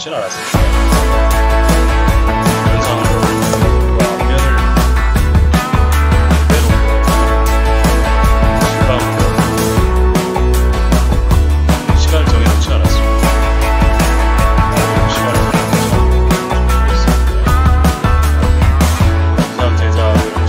나오진 않았습니다. 영상을 앞면을 내놓고 시간을 정해놓지 않았습니다. 시간을 영상 제작을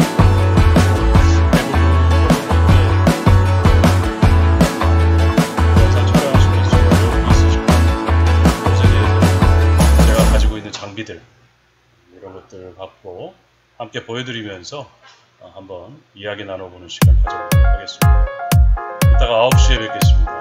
장비들 이런 것들을 갖고 함께 보여드리면서 한번 이야기 나눠보는 시간 가져보도록 하겠습니다. 이따가 9시에 뵙겠습니다.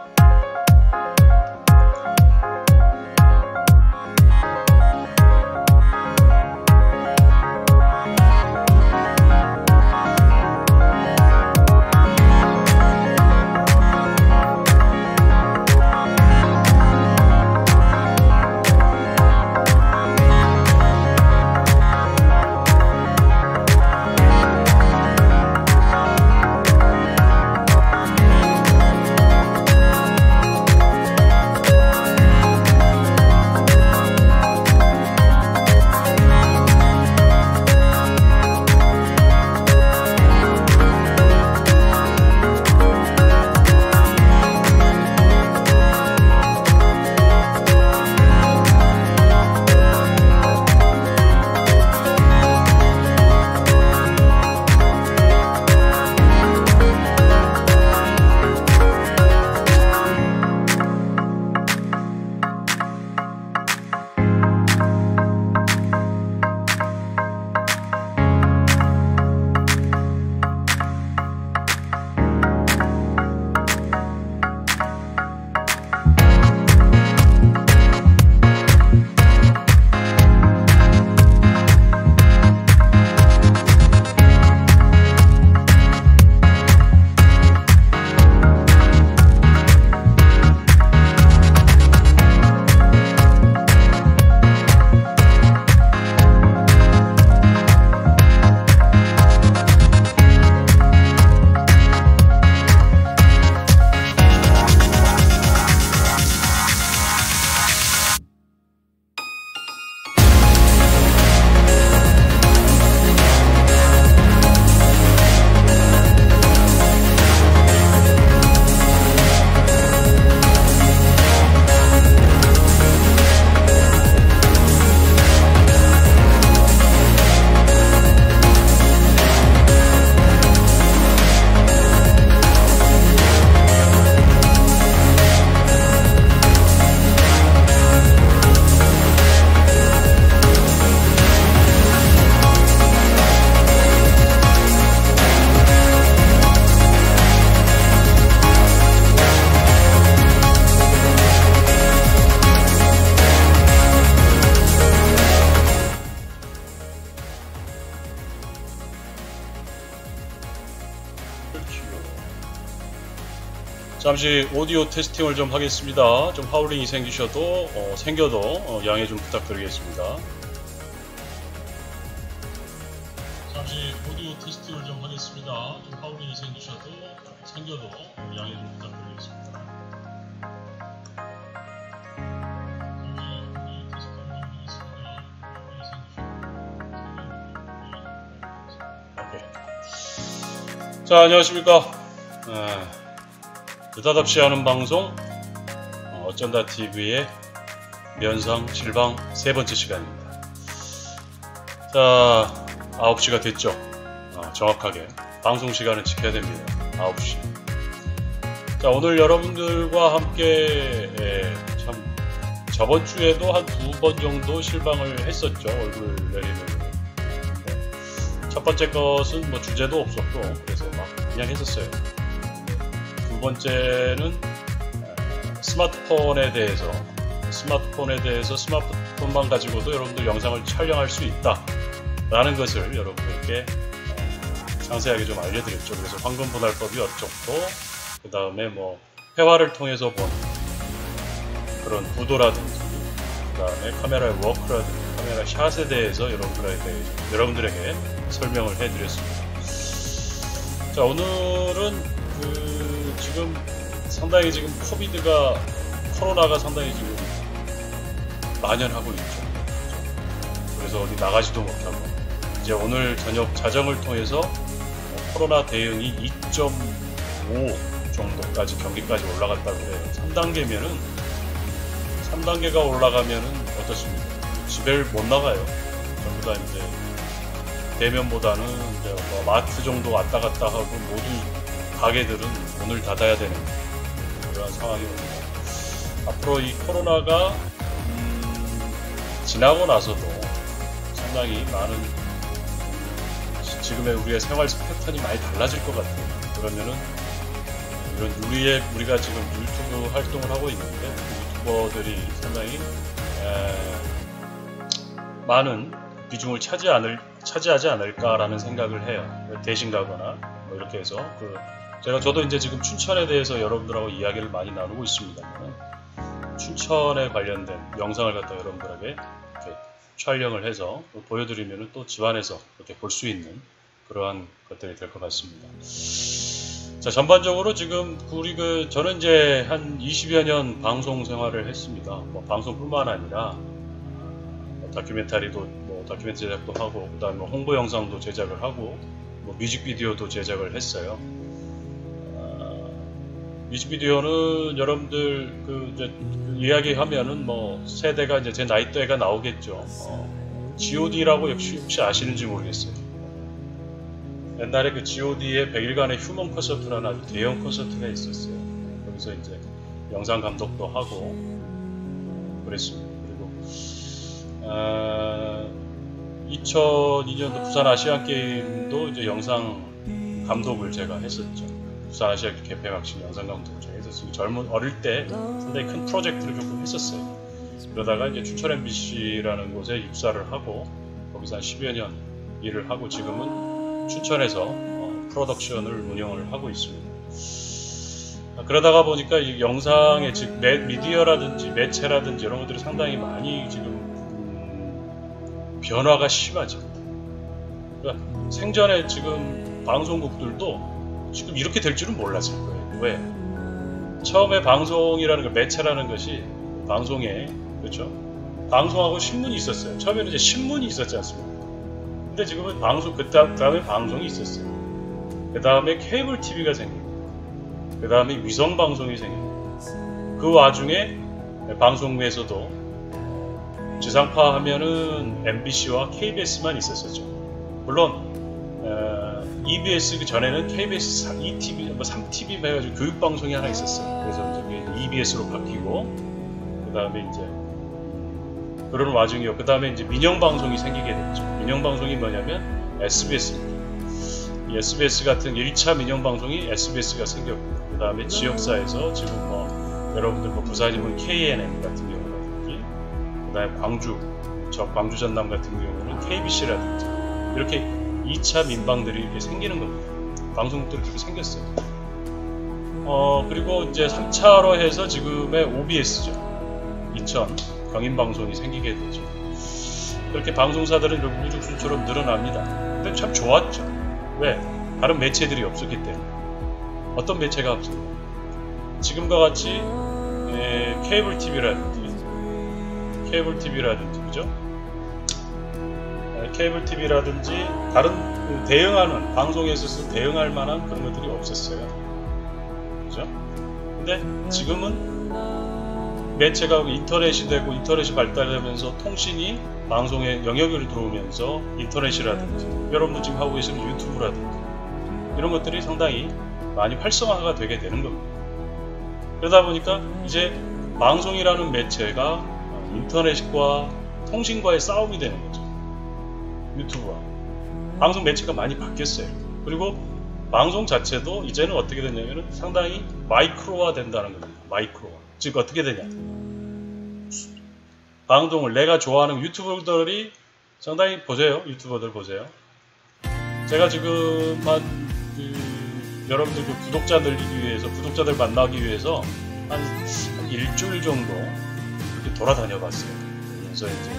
잠시 오디오 테스팅을 좀 하겠습니다. 좀 하울링이 생겨도 양해 좀 부탁드리겠습니다. 잠시 오디오 테스팅을 좀 하겠습니다. 좀 하울링이 생겨도 양해 좀 부탁드리겠습니다. 오케이. 자, 안녕하십니까. 느닷없이 하는 방송 어쩐다 TV의 면상 실방 세 번째 시간입니다. 자, 9시가 됐죠. 정확하게 방송 시간은 지켜야 됩니다. 9시. 자, 오늘 여러분들과 함께 참 저번 주에도 한 2번 정도 실방을 했었죠. 얼굴 내리는. 첫 번째 것은 뭐 주제도 없었고 그래서 막 그냥 했었어요. 두 번째는 스마트폰에 대해서 스마트폰만 가지고도 여러분들 영상을 촬영할 수 있다 라는 것을 여러분들께 상세하게 좀 알려드렸죠. 그래서 황금분할법이 어쩌고 그 다음에 뭐 회화를 통해서 본 그런 구도라든지 그 다음에 카메라의 워크라든지 카메라 샷에 대해서 여러분들에게 설명을 해드렸습니다. 자, 오늘은 지금 상당히 코로나가 상당히 지금 만연하고 있죠. 그래서 어디 나가지도 못하고, 이제 오늘 저녁 자정을 통해서 코로나 대응이 2.5 정도까지 경기까지 올라갔다고 해요. 3단계가 올라가면은 어떻습니까? 집을 못 나가요. 전부 다 이제 대면보다는 이제 뭐 마트 정도 왔다 갔다 하고 모두 가게들은 문을 닫아야 되는 그런 상황이 옵니다. 앞으로 이 코로나가 지나고 나서도 상당히 많은 지금의 우리의 생활 패턴이 많이 달라질 것 같아요. 그러면은 이런 우리가 지금 유튜브 활동을 하고 있는데 유튜버들이 상당히 많은 비중을 차지하지 않을까라는 생각을 해요. 대신 가거나 뭐 이렇게 해서 저도 이제 지금 춘천에 대해서 여러분들하고 이야기를 많이 나누고 있습니다만, 춘천에 관련된 영상을 갖다 여러분들에게 이렇게 촬영을 해서 보여드리면 또 집안에서 이렇게 볼 수 있는 그러한 것들이 될 것 같습니다. 자, 전반적으로 지금 저는 이제 한 20여 년 방송 생활을 했습니다. 뭐 방송뿐만 아니라 다큐멘터리 제작도 하고, 그다음에 홍보 영상도 제작을 하고, 뭐 뮤직비디오도 제작을 했어요. 뮤직비디오는 여러분들 이제 이야기하면은 뭐 세대가 이제 제 나이대가 나오겠죠. G.O.D라고 혹시 아시는지 모르겠어요. 옛날에 그 G.O.D의 100일간의 휴먼 콘서트라는 아주 대형 콘서트가 있었어요. 거기서 이제 영상 감독도 하고 그랬습니다. 그리고 2002년도 부산 아시안 게임도 이제 영상 감독을 제가 했었죠. 부산 아시안 개폐막식 영상 감독을 제가 했었어요. 어릴 때 상당히 큰 프로젝트를 조금 했었어요. 그러다가 이제 춘천 MBC라는 곳에 입사를 하고 거기서 한 10여 년 일을 하고 지금은 춘천에서 프로덕션을 운영을 하고 있습니다. 그러다가 보니까 이 영상의 즉 미디어라든지 매체라든지 이런 것들이 상당히 많이 지금 변화가 심하죠. 그러니까 생전에 지금 방송국들도 지금 이렇게 될 줄은 몰랐을 거예요. 왜? 처음에 방송이라는 거, 매체라는 것이 방송에, 그렇죠? 방송하고 신문이 있었어요. 처음에는 이제 신문이 있었지 않습니까? 근데 지금은 방송, 그 다음에 방송이 있었어요. 그 다음에 케이블 TV가 생기고, 그 다음에 위성 방송이 생기고, 그 와중에 방송국에서도 지상파 하면은 MBC와 KBS만 있었었죠. 물론 EBS 그 전에는 KBS 2TV, 3TV 해가지고 교육방송이 하나 있었어요. 그래서 이제 EBS로 바뀌고, 그 다음에 이제 그런 와중이요. 그 다음에 이제 민영방송이 생기게 됐죠. 민영방송이 뭐냐면 SBS입니다. 이 SBS 같은 1차 민영방송이 SBS가 생겼고, 그 다음에 지역사에서 지금 여러분들 부산이면 KNM 같은 경우라든지, 그 다음에 광주 전남 같은 경우는 KBC라든지, 이렇게 2차 민방들이 이렇게 생기는 겁니다. 방송국들이 그렇게 생겼어요. 그리고 이제 3차로 해서 지금의 OBS죠. 인천 경인방송이 생기게 되죠. 그렇게 방송사들은 우죽순처럼 늘어납니다. 근데 참 좋았죠. 왜? 다른 매체들이 없었기 때문에. 어떤 매체가 없습니다. 지금과 같이 케이블 TV라든지, 그죠? 케이블 TV라든지 다른 대응하는, 방송에 있어서 대응할 만한 그런 것들이 없었어요. 그죠? 근데 지금은 매체가 인터넷이 되고, 인터넷이 발달되면서 통신이 방송에 영역으로 들어오면서 인터넷이라든지, 여러분들 지금 하고 계시는 유튜브라든지 이런 것들이 상당히 많이 활성화가 되게 되는 겁니다. 그러다 보니까 이제 방송이라는 매체가 인터넷과 통신과의 싸움이 되는 거죠. 유튜브와 방송 매체가 많이 바뀌었어요. 그리고 방송 자체도 이제는 어떻게 되냐면 상당히 마이크로화 된다는 겁니다. 마이크로화. 즉 어떻게 되냐, 방송을 내가 좋아하는 유튜버들이 상당히 보세요. 유튜버들 보세요. 제가 지금 여러분들 구독자 늘리기 위해서, 구독자들 만나기 위해서 한 일주일 정도 이렇게 돌아다녀 봤어요. 그래서 이제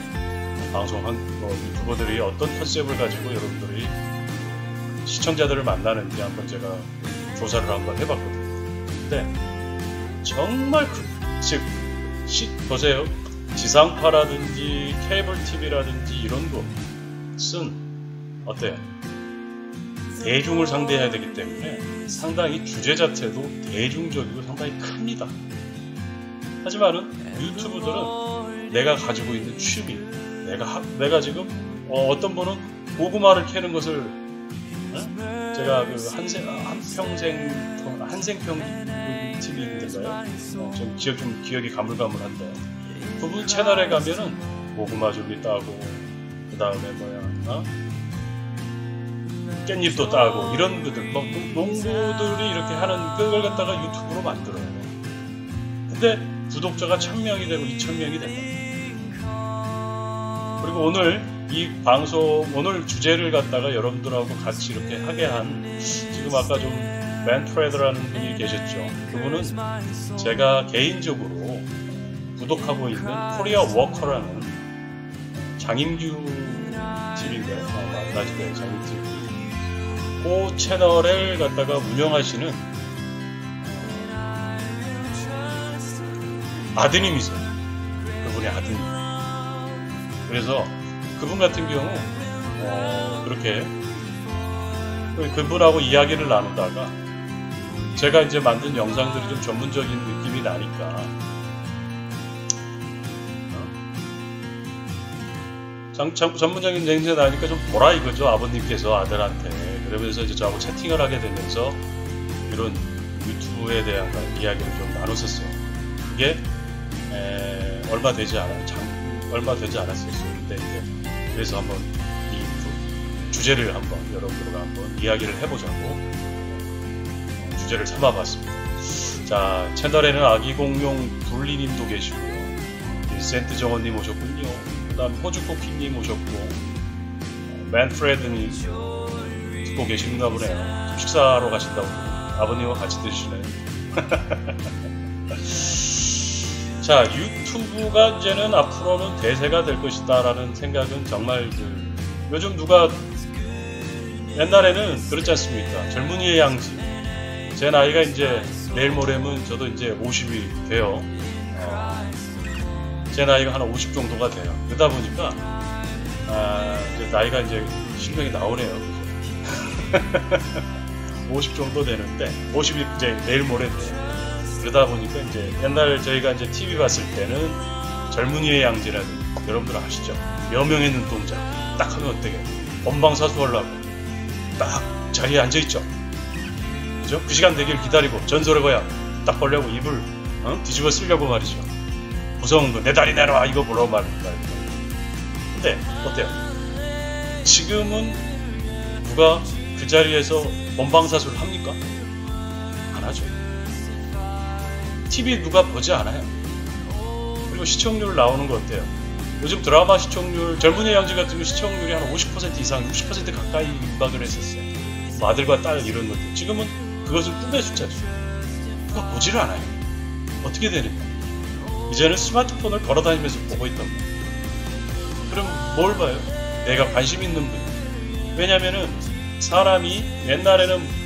유튜버들이 어떤 컨셉을 가지고 여러분들이 시청자들을 만나는지 한번 제가 조사를 한번 해봤거든요. 근데 정말 보세요. 지상파라든지 케이블 TV라든지 이런 것은 어때요? 대중을 상대해야 되기 때문에 상당히 주제 자체도 대중적이고 상당히 큽니다. 하지만은 유튜브들은 내가 가지고 있는 취미, 내가 지금 어떤 분은 고구마를 캐는 것을 제가 그 한생평 TV인데요. 좀 기억이 가물가물한데 그분 채널에 가면은 고구마 줄기 따고 그 다음에 깻잎도 따고 이런 것들 농부들이 이렇게 하는 그걸 갖다가 유튜브로 만들어요. 근데 구독자가 1000명이 되고 2000명이 된다. 그리고 오늘 이 방송 오늘 주제를 갖다가 여러분들하고 같이 이렇게 하게 한 지금 아까 좀 맨프레드라는 분이 계셨죠. 그분은 제가 개인적으로 구독하고 있는 코리아 워커라는 장인규 TV인가요? 맞을 거예요. 장인규 TV. 그 채널을 갖다가 운영하시는 아드님이세요. 그분의 아드님. 그래서 그분 같은 경우 그렇게 그분하고 이야기를 나누다가 제가 이제 만든 영상들이 좀 전문적인 느낌이 나니까 전문적인 냄새 나니까 좀 보라 이거죠. 아버님께서 아들한테. 그러면서 이제 저하고 채팅을 하게 되면서 이런 유튜브에 대한 이야기를 좀 나눴었어요. 그게 얼마 되지 않았었어요. 근데 이제 그래서 한번 이 주제를 한번 여러분들과 한번 이야기를 해보자고 주제를 삼아봤습니다. 자, 채널에는 아기공룡 둘리님도 계시고요. 빈센트 정원님 오셨군요. 그 다음 호주코키님 오셨고 맨프레드님 듣고 계시나 보네요. 좀 식사하러 가신다고 아버님과 같이 드시네요. 자, 유튜브가 이제는 앞으로는 대세가 될 것이다 라는 생각은 정말 요즘 누가 옛날에는 그렇지 않습니까? 젊은이의 양지. 제 나이가 이제 내일 모레면 저도 이제 50이 돼요. 제 나이가 한 50 정도가 돼요. 그러다 보니까 이제 나이가 이제 실명이 나오네요. 50 정도 되는데 50이 이제 내일 모레 돼요. 그러다 보니까 이제 옛날 저희가 이제 TV 봤을 때는 젊은이의 양지라는 여러분들 아시죠? 여명의 눈동자 딱 하면 어때요? 본방사수하려고 딱 자리에 앉아있죠. 그죠? 그 시간 되길 기다리고 전설의 거야 딱 벌려고 입을 뒤집어 쓰려고 말이죠. 무서운 거 내 다리 내놔 이거 뭐라고 말합니까? 근데 어때요? 지금은 누가 그 자리에서 본방사수를 합니까? 안 하죠. TV 누가 보지 않아요. 그리고 시청률 나오는 거 어때요? 요즘 드라마 시청률, 젊은이의 양지 같은 거 시청률이 한 50% 이상, 60% 가까이 임박을 했었어요. 뭐 아들과 딸 이런 것들. 지금은 그것은 꿈의 숫자죠. 누가 보지를 않아요. 어떻게 되는가? 이제는 스마트폰을 걸어다니면서 보고 있단 말이에요. 그럼 뭘 봐요? 내가 관심 있는 분. 왜냐면은 사람이 옛날에는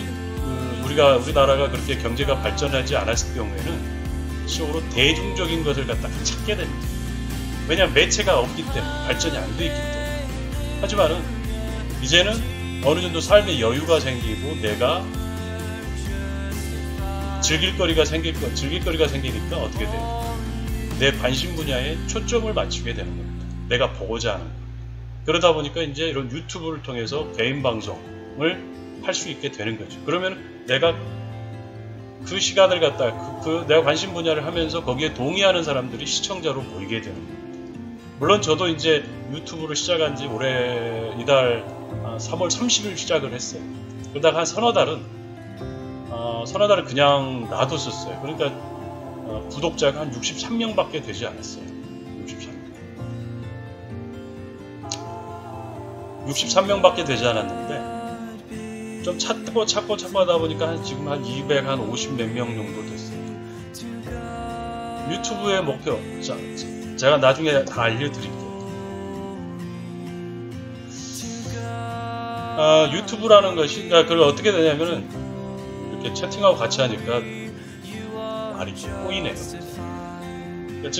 우리나라가 그렇게 경제가 발전하지 않았을 경우에는 시적으로 대중적인 것을 갖다가 찾게 됩니다. 왜냐하면 매체가 없기 때문에 발전이 안 돼 있기 때문에. 하지만은 이제는 어느 정도 삶의 여유가 생기고 내가 즐길 거리가 생기니까 어떻게 돼요? 내 관심 분야에 초점을 맞추게 되는 겁니다. 내가 보고자 하는 거. 그러다 보니까 이제 이런 유튜브를 통해서 개인 방송을 할 수 있게 되는 거죠. 그러면 내가 그 시간을 갖다 내가 관심 분야를 하면서 거기에 동의하는 사람들이 시청자로 모이게 되는 겁니다. 물론 저도 이제 유튜브를 시작한 지 올해 이달 3월 30일 시작을 했어요. 그러다가 한 서너 달은 그냥 놔뒀었어요. 그러니까 구독자가 한 63명밖에 되지 않았어요. 63명밖에 되지 않았는데 좀 찾고 하다 보니까 지금 한 250 몇 명 정도 됐어요. 유튜브의 목표, 제가 나중에 다 알려드릴게요. 유튜브라는 것이, 그걸 어떻게 되냐면은 이렇게 채팅하고 같이 하니까 말이 꼬이네요. 즉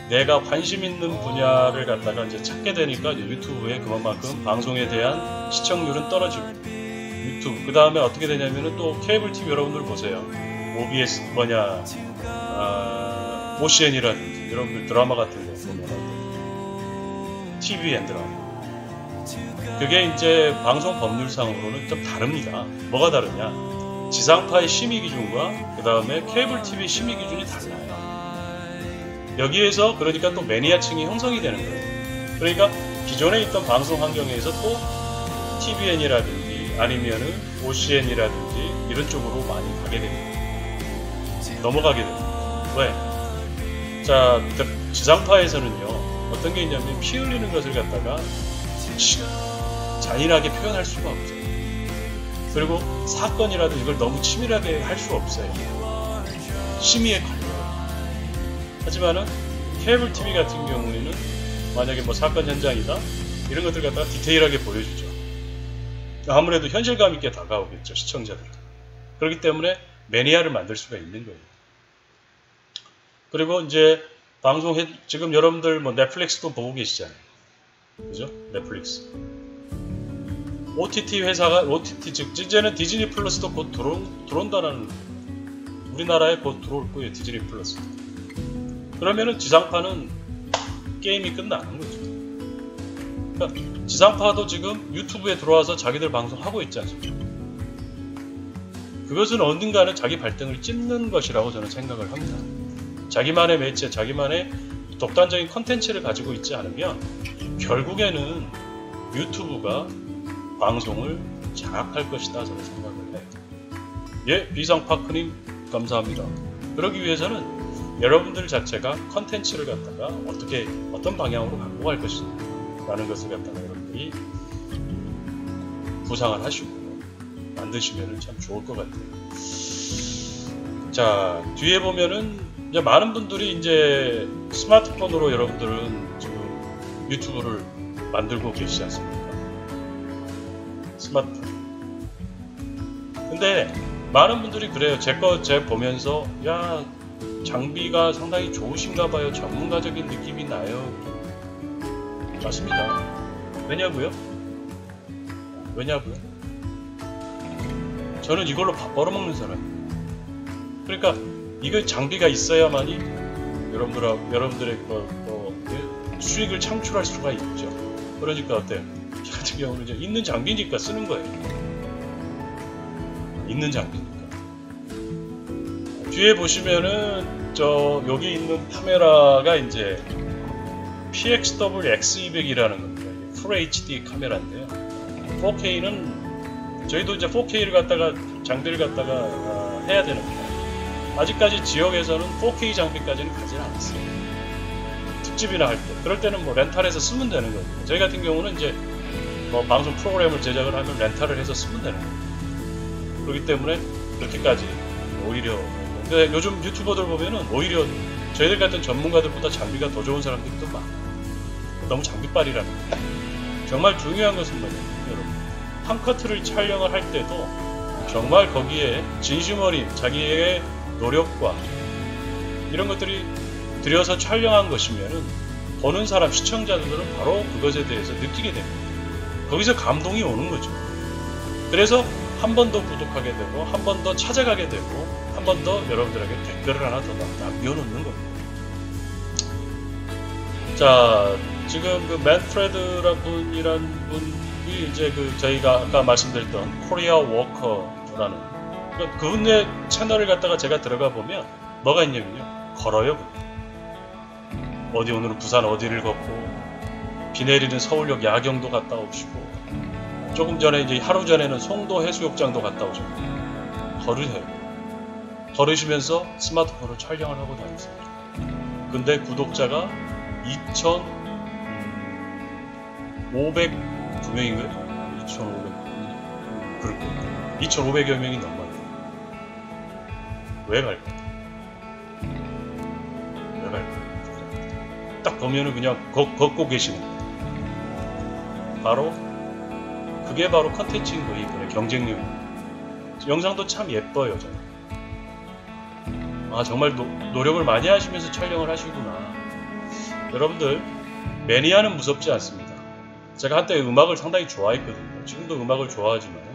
내가 관심 있는 분야를 갖다가 이제 찾게 되니까 유튜브에 그만큼 방송에 대한 시청률은 떨어지고, 유튜브 그 다음에 어떻게 되냐면은 또 케이블 TV 여러분들 보세요. OBS OCN이라든지 여러분들 드라마 같은 거 보면 TVN 드라마, 그게 이제 방송 법률상으로는 좀 다릅니다. 뭐가 다르냐? 지상파의 심의 기준과 그 다음에 케이블 TV 심의 기준이 달라요. 여기에서 그러니까 또 매니아층이 형성이 되는 거예요. 그러니까 기존에 있던 방송 환경에서 또 TVN이라든지 아니면은 OCN이라든지 이런 쪽으로 많이 가게 됩니다. 넘어가게 됩니다. 왜? 자, 지상파에서는요, 어떤 게 있냐면 피 흘리는 것을 갖다가 잔인하게 표현할 수가 없어요. 그리고 사건이라도 이걸 너무 치밀하게 할 수 없어요. 심의에 걸려요. 하지만은 케이블 TV 같은 경우에는 만약에 뭐 사건 현장이다 이런 것들 갖다가 디테일하게 보여주죠. 아무래도 현실감 있게 다가오겠죠, 시청자들. 그렇기 때문에 매니아를 만들 수가 있는 거예요. 그리고 이제 지금 여러분들 뭐 넷플릭스도 보고 계시잖아요. 그죠? 넷플릭스. OTT 회사가, OTT 즉 이제는 디즈니 플러스도 곧 들어온다는, 우리나라에 곧 들어올 거예요, 디즈니 플러스. 그러면은 지상파는 게임이 끝나는 거죠. 그러니까 지상파도 지금 유튜브에 들어와서 자기들 방송하고 있지 않습니까? 그것은 어딘가는 자기 발등을 찢는 것이라고 저는 생각을 합니다. 자기만의 매체, 자기만의 독단적인 컨텐츠를 가지고 있지 않으면 결국에는 유튜브가 방송을 장악할 것이다, 저는 생각을 해요. 예, 비상파크님 감사합니다. 그러기 위해서는 여러분들 자체가 컨텐츠를 갖다가 어떤 방향으로 갖고 갈 것인가 라는 것을 갖다가 여러분들이 구상을 하시고 만드시면 참 좋을 것 같아요. 자, 뒤에 보면은 이제 많은 분들이 이제 스마트폰으로 여러분들은 지금 유튜브를 만들고 계시지 않습니까? 스마트폰. 근데 많은 분들이 그래요. 제 보면서 야, 장비가 상당히 좋으신가 봐요. 전문가적인 느낌이 나요. 맞습니다. 왜냐고요? 저는 이걸로 밥 벌어먹는 사람이에요. 그러니까 이거 장비가 있어야만이 여러분들의 수익을 창출할 수가 있죠. 그러니까 어때요? 저 같은 경우는 이제 있는 장비니까 쓰는 거예요. 있는 장비니까. 뒤에 보시면은 여기 있는 카메라가 이제 PXW-X200이라는 겁니다. 풀 HD 카메라인데요. 4K는 저희도 이제 4K를 갖다가 장비를 갖다가 해야 되는데 아직까지 지역에서는 4K 장비까지는 가지 않았어요. 특집이나 할 때. 그럴 때는 뭐 렌탈해서 쓰면 되는 거예요. 저희 같은 경우는 이제 뭐 방송 프로그램을 제작을 하면 렌탈을 해서 쓰면 되는 거예요. 그렇기 때문에 그렇게까지 오히려 근데 요즘 유튜버들 보면은 오히려 저희들 같은 전문가들보다 장비가 더 좋은 사람들이 또 많아요. 너무 장비빨이라는 거예요. 정말 중요한 것은 뭐냐면 여러분, 한 커트를 촬영을 할 때도 정말 거기에 진심 어린 자기의 노력과 이런 것들이 들여서 촬영한 것이면은 보는 사람, 시청자들은 바로 그것에 대해서 느끼게 됩니다. 거기서 감동이 오는 거죠. 그래서 한 번 더 구독하게 되고 한 번 더 찾아가게 되고 한 번 더 여러분들에게 댓글을 하나 더 남겨놓는 겁니다. 자, 지금 그 맨프레드라는 분이 이제 저희가 아까 말씀드렸던 코리아 워커라는 그분의 채널을 갖다가 제가 들어가 보면 뭐가 있냐면요, 걸어요. 어디 오늘은 부산 어디를 걷고 비 내리는 서울역 야경도 갔다 오시고 조금 전에 이제 하루 전에는 송도 해수욕장도 갔다 오셨고 걸으시면서 스마트폰으로 촬영을 하고 다니세요. 근데 구독자가 2,509명인가요? 2,500 그럴 거예요. 2,500여 명이 넘어요. 왜 갈까요? 딱 보면은 그냥 걷고 계시는 거예요. 그게 바로 컨텐츠인 거예요. 이번에 경쟁력. 영상도 참 예뻐요, 저는. 아, 정말 노력을 많이 하시면서 촬영을 하시구나. 여러분들 매니아는 무섭지 않습니다. 제가 한때 음악을 상당히 좋아했거든요. 지금도 음악을 좋아하지만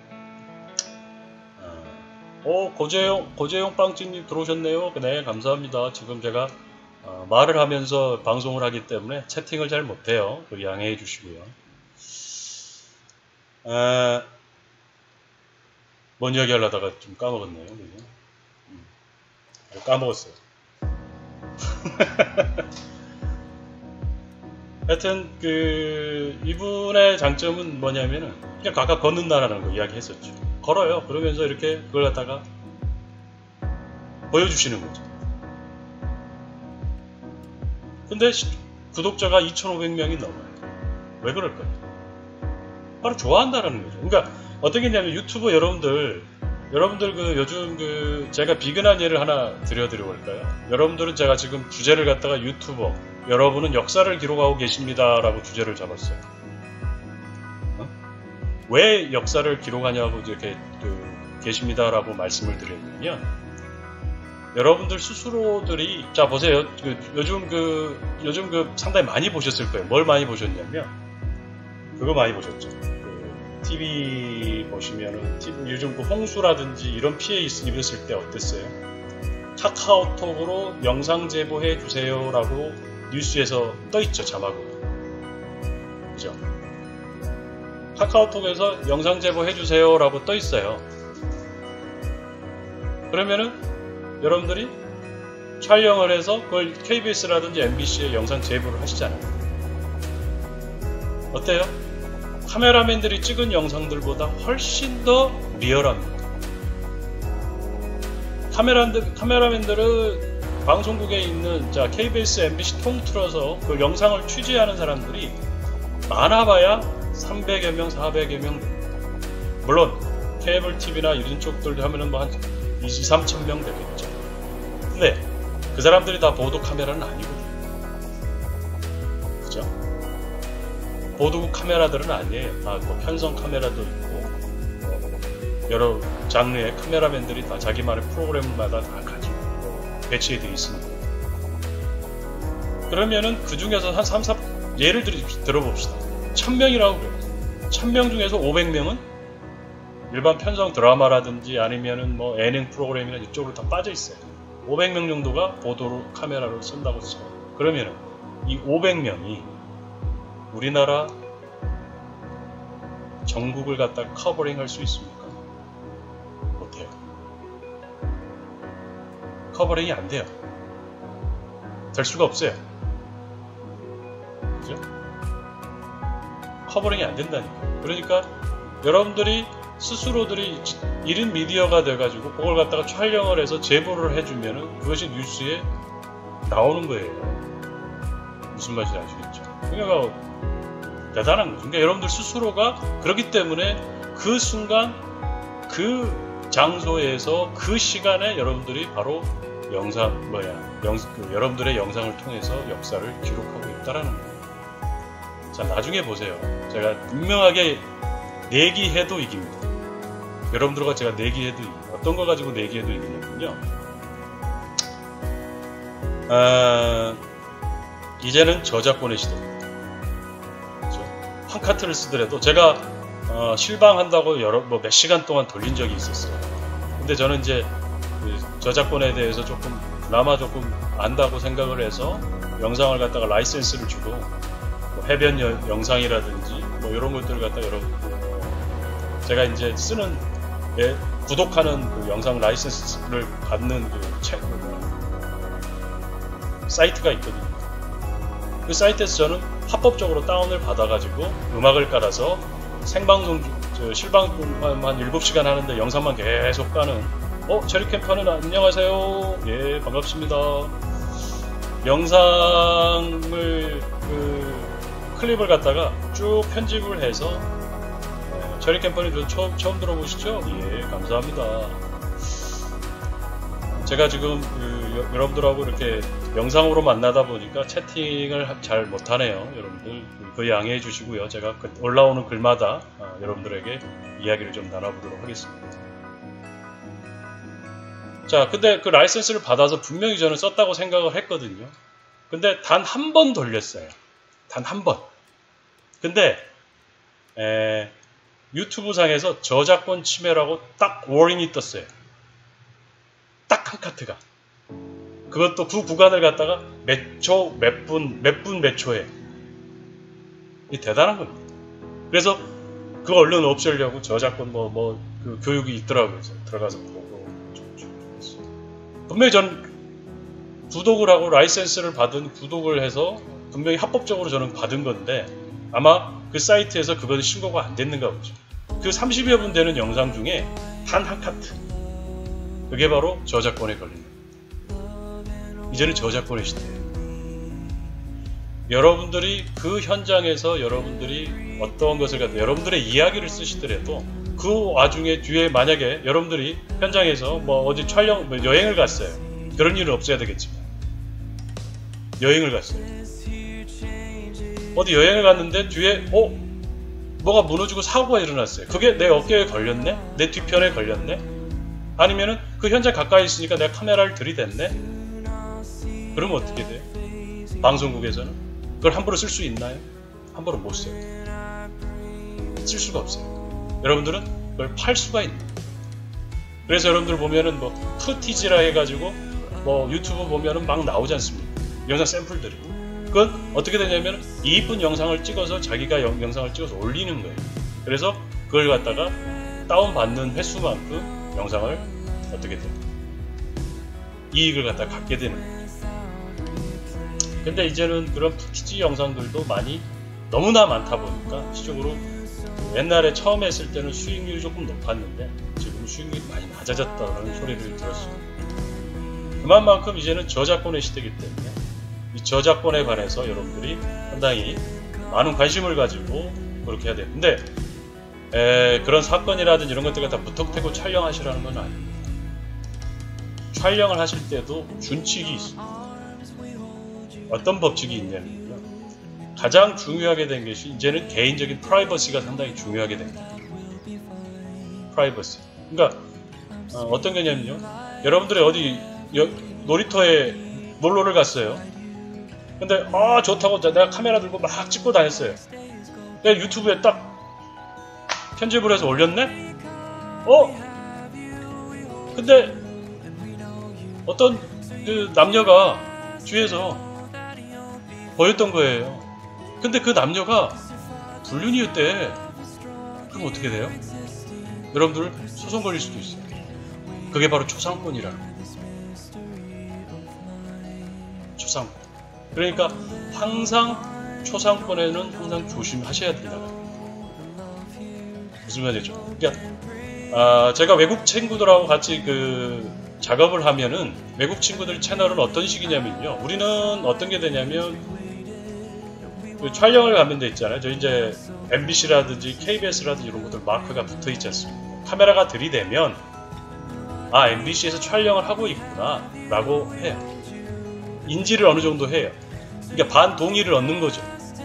고재용 빵집님 들어오셨네요. 네, 감사합니다. 지금 제가 말을 하면서 방송을 하기 때문에 채팅을 잘 못해요. 양해해 주시고요. 뭔 이야기 하려다가 좀 까먹었네요. 까먹었어요. 하여튼 이분의 장점은 뭐냐면은 그냥 아까 걷는다라는 거 이야기했었죠. 걸어요. 그러면서 이렇게 그걸 갖다가 보여주시는 거죠. 근데 구독자가 2,500명이 넘어요. 왜 그럴까요? 바로 좋아한다라는 거죠. 그러니까 어떻게 했냐면 유튜브 여러분들 요즘 제가 비근한 예를 하나 드려볼까요? 여러분들은 제가 지금 주제를 갖다가 유튜버, 여러분은 역사를 기록하고 계십니다 라고 주제를 잡았어요. 왜 역사를 기록하냐고 이렇게 계십니다 라고 말씀을 드렸냐면, 여러분들 스스로들이, 자 보세요. 요즘 상당히 많이 보셨을 거예요. 뭘 많이 보셨냐면, 그거 많이 보셨죠. TV 보시면은, 요즘 홍수라든지 이런 피해 입었을 때 어땠어요? 카카오톡으로 영상 제보해 주세요라고 뉴스에서 떠있죠, 자막으로. 그죠? 카카오톡에서 영상 제보해 주세요라고 떠있어요. 그러면은 여러분들이 촬영을 해서 그걸 KBS라든지 MBC에 영상 제보를 하시잖아요. 어때요? 카메라맨들이 찍은 영상들보다 훨씬 더 리얼합니다. 카메라맨들은 방송국에 있는 KBS, MBC 통틀어서 그 영상을 취재하는 사람들이 많아봐야 300여 명, 400여 명. 물론 케이블 TV나 이런 쪽들 하면은 뭐 한 2,3천 명 되겠죠. 근데 그 사람들이 다 보도 카메라는 아니거든요. 그죠? 보도국 카메라들은 아니에요. 다 뭐 편성 카메라도 있고 여러 장르의 카메라맨들이 다 자기만의 프로그램마다 다 가지고 배치해 되어 있습니다. 그러면은 그 중에서 한 3, 4 예를 들어봅시다. 1000명이라고 그래요. 1000명 중에서 500명은 일반 편성 드라마라든지 아니면은 뭐 예능 프로그램이나 이쪽으로 다 빠져 있어요. 500명 정도가 보도로 카메라를 쓴다고 쳐요. 그러면은 이 500명이 우리나라 전국을 갖다 커버링 할 수 있습니까? 못해요. 커버링이 안 돼요. 될 수가 없어요. 그죠? 커버링이 안 된다니까. 그러니까 여러분들이 스스로들이 1인 미디어가 돼가지고 그걸 갖다가 촬영을 해서 제보를 해주면은 그것이 뉴스에 나오는 거예요. 무슨 말인지 아시겠죠? 그러니까 대단한 거죠. 그러니까 여러분들 스스로가 그렇기 때문에 그 순간 그 장소에서 그 시간에 여러분들이 바로 여러분들의 영상을 통해서 역사를 기록하고 있다라는 거예요. 자, 나중에 보세요. 제가 분명하게 내기해도 이깁니다. 여러분들과 제가 내기해도 이깁니다. 어떤 거 가지고 내기해도 이기냐면요. 이제는 저작권의 시대입니다. 그렇죠? 한 카트를 쓰더라도 제가 실방한다고 몇 시간 동안 돌린 적이 있었어요. 근데 저는 이제 저작권에 대해서 그나마 조금 안다고 생각을 해서 영상을 갖다가 라이센스를 주고 뭐 해변 영상이라든지 뭐 이런 것들을 갖다가 제가 이제 쓰는 구독하는 그 영상 라이센스를 받는 사이트가 있거든요. 그 사이트에서 저는 합법적으로 다운을 받아가지고 음악을 깔아서 생방송 실방 한 7시간 하는데 영상만 계속 까는 체리캠퍼는 안녕하세요. 예, 반갑습니다. 영상을 클립을 갖다가 쭉 편집을 해서 체리캠퍼는 처음 들어보시죠? 예, 감사합니다. 제가 지금 여러분들하고 이렇게 영상으로 만나다 보니까 채팅을 잘 못하네요. 여러분들 그 양해해 주시고요. 제가 올라오는 글마다 여러분들에게 이야기를 좀 나눠보도록 하겠습니다. 자, 근데 그 라이센스를 받아서 분명히 저는 썼다고 생각을 했거든요. 근데 단 한 번 돌렸어요. 단 한 번. 근데 유튜브 상에서 저작권 침해라고 딱 워닝이 떴어요. 딱 한 카트가. 그것도 그 구간을 갖다가 몇 초, 몇 초에. 이 대단한 겁니다. 그래서 그거 얼른 없애려고 저작권 그 교육이 있더라고요. 그래서 들어가서 보고 분명히 저는 구독을 하고 라이센스를 받은 구독을 해서 분명히 합법적으로 저는 받은 건데 아마 그 사이트에서 그건 신고가 안 됐는가 보죠. 그 30여 분 되는 영상 중에 단 한 카트. 그게 바로 저작권에 걸린 겁니다. 이제는 저작권의 시대예요. 여러분들이 그 현장에서 여러분들이 어떤 것을 갖다 여러분들의 이야기를 쓰시더라도 그 와중에 뒤에 만약에 여러분들이 현장에서 뭐 어디 촬영, 여행을 갔어요. 그런 일은 없어야 되겠지만 여행을 갔어요. 어디 여행을 갔는데 뒤에 뭐가 무너지고 사고가 일어났어요. 그게 내 어깨에 걸렸네? 내 뒤편에 걸렸네? 아니면은 그 현장 가까이 있으니까 내가 카메라를 들이댔네? 그러면 어떻게 돼요? 방송국에서는 그걸 함부로 쓸 수 있나요? 함부로 못 써요. 쓸 수가 없어요. 여러분들은 그걸 팔 수가 있는 거예요. 그래서 여러분들 보면은 뭐 푸티지라 해가지고 뭐 유튜브 보면은 막 나오지 않습니까? 영상 샘플들이. 그건 어떻게 되냐면 이쁜 영상을 찍어서 자기가 영상을 찍어서 올리는 거예요. 그래서 그걸 갖다가 다운받는 횟수만큼 영상을 어떻게 돼요? 이익을 갖다 갖게 되는 거예요. 근데 이제는 그런 푸티지 영상들도 너무나 많다 보니까 시적으로 옛날에 처음 했을 때는 수익률이 조금 높았는데 지금 수익률이 많이 낮아졌다는 소리를 들었습니다. 그만큼 이제는 저작권의 시대이기 때문에 이 저작권에 관해서 여러분들이 상당히 많은 관심을 가지고 그렇게 해야 돼요. 근데 그런 사건이라든지 이런 것들 갖다 무턱대고 촬영하시라는 건 아닙니다. 촬영을 하실 때도 준칙이 있습니다. 어떤 법칙이 있냐면요. 가장 중요하게 된 것이 이제는 개인적인 프라이버시가 상당히 중요하게 됩니다. 프라이버시. 그러니까 어떤 거냐면요. 여러분들이 어디 놀이터에 놀러를 갔어요. 근데 좋다고 내가 카메라 들고 막 찍고 다녔어요. 내가 유튜브에 딱 편집을 해서 올렸네? 근데 어떤 그 남녀가 뒤에서 보였던 거예요. 근데 그 남녀가 불륜이었대. 그럼 어떻게 돼요? 여러분들 소송 걸릴 수도 있어요. 그게 바로 초상권이라는 거예요. 초상권. 그러니까 항상 초상권에는 항상 조심하셔야 된다. 무슨 말이죠? 그러니까 제가 외국 친구들하고 같이 작업을 하면은 외국 친구들 채널은 어떤 식이냐면요. 우리는 어떤 게 되냐면 촬영을 가면 돼 있잖아요. 저 이제 MBC라든지 KBS라든지 이런 것들 마크가 붙어 있지 않습니까? 카메라가 들이대면 MBC에서 촬영을 하고 있구나 라고 해요. 인지를 어느 정도 해요. 그러니까 반동의를 얻는 거죠.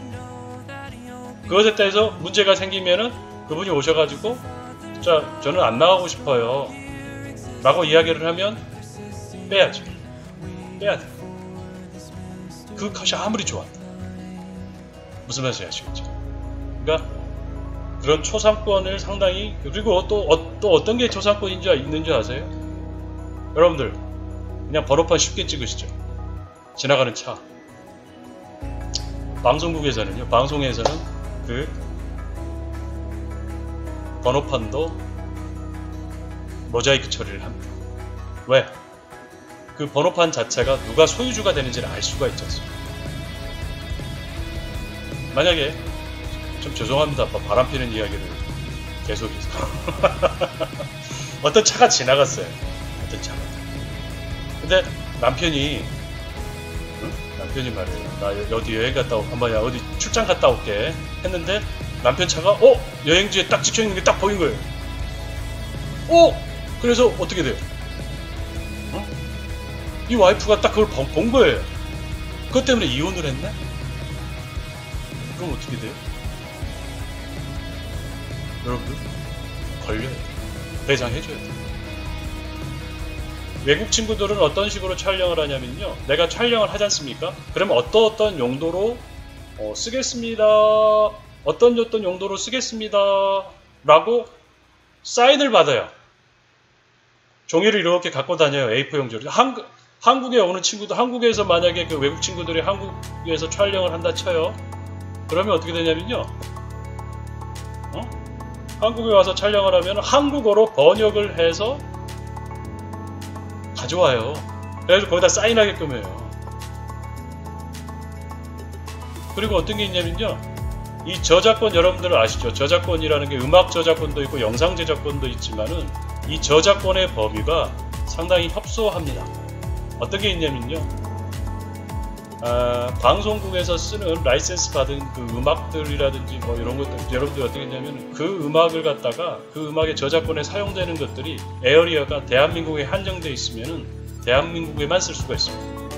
그것에 대해서 문제가 생기면은 그분이 오셔가지고 저는 안 나가고 싶어요 라고 이야기를 하면 빼야죠. 빼야 돼. 그 컷이 아무리 좋아도. 무슨 말인지 아시겠죠? 그러니까 그런 초상권을 상당히 그리고 또 어떤 게 초상권인 줄 있는 줄 아세요? 여러분들 그냥 번호판 쉽게 찍으시죠. 지나가는 차. 방송국에서는요. 방송에서는 그 번호판도 모자이크 처리를 합니다. 왜? 그 번호판 자체가 누가 소유주가 되는지를 알 수가 있지 않습니까? 만약에 좀 죄송합니다. 바람 피는 이야기를 계속해서 어떤 차가 지나갔어요. 어떤 차가. 근데 남편이 말이에요. 나 어디 여행 갔다 한번 어디 출장 갔다 올게 했는데 남편 차가 여행지에 딱 찍혀있는 게 딱 보인 거예요. 그래서 어떻게 돼요? 이 와이프가 딱 그걸 본 거예요. 그것 때문에 이혼을 했네? 그럼 어떻게 돼요? 여러분들 걸려요. 배상해줘야 돼요. 외국 친구들은 어떤 식으로 촬영을 하냐면요. 내가 촬영을 하지 않습니까? 그러면 어떤 용도로 쓰겠습니다. 어떤 용도로 쓰겠습니다. 라고 사인을 받아요. 종이를 이렇게 갖고 다녀요. A4 용지로. 한국에 오는 친구도 한국에서 만약에 그 외국 친구들이 한국에서 촬영을 한다 쳐요. 그러면 어떻게 되냐면요. 한국에 와서 촬영을 하면 한국어로 번역을 해서 가져와요. 그래서 거기다 사인하게끔 해요. 그리고 어떤 게 있냐면요. 이 저작권 여러분들 아시죠? 저작권이라는 게 음악 저작권도 있고 영상 저작권도 있지만은 이 저작권의 범위가 상당히 협소합니다. 어떤 게 있냐면요. 방송국에서 쓰는 라이센스 받은 그 음악들이라든지 뭐 이런 것들 여러분들 어떻게 했냐면 그 음악을 갖다가 그 음악의 저작권에 사용되는 것들이 에어리어가 대한민국에 한정되어 있으면은 대한민국에만 쓸 수가 있습니다.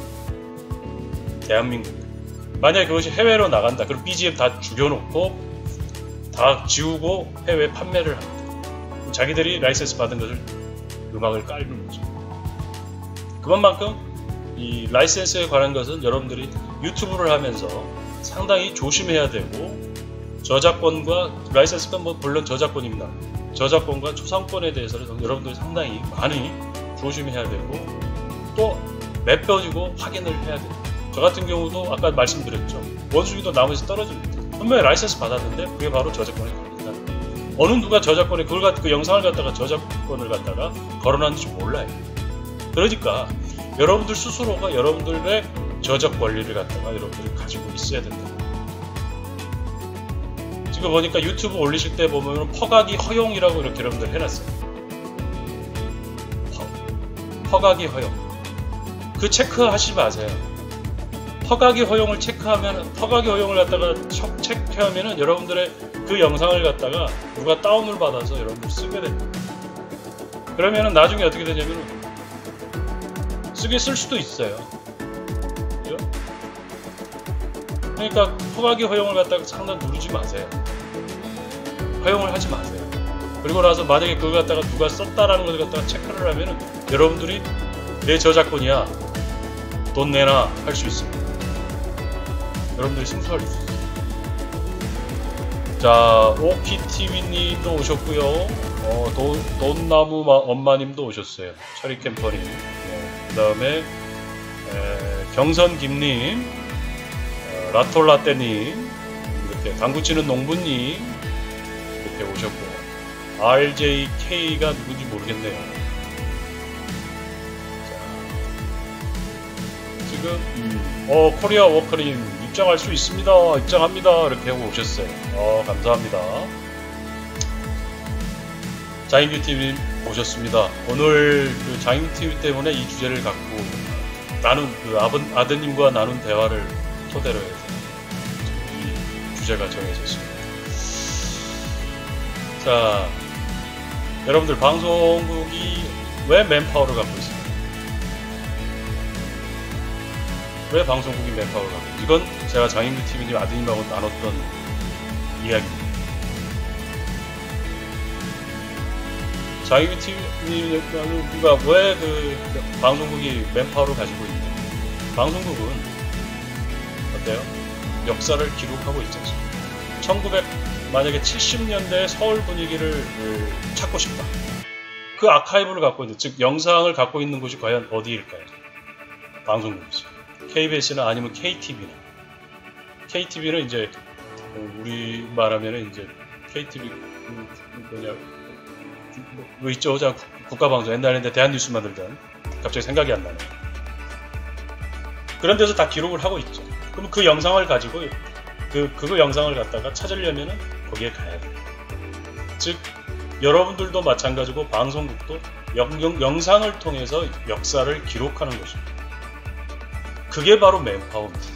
대한민국. 만약에 그것이 해외로 나간다. 그럼 BGM 다 죽여놓고 다 지우고 해외 판매를 합니다. 자기들이 라이센스 받은 것을 음악을 깔는 거죠. 그것만큼 이 라이센스에 관한 것은 여러분들이 유튜브를 하면서 상당히 조심해야 되고 저작권과 라이센스가 뭐 물론 저작권입니다. 저작권과 초상권에 대해서는 여러분들이 상당히 많이 조심해야 되고 또 맺혀지고 확인을 해야 돼요. 저 같은 경우도 아까 말씀드렸죠. 원숭이도 나무에서 떨어집니다. 분명히 라이센스 받았는데 그게 바로 저작권에 걸린다. 어느 누가 저작권에 그 영상을 갖다가 저작권을 갖다가 걸어놨는지 몰라요. 그러니까 여러분들 스스로가 여러분들의 저작 권리를 갖다가 여러분들이 가지고 있어야 된다. 지금 보니까 유튜브 올리실 때 보면 퍼가기 허용이라고 이렇게 여러분들 해놨어요. 퍼가기 허용. 그 체크하지 마세요. 퍼가기 허용을 퍼가기 허용을 갖다가 체크하면은 여러분들의 그 영상을 갖다가 누가 다운을 받아서 여러분들 쓰게 됩니다. 그러면은 나중에 어떻게 되냐면은 쓸 수도 있어요. 그죠? 그러니까 퍼가기 허용을 갖다가 상단 누르지 마세요. 허용을 하지 마세요. 그리고 나서 만약에 그걸 갖다가 누가 썼다라는 것을 갖다가 체크를 하면은 여러분들이 내 저작권이야. 돈 내놔 할 수 있습니다. 여러분들이 승소할 수 있어요. 자, 오키TV님도 오셨고요. 돈나무 엄마님도 오셨어요. 처리캠퍼님. 그 다음에 경선김님, 라톨라떼님, 이렇게 당구치는 농부님 이렇게 오셨고 RJK가 누군지 모르겠네요. 자, 지금 코리아 워커님 입장할 수 있습니다. 입장합니다. 이렇게 하고 오셨어요. 감사합니다. 장인규TV 오셨습니다. 오늘 그 장인규TV 때문에 이 주제를 갖고 아드님과 나눈 대화를 토대로 해서 이 주제가 정해졌습니다. 자, 여러분들 방송국이 왜 맨파워를 갖고 있습니까? 왜 방송국이 맨파워를 갖고 있습니까? 이건 제가 장인규TV님 아드님하고 나눴던 이야기입니다. 장인규TV가 왜 그 방송국이 맨파워를 가지고 있냐? 방송국은 어때요? 역사를 기록하고 있지 않습니까? 만약에 70년대 서울 분위기를 찾고 싶다. 그 아카이브를 갖고 있는, 즉 영상을 갖고 있는 곳이 과연 어디일까요? 방송국이죠. KBS나 아니면 KTV나. KTV는 이제 우리 말하면은 이제 KTV 뭐 있죠? 자, 국가방송 옛날에 대한뉴스 만들던 갑자기 생각이 안 나네. 그런 데서 다 기록을 하고 있죠. 그럼 그 영상을 가지고 그 영상을 갖다가 찾으려면은 거기에 가야 돼요. 즉 여러분들도 마찬가지고 방송국도 영상을 통해서 역사를 기록하는 것입니다. 그게 바로 맨파워입니다.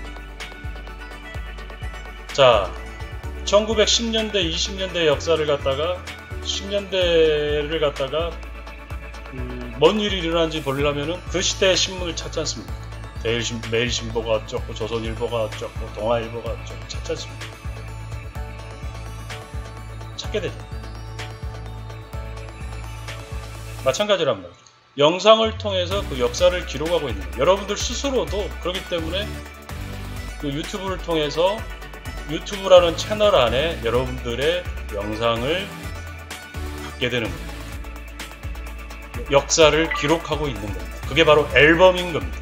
자, 1910년대, 20년대 역사를 갖다가 10년대를 갖다가 뭔 일이 일어난지 보려면은 그 시대의 신문을 찾지 않습니까? 매일신보가 어쩌고, 조선일보가 어쩌고, 동아일보가 어쩌고 찾지 않습니까? 찾게 되죠. 마찬가지란 말이죠. 영상을 통해서 그 역사를 기록하고 있는 거예요. 여러분들 스스로도 그렇기 때문에 그 유튜브를 통해서 유튜브라는 채널 안에 여러분들의 영상을 갖게 되는 겁니다. 역사를 기록하고 있는 겁니다. 그게 바로 앨범인 겁니다.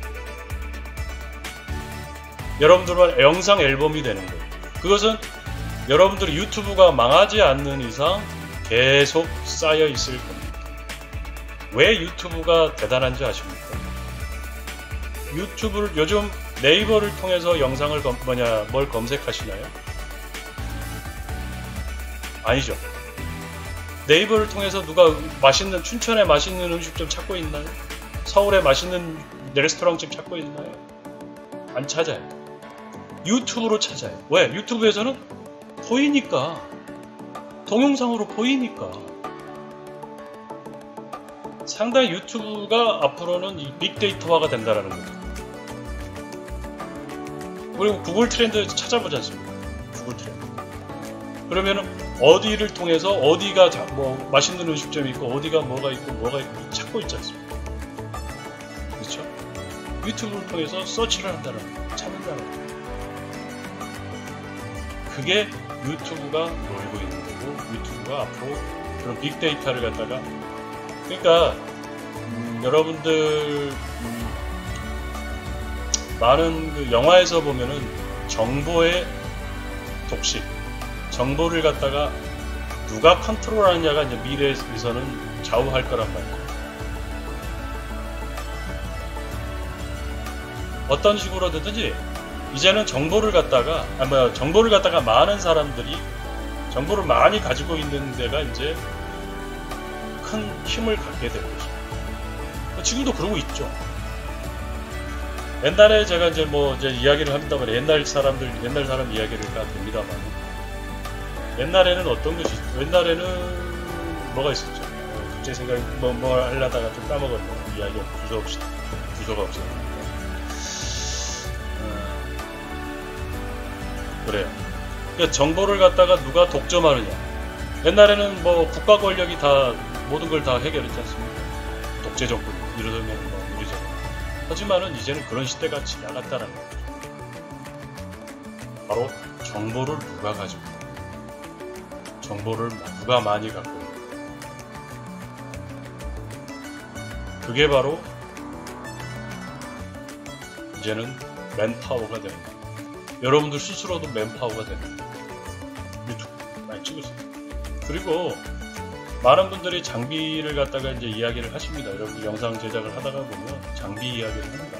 여러분들만 영상 앨범이 되는 거예요. 그것은 여러분들이 유튜브가 망하지 않는 이상 계속 쌓여 있을 겁니다. 왜 유튜브가 대단한지 아십니까? 유튜브를 요즘 네이버를 통해서 영상을 뭘 검색하시나요? 아니죠. 네이버를 통해서 누가 춘천에 맛있는 음식점 찾고 있나요? 서울에 맛있는 레스토랑집 찾고 있나요? 안 찾아요. 유튜브로 찾아요. 왜? 유튜브에서는 보이니까. 동영상으로 보이니까. 상당히 유튜브가 앞으로는 이 빅데이터화가 된다는 거죠. 그리고 구글 트렌드에서 찾아보지 않습니까? 구글 트렌드. 그러면은 어디를 통해서 어디가 뭐 맛있는 음식점이 있고 어디가 뭐가 있고 찾고 있지 않습니까? 그렇죠? 유튜브를 통해서 서치를 한다는 거예요. 찾는다는 거예요. 그게 유튜브가 놀고 있는 거고 유튜브가 앞으로 그런 빅데이터를 갖다가 그러니까 여러분들 많은 그 영화에서 보면은 정보의 독식, 정보를 갖다가 누가 컨트롤하느냐가 이제 미래에서는 좌우할 거란 말이에요. 어떤 식으로 되든지 이제는 정보를 갖다가 많은 사람들이 정보를 많이 가지고 있는 데가 이제 큰 힘을 갖게 될 것입니다. 지금도 그러고 있죠. 옛날에 제가 이제 이야기를 합니다만 옛날 사람 이야기를 다 됩니다만 옛날에는 어떤 것이 옛날에는 뭐가 있었죠. 갑자기 생각이 뭐 하려다가 좀 까먹었네요. 이야기가 주소가 없어요. 그래요. 그러니까 정보를 갖다가 누가 독점하느냐. 옛날에는 뭐 국가 권력이 다 모든 걸 다 해결했지 않습니까? 독재 정권, 이러면 우리죠. 하지만은 이제는 그런 시대가 지나갔다는 거죠. 바로 정보를 누가 가지고 있고, 정보를 누가 많이 갖고 있고, 그게 바로 이제는 맨파워가 되는 거예요. 여러분들 스스로도 맨파워가 되는 거예요. 유튜브 많이 찍으세요. 그리고 많은 분들이 장비를 갖다가 이제 이야기를 하십니다. 여러분들 영상 제작을 하다가 보면 장비 이야기를 합니다.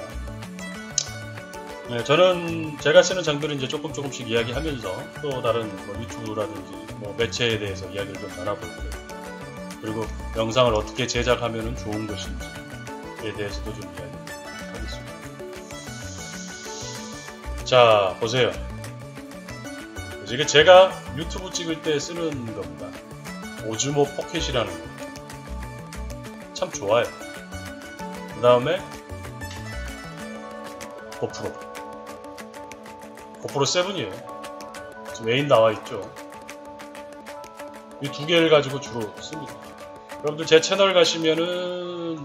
네, 저는 제가 쓰는 장비를 이제 조금씩 이야기하면서 또 다른 유튜브라든지 매체에 대해서 이야기를 좀 나눠보고요. 그리고 영상을 어떻게 제작하면 좋은 것인지에 대해서도 좀 이야기하겠습니다. 자, 보세요. 이게 제가 유튜브 찍을 때 쓰는 겁니다. 오즈모 포켓이라는 거. 참 좋아요. 그 다음에 고프로 7이에요. 지금 메인 나와있죠. 이 두 개를 가지고 주로 씁니다. 여러분들 제 채널 가시면은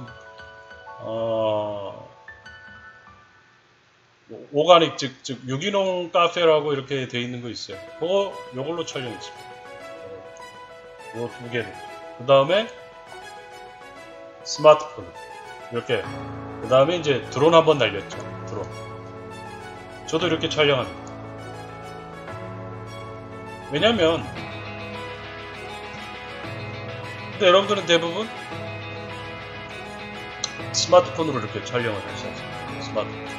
오가닉 즉 유기농 카페라고 이렇게 돼 있는 거 있어요. 요걸로 촬영했습니다. 요 두 개를. 그 다음에 스마트폰 이렇게. 그 다음에 이제 드론 한번 날렸죠. 드론. 저도 이렇게 촬영합니다. 왜냐면 근데 여러분들은 대부분 스마트폰으로 이렇게 촬영을 하시죠. 스마트폰.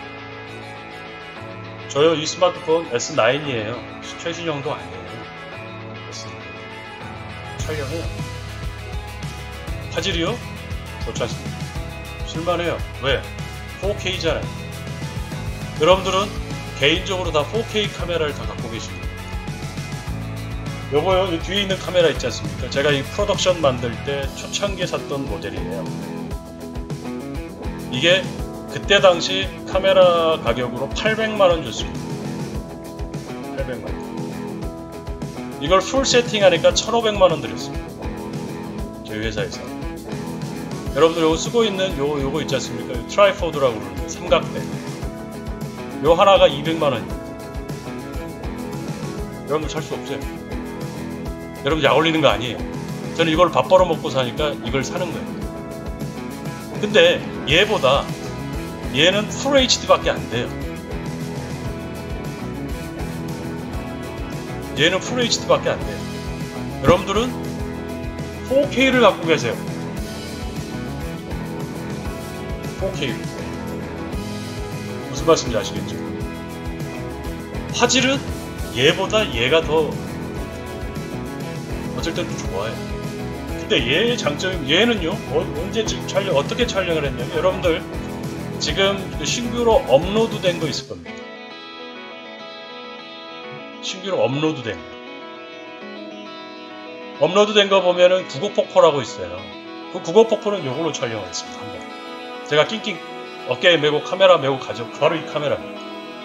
저요 이 스마트폰 S9이에요. 최신형도 아니에요. S9. 촬영해요. 화질이요? 좋지 않습니다. 쓸만해요. 왜? 4K잖아요. 여러분들은 개인적으로 다 4K 카메라를 다 갖고 계십니다. 요거요, 이 뒤에 있는 카메라 있지 않습니까? 제가 이 프로덕션 만들 때 초창기에 샀던 모델이에요. 이게 그때 당시 카메라 가격으로 800만원 줬습니다. 800만원. 이걸 풀 세팅하니까 1500만원 들였습니다. 저희 회사에서. 여러분들 요거 쓰고 있는 요거 있지 않습니까? 트라이포드라고 부르는 삼각대. 요 하나가 200만원입니다. 여러분들 살 수 없어요. 여러분 약 올리는 거 아니에요. 저는 이걸 밥 벌어먹고 사니까 이걸 사는 거예요. 근데 얘보다 얘는 풀 HD밖에 안 돼요. 얘는 풀 HD밖에 안 돼요. 여러분들은 4K를 갖고 계세요. 4K. 무슨 말씀인지 아시겠죠? 화질은 얘보다 얘가 더 어쩔 때는 좋아요. 근데 얘의 장점이, 얘는요, 언제 어떻게 촬영을 했냐면, 여러분들 지금 신규로 업로드 된 거 있을 겁니다. 신규로 업로드 된 거. 업로드 된 거 보면은 구곡폭포라고 있어요. 그 구곡폭포는 요걸로 촬영을 했습니다. 한번. 제가 낑낑 어깨에 메고 카메라 메고 가죠. 바로 이 카메라입니다.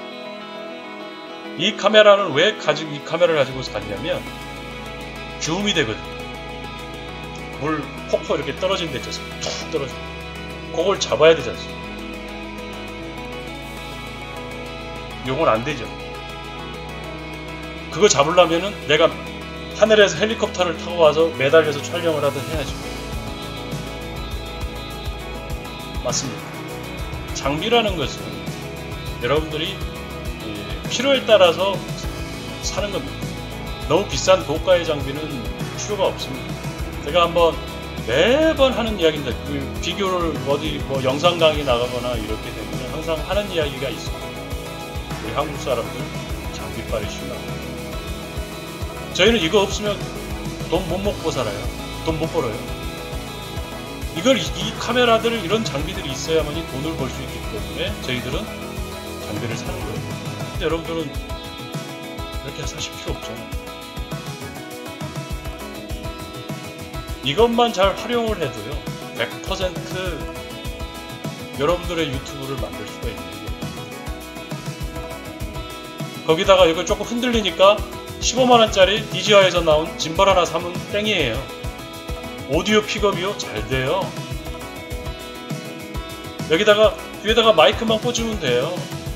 이 카메라는 왜 이 카메라를 가지고 갔냐면, 줌이 되거든요. 물 폭포 이렇게 떨어진 데 있죠. 툭 떨어진. 그걸 잡아야 되지 않습니까? 요건 안 되죠. 그거 잡으려면은 내가 하늘에서 헬리콥터를 타고 와서 매달려서 촬영을 하든 해야죠. 맞습니다. 장비라는 것은 여러분들이 필요에 따라서 사는 겁니다. 너무 비싼 고가의 장비는 필요가 없습니다. 제가 한번 매번 하는 이야기인데, 그 비교를 어디 뭐 영상 강의 나가거나 이렇게 되면 항상 하는 이야기가 있습니다. 우리 한국 사람들 장비빨이 심합니다. 저희는 이거 없으면 돈 못 먹고 살아요. 돈 못 벌어요. 이 카메라들, 이런 장비들이 있어야만이 돈을 벌 수 있기 때문에 저희들은 장비를 사는 거예요. 근데 여러분들은 이렇게 사실 필요 없잖아요. 이것만 잘 활용을 해도요, 100% 여러분들의 유튜브를 만들 수가 있는 거예요. 거기다가 이거 조금 흔들리니까 15만원짜리 DJI에서 나온 짐벌 하나 사면 땡이에요. 오디오 픽업이요? 잘 돼요. 여기다가 뒤에다가 마이크만 꽂으면 돼요.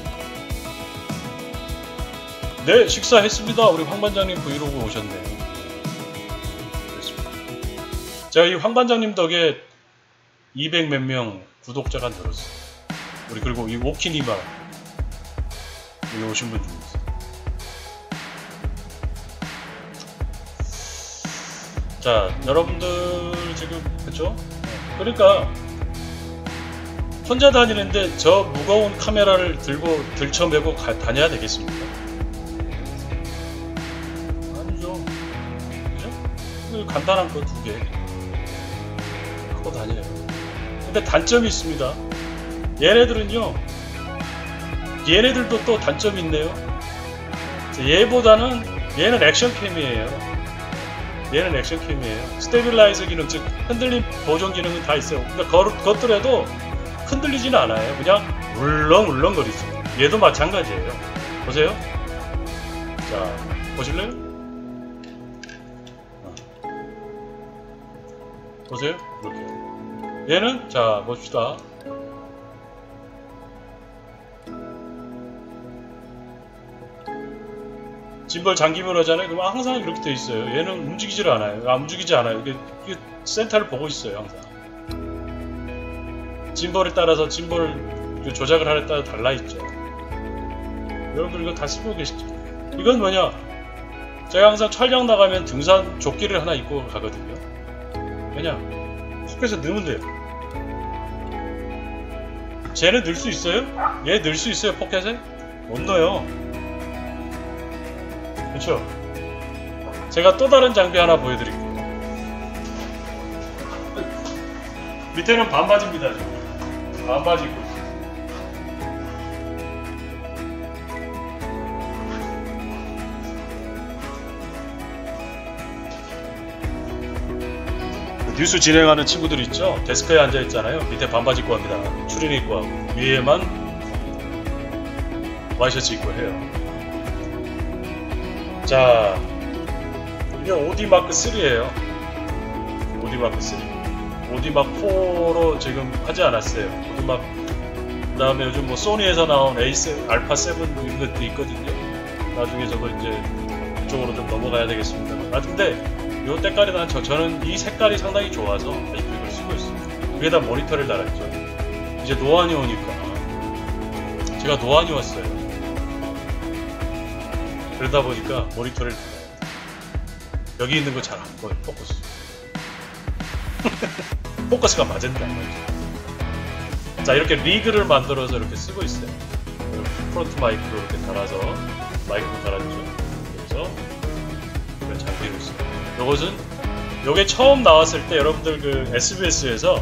네, 식사했습니다. 우리 황 반장님 브이로그 오셨네요. 그렇습니다. 제가 이 황 반장님 덕에 200 몇 명 구독자가 늘었어요. 우리 그리고 이 오키니마 여기 오신 분 중에 있어요. 자, 여러분들 지금 그쵸? 그러니까 혼자 다니는데 저 무거운 카메라를 들고 들쳐매고 다녀야 되겠습니까? 아니죠. 그죠? 간단한 거 2개 하고 다녀요. 근데 단점이 있습니다. 얘네들은요, 얘네들도 또 단점이 있네요. 얘보다는 얘는 액션캠이에요. 얘는 액션캠이에요. 스테빌라이저 기능, 즉 흔들림 보정 기능은 다 있어요. 근데 그것들에도 흔들리지는 않아요. 그냥 울렁울렁거리죠. 얘도 마찬가지예요. 보세요. 자, 보실래요? 보세요. 이렇게. 얘는, 자, 봅시다. 짐벌 잠기면 하잖아요. 그럼 항상 이렇게 돼 있어요. 얘는 움직이질 않아요. 움직이지 않아요. 이게 센터를 보고 있어요. 항상. 짐벌에 따라서 짐벌 조작을 하에 따라 달라 있죠. 여러분들 이거 다 쓰고 계시죠? 이건 뭐냐? 제가 항상 촬영 나가면 등산 조끼를 하나 입고 가거든요. 왜냐? 포켓에서 넣으면 돼요. 쟤는 넣을 수 있어요? 얘 넣을 수 있어요? 포켓에? 못 넣어요. 그쵸? 제가 또 다른 장비 하나 보여드릴게요. 밑에는 반바지입니다. 지금. 반바지 입고 있어요. 뉴스 진행하는 친구들 있죠? 데스크에 앉아있잖아요. 밑에 반바지 입고 합니다. 추리닝 입고 하고 위에만 와이셔츠 입고 해요. 자, 이게 OD 마크 3예요. OD 마크 3. 오디막4로 지금 하지 않았어요. 오디막 그 다음에 요즘 뭐 소니에서 나온 A7, 알파7 이런 것도 있거든요. 나중에 저거 이제 이쪽으로 좀 넘어가야 되겠습니다. 아 근데 요 때깔이 저는 이 색깔이 상당히 좋아서 아직도 이걸 쓰고 있어요. 위에다 모니터를 달았죠. 이제 노안이 오니까 제가 노안이 왔어요. 그러다 보니까 모니터를 달아요. 여기 있는 거 잘 안 보여요. 포커스. 포커스가 맞은데 안 맞죠. 자, 이렇게 리그를 만들어서 이렇게 쓰고 있어요. 프론트 마이크로 이렇게 달아서 마이크로 달았죠. 그래서 장비로 있어요. 요것은 요게 처음 나왔을 때 여러분들 그 SBS에서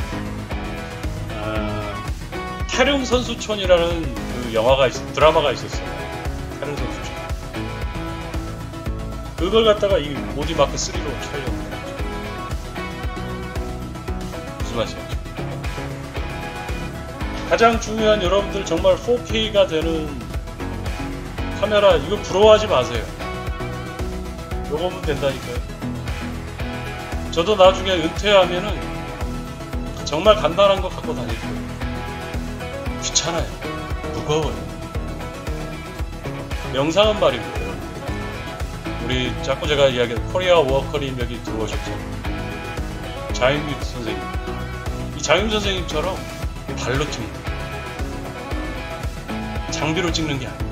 태릉 선수촌이라는 그 드라마가 있었어요. 태릉 선수촌. 그걸 갖다가 이 오디마크 3로 촬영해요. 무슨 말씀이죠? 가장 중요한 여러분들 정말 4K가 되는 카메라 이거 부러워하지 마세요. 요거면 된다니까요. 저도 나중에 은퇴하면은 정말 간단한 거 갖고 다닐 거예요. 귀찮아요. 무거워요. 영상은 말입니다. 우리 자꾸 제가 이야기하는 코리아 워커님 여기 들어오셨잖아요. 장윤규 선생님. 이 장윤 선생님처럼 발로 찍는 거예요. 장비로 찍는 게 아니에요.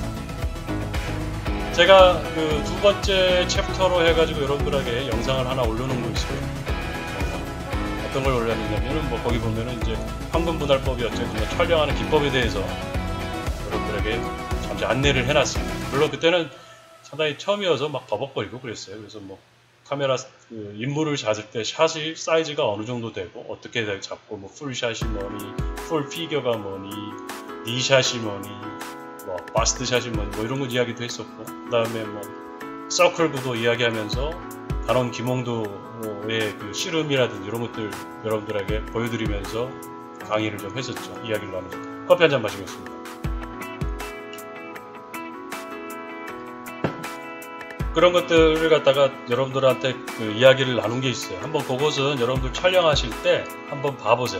제가 그 두 번째 챕터로 해가지고 여러분들에게 영상을 하나 올려놓은 거 있어요. 어떤 걸 올렸느냐면은 뭐 거기 보면은 이제 황금분할법이 어쨌든 촬영하는 기법에 대해서 여러분들에게 잠시 안내를 해놨습니다. 물론 그때는 상당히 처음이어서 막 버벅거리고 그랬어요. 그래서 뭐 카메라 그 인물을 잡을 때 샷이 사이즈가 어느 정도 되고 어떻게 잡고 뭐 풀샷이 뭐니, 풀 피겨가 뭐니, 니샷이 뭐니, 뭐 바스트 샷이 뭐니 뭐 이런 거 이야기도 했었고 그 다음에 뭐 서클 구도 이야기하면서 단원 김홍도의 그 씨름이라든지 이런 것들 여러분들에게 보여드리면서 강의를 좀 했었죠. 이야기를 나누죠. 커피 한잔 마시겠습니다. 그런 것들을 갖다가 여러분들한테 그 이야기를 나눈 게 있어요. 한번 그것은 여러분들 촬영하실 때 한번 봐보세요.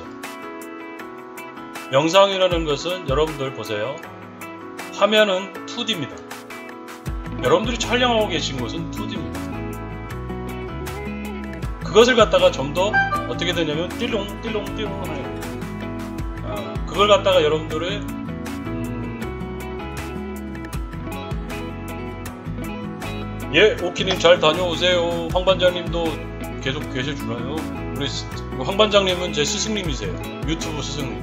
영상이라는 것은 여러분들 보세요. 화면은 2D입니다. 여러분들이 촬영하고 계신 것은 2D입니다. 그것을 갖다가 좀 더 어떻게 되냐면 띠롱 하요. 그걸 갖다가 여러분들의 예, 오키님 잘 다녀오세요. 황 반장님도 계속 계셔주나요? 우리 황 반장님은 제 스승님이세요. 유튜브 스승님.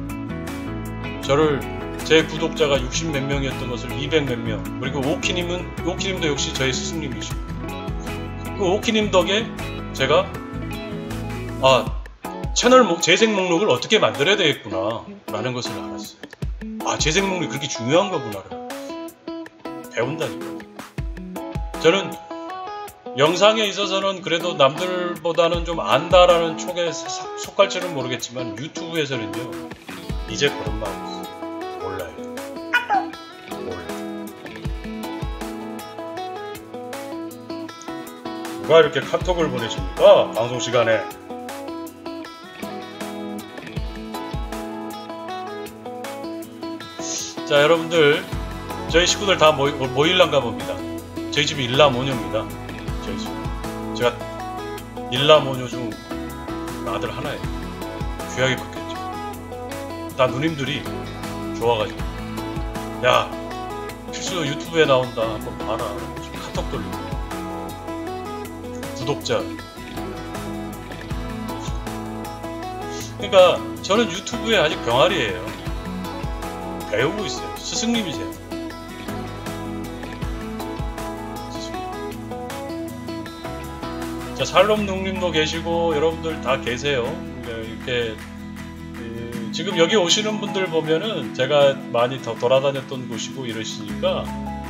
제 구독자가 60 몇 명이었던 것을 200 몇 명. 그리고 오키님도 역시 저의 스승님이시고. 그 오키님 덕에 제가 채널 재생 목록을 어떻게 만들어야 되겠구나 라는 것을 알았어요. 재생 목록이 그렇게 중요한 거구나를 배운다니까요. 저는 영상에 있어서는 그래도 남들보다는 좀 안다라는 촉에 속할지는 모르겠지만 유튜브에서는요 이제 그런 말이 있어요. 몰라요. 누가 이렇게 카톡을 보내십니까? 방송 시간에. 자, 여러분들 저희 식구들 다 모일란가 봅니다. 저희 집이 일남오녀입니다. 저희 집. 제가 일남오녀 중 아들 하나예요. 귀하게 컸겠죠. 다 누님들이 좋아가지고 야 필수 유튜브에 나온다 한번 봐라. 카톡 돌리고 구독자. 그러니까 저는 유튜브에 아직 병아리예요. 배우고 있어요. 스승님이세요. 자, 살롬 농님도 계시고 여러분들 다 계세요. 이렇게 지금 여기 오시는 분들 보면은 제가 많이 더 돌아다녔던 곳이고 이러시니까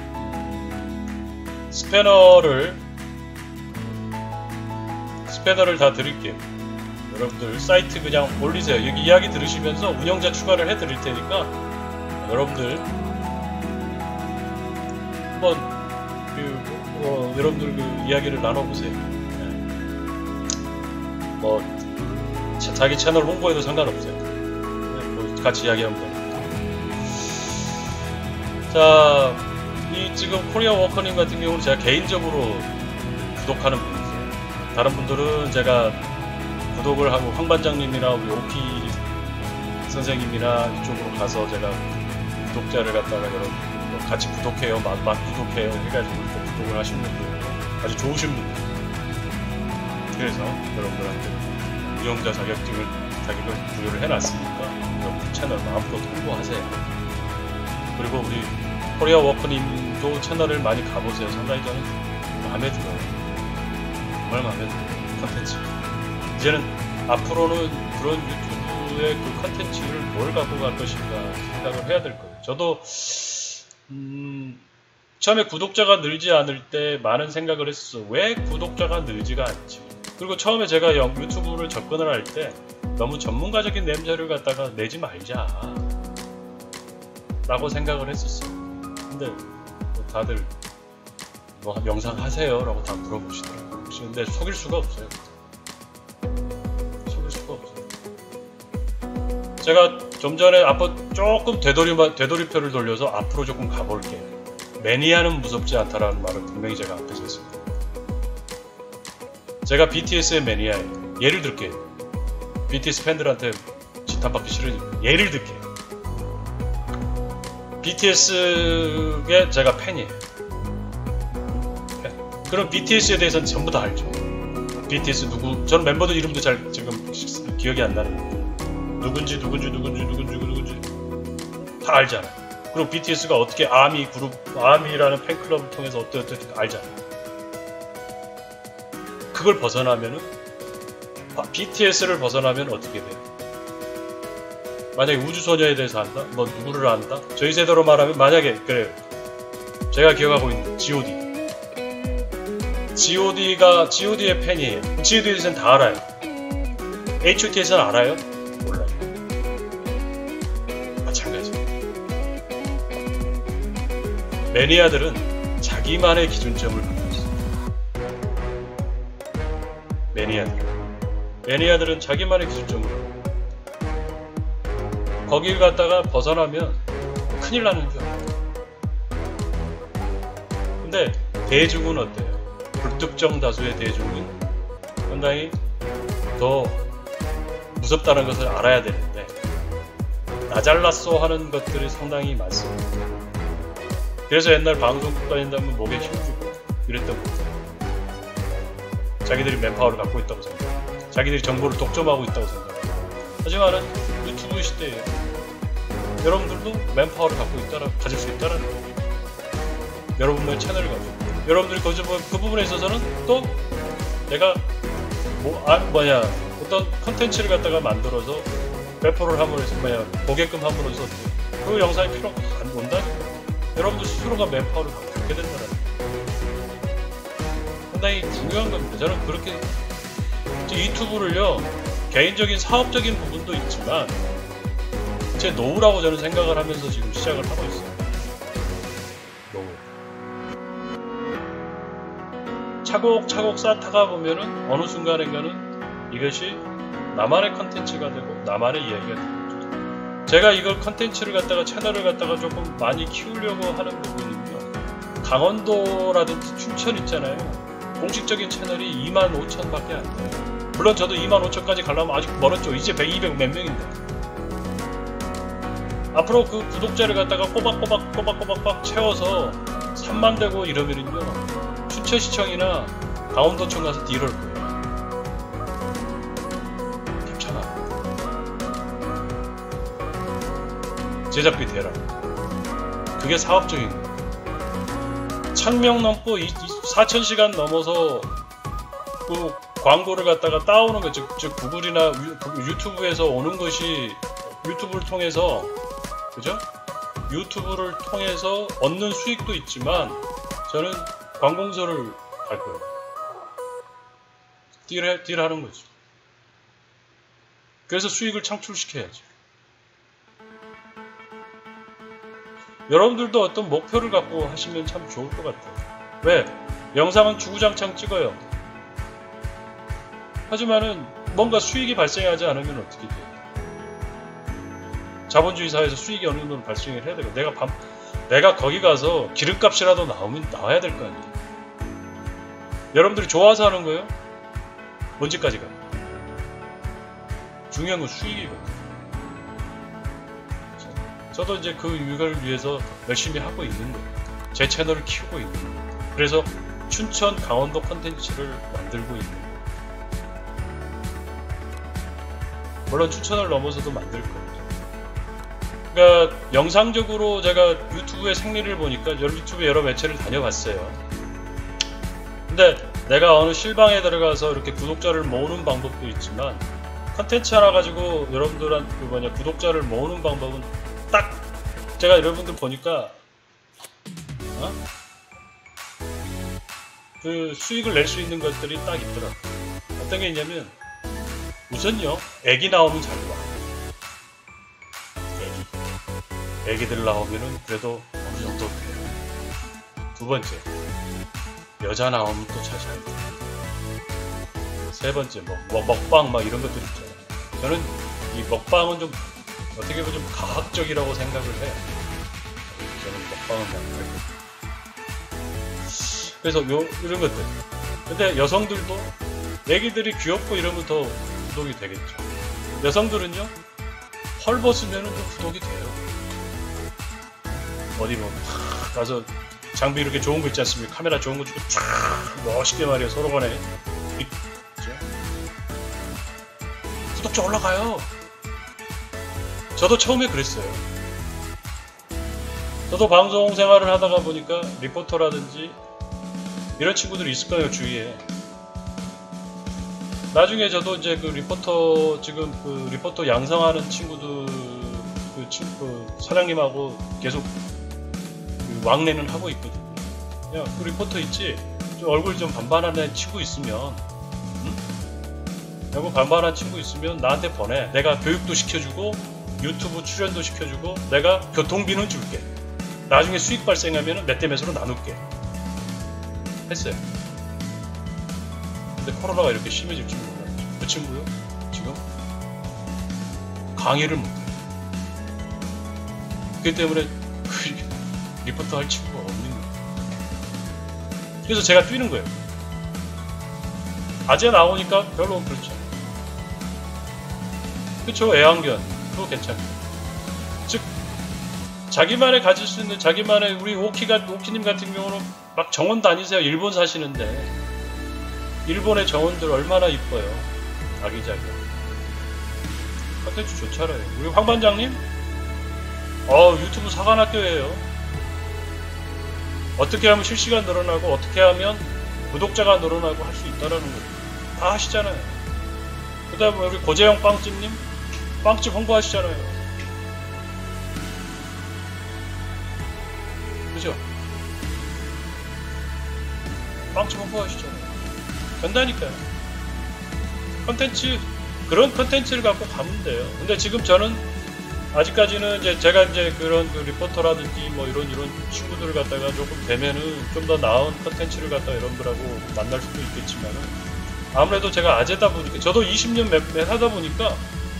스패너를 다 드릴게요. 여러분들 사이트 그냥 올리세요. 여기 이야기 들으시면서 운영자 추가를 해 드릴 테니까 여러분들 한번 여러분들 그 이야기를 나눠보세요. 뭐 자기 채널 홍보해도 상관없어요. 뭐 같이 이야기하면 됩니다. 자, 이 지금 코리아 워커님 같은 경우는 제가 개인적으로 구독하는 분이세요. 다른 분들은 제가 구독을 하고 황반장님이나 우리 오피 선생님이나 이쪽으로 가서 제가 구독자를 갖다가 여러분 같이 구독해요, 맛 구독해요 해가지고 구독을 하시는 분들 아주 좋으신 분들. 그래서 여러분들한테 이용자 자격을 부여를 해놨으니까 여러분 채널 마음껏 홍보하세요. 그리고 우리 코리아 워커님도 채널을 많이 가보세요. 상당히 저는 마음에 들어요. 정말 마음에 들어요. 컨텐츠. 이제는 앞으로는 그런 유튜브의 그 컨텐츠를 뭘 갖고 갈 것인가 생각을 해야 될 거예요. 저도 처음에 구독자가 늘지 않을 때 많은 생각을 했었어. 왜 구독자가 늘지가 않지? 그리고 처음에 제가 유튜브를 접근을 할 때 너무 전문가적인 냄새를 갖다가 내지 말자 라고 생각을 했었어요. 근데 뭐 다들 뭐 영상 하세요 라고 다 물어보시더라고요. 근데 속일 수가 없어요. 속일 수가 없어요. 제가 좀 전에 조금 되돌이표를 돌려서 앞으로 조금 가볼게요. 매니아는 무섭지 않다라는 말을 분명히 제가 앞에서 했습니다. 제가 BTS의 매니아예요. 예를 들게요. BTS 팬들한테 지탄받기 싫으니까 예를 들게요. BTS의 제가 팬이에요. 그럼 BTS에 대해서는 전부 다 알죠. BTS 누구, 저는 멤버들 이름도 잘 지금 기억이 안 나는데 누군지 다 알잖아요. 그리고 BTS가 어떻게 아미라는 팬클럽을 통해서 어떻게 알잖아요. 그걸 벗어나면은 BTS를 벗어나면 어떻게 돼요? 만약에 우주소녀에 대해서 안다? 뭐 누구를 안다? 저희 세대로 말하면 만약에 그래요. 제가 기억하고 있는 GOD의 팬이에요. GOD에 대해서는 다 알아요. H.O.T에서는 알아요? 몰라요. 마찬가지. 매니아들은 자기만의 기준점을 갖고 있어요. 매니아들은 자기만의 기준점을 갖고 있어요. 거길 갔다가 벗어나면 큰일 나는 줄 알아요. 근데 대중은 어때요? 불특정 다수의 대중은 상당히 더 무섭다는 것을 알아야 되는데 나 잘났어 하는 것들이 상당히 많습니다. 그래서 옛날 방송국 다닌다면 목에 힘주고 이랬던 거죠. 자기들이 맨파워를 갖고 있다고 생각해요. 자기들이 정보를 독점하고 있다고 생각해요. 하지만은 유튜브 시대에 여러분들도 맨파워를 가질 수 있다는 거예요. 여러분의 채널을 가지고 여러분들이 그 부분에 있어서는 또 내가 어떤 컨텐츠를 갖다가 만들어서 배포를 함으로써 보게끔 함으로써 그 영상이 필요가 안 온다니까. 여러분들 스스로가 맨파워를 갖게 된다는 거예요. 상당히 중요한 겁니다. 저는 그렇게 유튜브를요 개인적인 사업적인 부분도 있지만 제 노후라고 저는 생각을 하면서 지금 시작을 하고 있어요. 노후. 차곡차곡 쌓다가 보면은 어느 순간인가는 이것이 나만의 컨텐츠가 되고 나만의 이야기가 되는 거죠. 제가 이걸 컨텐츠를 갖다가 채널을 갖다가 조금 많이 키우려고 하는 부분은요. 강원도라든지 춘천 있잖아요. 공식적인 채널이 25,000밖에 안 돼요. 물론 저도 25,000까지 가려면 아직 멀었죠. 이제 200 몇 명인데. 앞으로 그 구독자를 갖다가 꼬박꼬박 채워서 3만 되고 이러면은요 춘천시청이나 강원도청 가서 딜할 거예요. 괜찮아. 제작비 대라. 그게 사업적인 거예요. 1000명 넘고 4000시간 넘어서 그 광고를 갖다가 따오는 거, 즉 구글이나 유튜브에서 오는 것이 유튜브를 통해서 그죠? 유튜브를 통해서 얻는 수익도 있지만 저는 관공서를 갈 거예요. 딜하는 거죠. 그래서 수익을 창출시켜야죠. 여러분들도 어떤 목표를 갖고 하시면 참 좋을 것 같아요. 왜? 영상은 주구장창 찍어요. 하지만은 뭔가 수익이 발생하지 않으면 어떻게 돼요? 자본주의 사회에서 수익이 어느 정도 발생을 해야 되고, 내가 거기 가서 기름값이라도 나와야 될 거 아니에요. 여러분들이 좋아서 하는 거예요? 언제까지 가? 중요한 건 수익이거든요. 저도 이제 이걸 위해서 열심히 하고 있는 거예요. 제 채널을 키우고 있는 거예요. 그래서 춘천 강원도 콘텐츠를 만들고 있는 거예요. 물론 춘천을 넘어서도 만들 거예요. 그러니까 영상적으로 제가 유튜브의 생리를 보니까 유튜브 여러 매체를 다녀봤어요. 근데 내가 어느 실방에 들어가서 이렇게 구독자를 모으는 방법도 있지만, 컨텐츠 하나 가지고 여러분들한테 구독자를 모으는 방법은 딱 제가 여러분들 보니까 그 수익을 낼 수 있는 것들이 딱 있더라고요. 어떤 게 있냐면, 우선요, 애기 나오면 잘 와. 애기들 나오면은 그래도 어느 정도 돼요. 두 번째, 여자 나오면 또 잘 돼. 세 번째, 먹방 이런 것들 있잖아요. 저는 이 먹방은 좀 어떻게 보면 좀 과학적이라고 생각을 해요. 저는 먹방은 안 하고. 그래서 이런 것들. 근데 여성들도 애기들이 귀엽고 이러면 더 구독이 되겠죠. 여성들은요, 헐벗으면 좀 구독이 돼요. 어디 가서 장비 이렇게 좋은 거 있지 않습니까? 카메라 좋은 거 주고 쫙 멋있게 말이에요. 서로 간에 그죠? 구독자 올라가요. 저도 처음에 그랬어요. 저도 방송 생활을 하다가 보니까 리포터라든지 이런 친구들이 있을 거예요, 주위에. 나중에 저도 이제 지금 리포터 양성하는 친구들, 사장님하고 계속 왕래는 하고 있거든요. 야, 그 리포터 있지? 좀 얼굴 좀 반반한 친구 있으면, 얼굴 반반한 친구 있으면 나한테 보내. 내가 교육도 시켜주고, 유튜브 출연도 시켜주고, 내가 교통비는 줄게. 나중에 수익 발생하면 몇 대 몇으로 나눌게. 했어요. 근데 코로나가 이렇게 심해질 줄 몰랐죠. 그 친구요? 지금 강의를 못해요. 그렇기 때문에 리포터 할 친구가 없는 거예요. 그래서 제가 뛰는 거예요. 아재 나오니까 별로 그렇죠. 그쵸, 애완견. 그거 괜찮아요. 즉, 자기만의 가질 수 있는, 자기만의, 우리 오키님 같은 경우는 막 정원 다니세요. 일본 사시는데. 일본의 정원들 얼마나 이뻐요. 아기자기. 컨텐츠 좋잖아요. 우리 황 반장님? 유튜브 사관학교예요. 어떻게 하면 실시간 늘어나고, 어떻게 하면 구독자가 늘어나고 할 수 있다라는 거 다 하시잖아요. 그 다음에 우리 고재영 빵집님? 빵집 홍보하시잖아요. 그죠? 빵집 홍보하시잖아요. 된다니까요. 그런 컨텐츠를 갖고 가면 돼요. 근데 지금 저는 아직까지는 제가 그런 리포터라든지 이런 친구들을 갖다가 조금 되면은 좀 더 나은 컨텐츠를 갖다가 여러분들하고 만날 수도 있겠지만은, 아무래도 제가 아재다 보니까, 저도 20년 몇 하다 보니까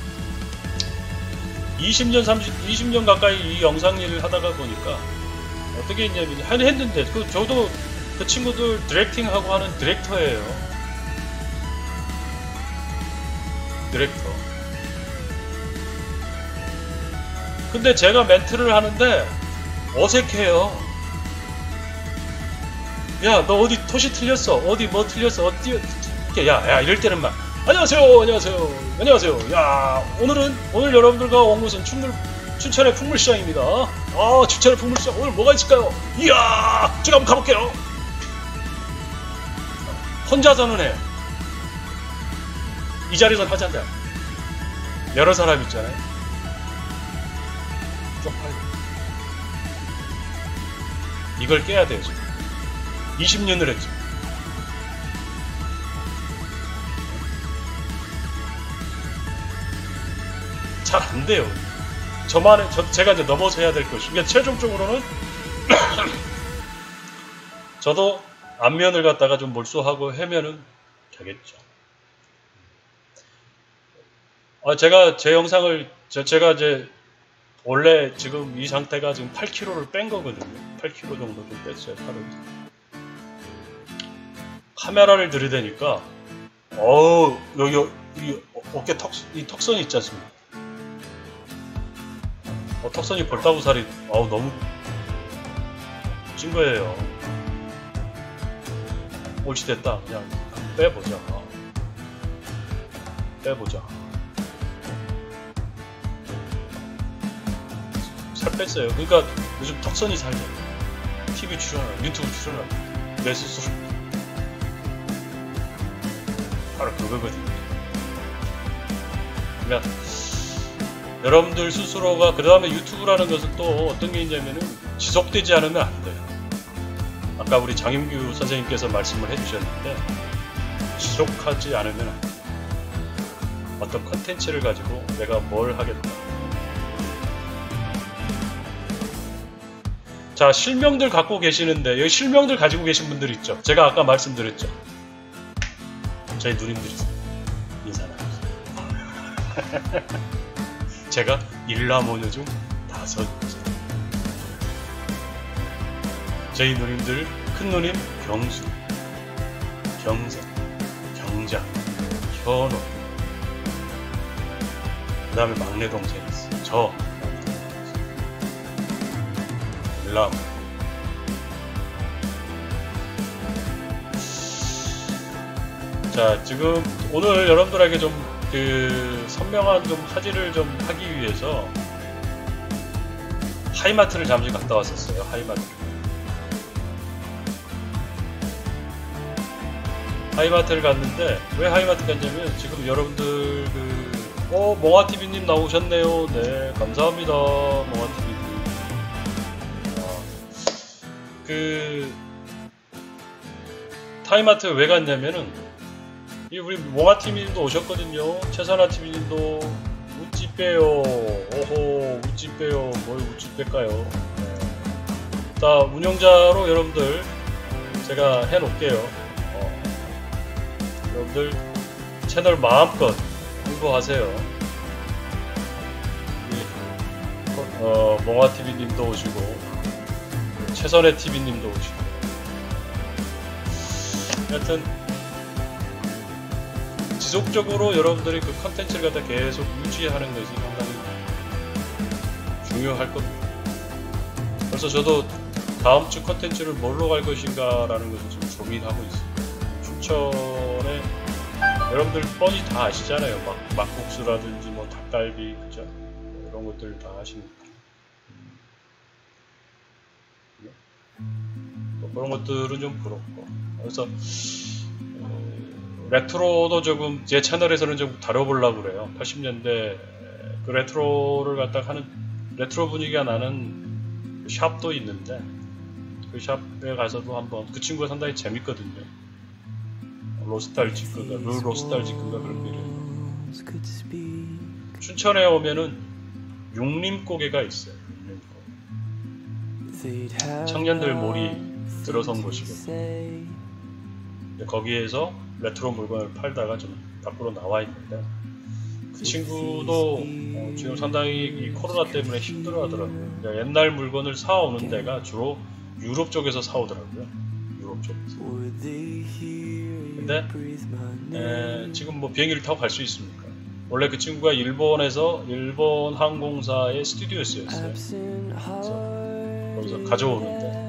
20년 가까이 이 영상 일을 하다가 보니까 어떻게 했냐면, 했는데 저도 그 친구들 디렉팅하고 하는 디렉터예요. 디렉터. 근데 제가 멘트를 하는데 어색해요. 야, 너 어디 토시 틀렸어? 어디 뭐 틀렸어? 야, 이럴 때는 막 안녕하세요. 야, 오늘 여러분들과 온 곳은 춘천의 풍물시장입니다. 춘천의 풍물시장 오늘 뭐가 있을까요? 이야, 제가 한번 가볼게요. 혼자서는 해요. 이 자리에선 하지 않아요. 여러 사람 있잖아요. 쪽팔려. 이걸 깨야 돼요, 지금. 20년을 했죠. 잘 안 돼요. 제가 이제 넘어서 해야 될 것이. 그러니까 최종적으로는 저도 안면을 갖다가 좀 몰수하고 하면은 되겠죠. 제가 제 영상을 제가 이제 원래 지금 이 상태가 지금 8kg를 뺀 거거든요. 8kg 정도 좀 뺐어요. 살을. 카메라를 들이대니까 여기 이 어깨 이 턱선이 있지 않습니까? 턱선이 볼따구살이 너무 찐 거예요. 옳지 됐다. 그냥 빼보자. 살 뺐어요. 그러니까 요즘 턱선이 살죠. TV 출연하고 유튜브 출연하고 내 스스로 바로 그거거든요. 그러니까 여러분들 스스로가 그 다음에 유튜브라는 것은 또 어떤 게 있냐면은 지속되지 않으면 안 돼요. 아까 우리 장윤규 선생님께서 말씀을 해주셨는데 지속하지 않으면 안 돼요. 어떤 컨텐츠를 가지고 내가 뭘 하겠다. 자, 실명들 갖고 계시는데 여기 실명들 가지고 계신 분들 있죠. 제가 아까 말씀드렸죠. 저희 누님들이세요. 인사 나누세요. 제가 일남오녀 중 5째. 저희 누님들 큰 누님 경수, 경선, 경자, 현호. 그 다음에 막내 동생이 있어요. 저 일남. 자, 지금 오늘 여러분들에게 좀 선명한 좀 화질을 좀 하기 위해서 하이마트를 잠시 갔다 왔었어요. 하이마트를 갔는데 왜 하이마트 갔냐면 지금 여러분들 몽아TV님 나오셨네요. 네, 감사합니다. 몽아TV님. 하이마트 왜 갔냐면은 우리 몽아TV님도 오셨거든요. 최선아TV님도 우찌 빼요. 오호, 우찌 빼요. 뭘 우찌 뺄까요? 네. 자, 운영자로 여러분들 제가 해놓을게요. 여러분들 채널 마음껏 홍보하세요. 몽아TV님도 오시고 최선의TV님도 오시고 하여튼 지속적으로 여러분들이 그 컨텐츠를 갖다 계속 유지하는 것이 상당히 중요할 겁니다. 그래서 저도 다음 주 컨텐츠를 뭘로 갈 것인가 라는 것을 지금 고민하고 있습니다. 춘천에 여러분들 뻔히 다 아시잖아요. 막국수라든지 뭐 닭갈비, 그죠? 이런 것들 다 아시니까. 그런 것들은 좀 부럽고. 그래서 레트로도 조금 제 채널에서는 좀 다뤄보려고 그래요. 80년대 그 레트로를 갖다 하는 레트로 분위기가 나는 샵도 있는데 그 샵에 가서도 한번 그 친구가 상당히 재밌거든요. 로스탈지크인가 그런 이름. 춘천에 오면은 육림고개가 있어요. 육림고개. 청년들 몰이 들어선 곳이거든요. 거기에서 레트로 물건을 팔다가 좀 밖으로 나와 있는데 그 친구도 지금 상당히 이 코로나 때문에 힘들어 하더라고요. 그러니까 옛날 물건을 사오는 데가 주로 유럽 쪽에서 사오더라고요. 유럽 쪽에서. 근데 지금 뭐 비행기를 타고 갈 수 있습니까? 원래 그 친구가 일본 항공사의 스튜디오였어요. 그래서 거기서 가져오는데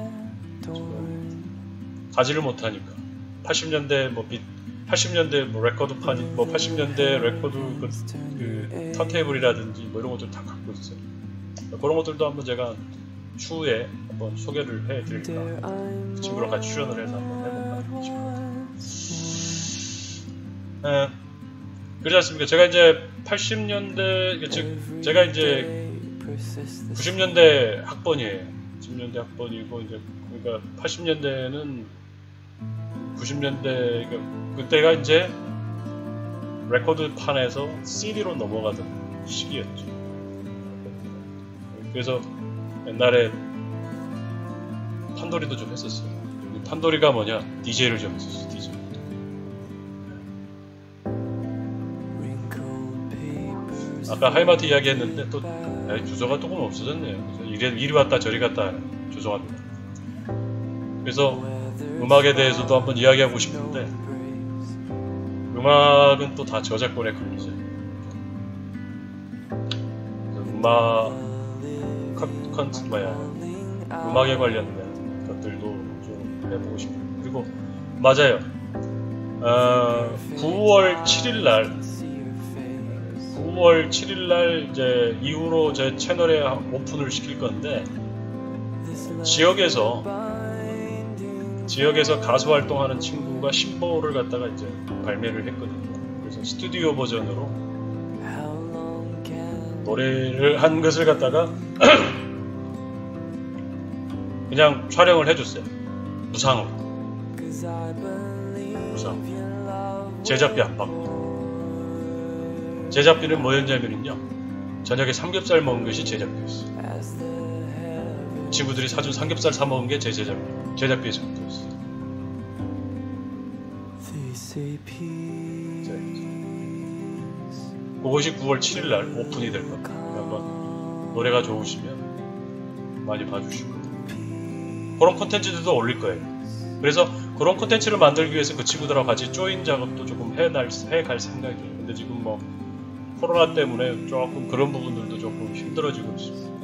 가지를 못하니까 80년대 레코드판이 80년대 레코드 그 턴테이블이라든지 뭐 이런 것들 다 갖고 있어요. 그런 것들도 한번 제가 추후에 한번 소개를 해드릴까. 그 친구랑 같이 출연을 해서 한번 해볼까 싶어요. 그렇지 않습니까? 제가 이제 80년대 즉 제가 이제 90년대 학번이에요. 90년대 학번이고 이제 그러니까 80년대는 90년대 그때가 이제 레코드판에서 CD로 넘어가던 시기였죠. 그래서 옛날에 판도리도 좀 했었어요. 판도리가 뭐냐? DJ를 좀 했었어요. DJ. 아까 하이마트 이야기했는데 또 주소가 조금 없어졌네요. 그래서 이리 왔다 저리 갔다 하는, 죄송합니다. 그래서 음악에 대해서도 한번 이야기하고 싶은데, 음악은 또 다 저작권에 걸리죠. 음악에 관련된 것들도 좀 해보고 싶어요. 그리고 맞아요. 9월 7일날 이제 이후로 제 채널에 오픈을 시킬 건데, 지역에서 가수 활동하는 친구가 신보를 갖다가 이제 발매를 했거든요. 그래서 스튜디오 버전으로 노래를 한 것을 갖다가 그냥 촬영을 해줬어요. 무상으로. 제작비 안 받고. 제작비는 뭐였냐면요, 저녁에 삼겹살 먹은 것이 제작비였어요. 친구들이 사준 삼겹살 사 먹은 게 제 제작비의 정도였어요. 그것이 9월 7일날 오픈이 될 겁니다. 한번 노래가 좋으시면 많이 봐주시고, 그런 콘텐츠들도 올릴 거예요. 그래서 그런 콘텐츠를 만들기 위해서 그 친구들하고 같이 조인 작업도 조금 해갈 생각이에요. 근데 지금 뭐 코로나 때문에 조금 그런 부분들도 조금 힘들어지고 있습니다.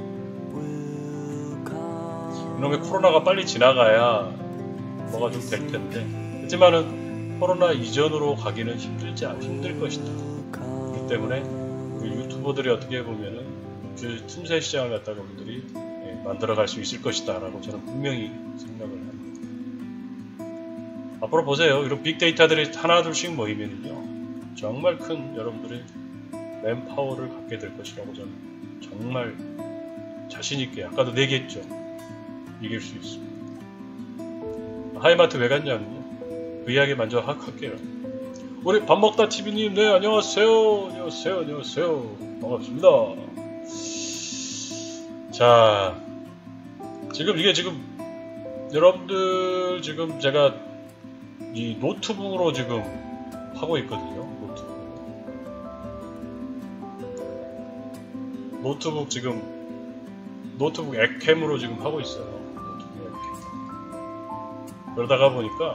이놈의 코로나가 빨리 지나가야 뭐가 좀 될 텐데, 하지만은 코로나 이전으로 가기는 힘들 것이다. 그렇기 때문에 우리 유튜버들이 어떻게 보면은 그 틈새 시장을 갖다가 우리들이 만들어갈 수 있을 것이다 라고 저는 분명히 생각을 합니다. 앞으로 보세요. 이런 빅데이터들이 하나둘씩 모이면요, 정말 큰 여러분들의 맨파워를 갖게 될 것이라고 저는 정말 자신있게, 아까도 얘기했죠, 이길 수 있습니다. 하이마트 왜 갔냐면요, 그 이야기 먼저 할게요. 우리 밥먹다 TV님, 네, 안녕하세요. 반갑습니다. 자, 이게 지금 여러분들 지금 제가 이 노트북으로 지금 하고 있거든요. 노트북 앱캠으로 지금 하고 있어요. 노트북 앱캠. 그러다가 보니까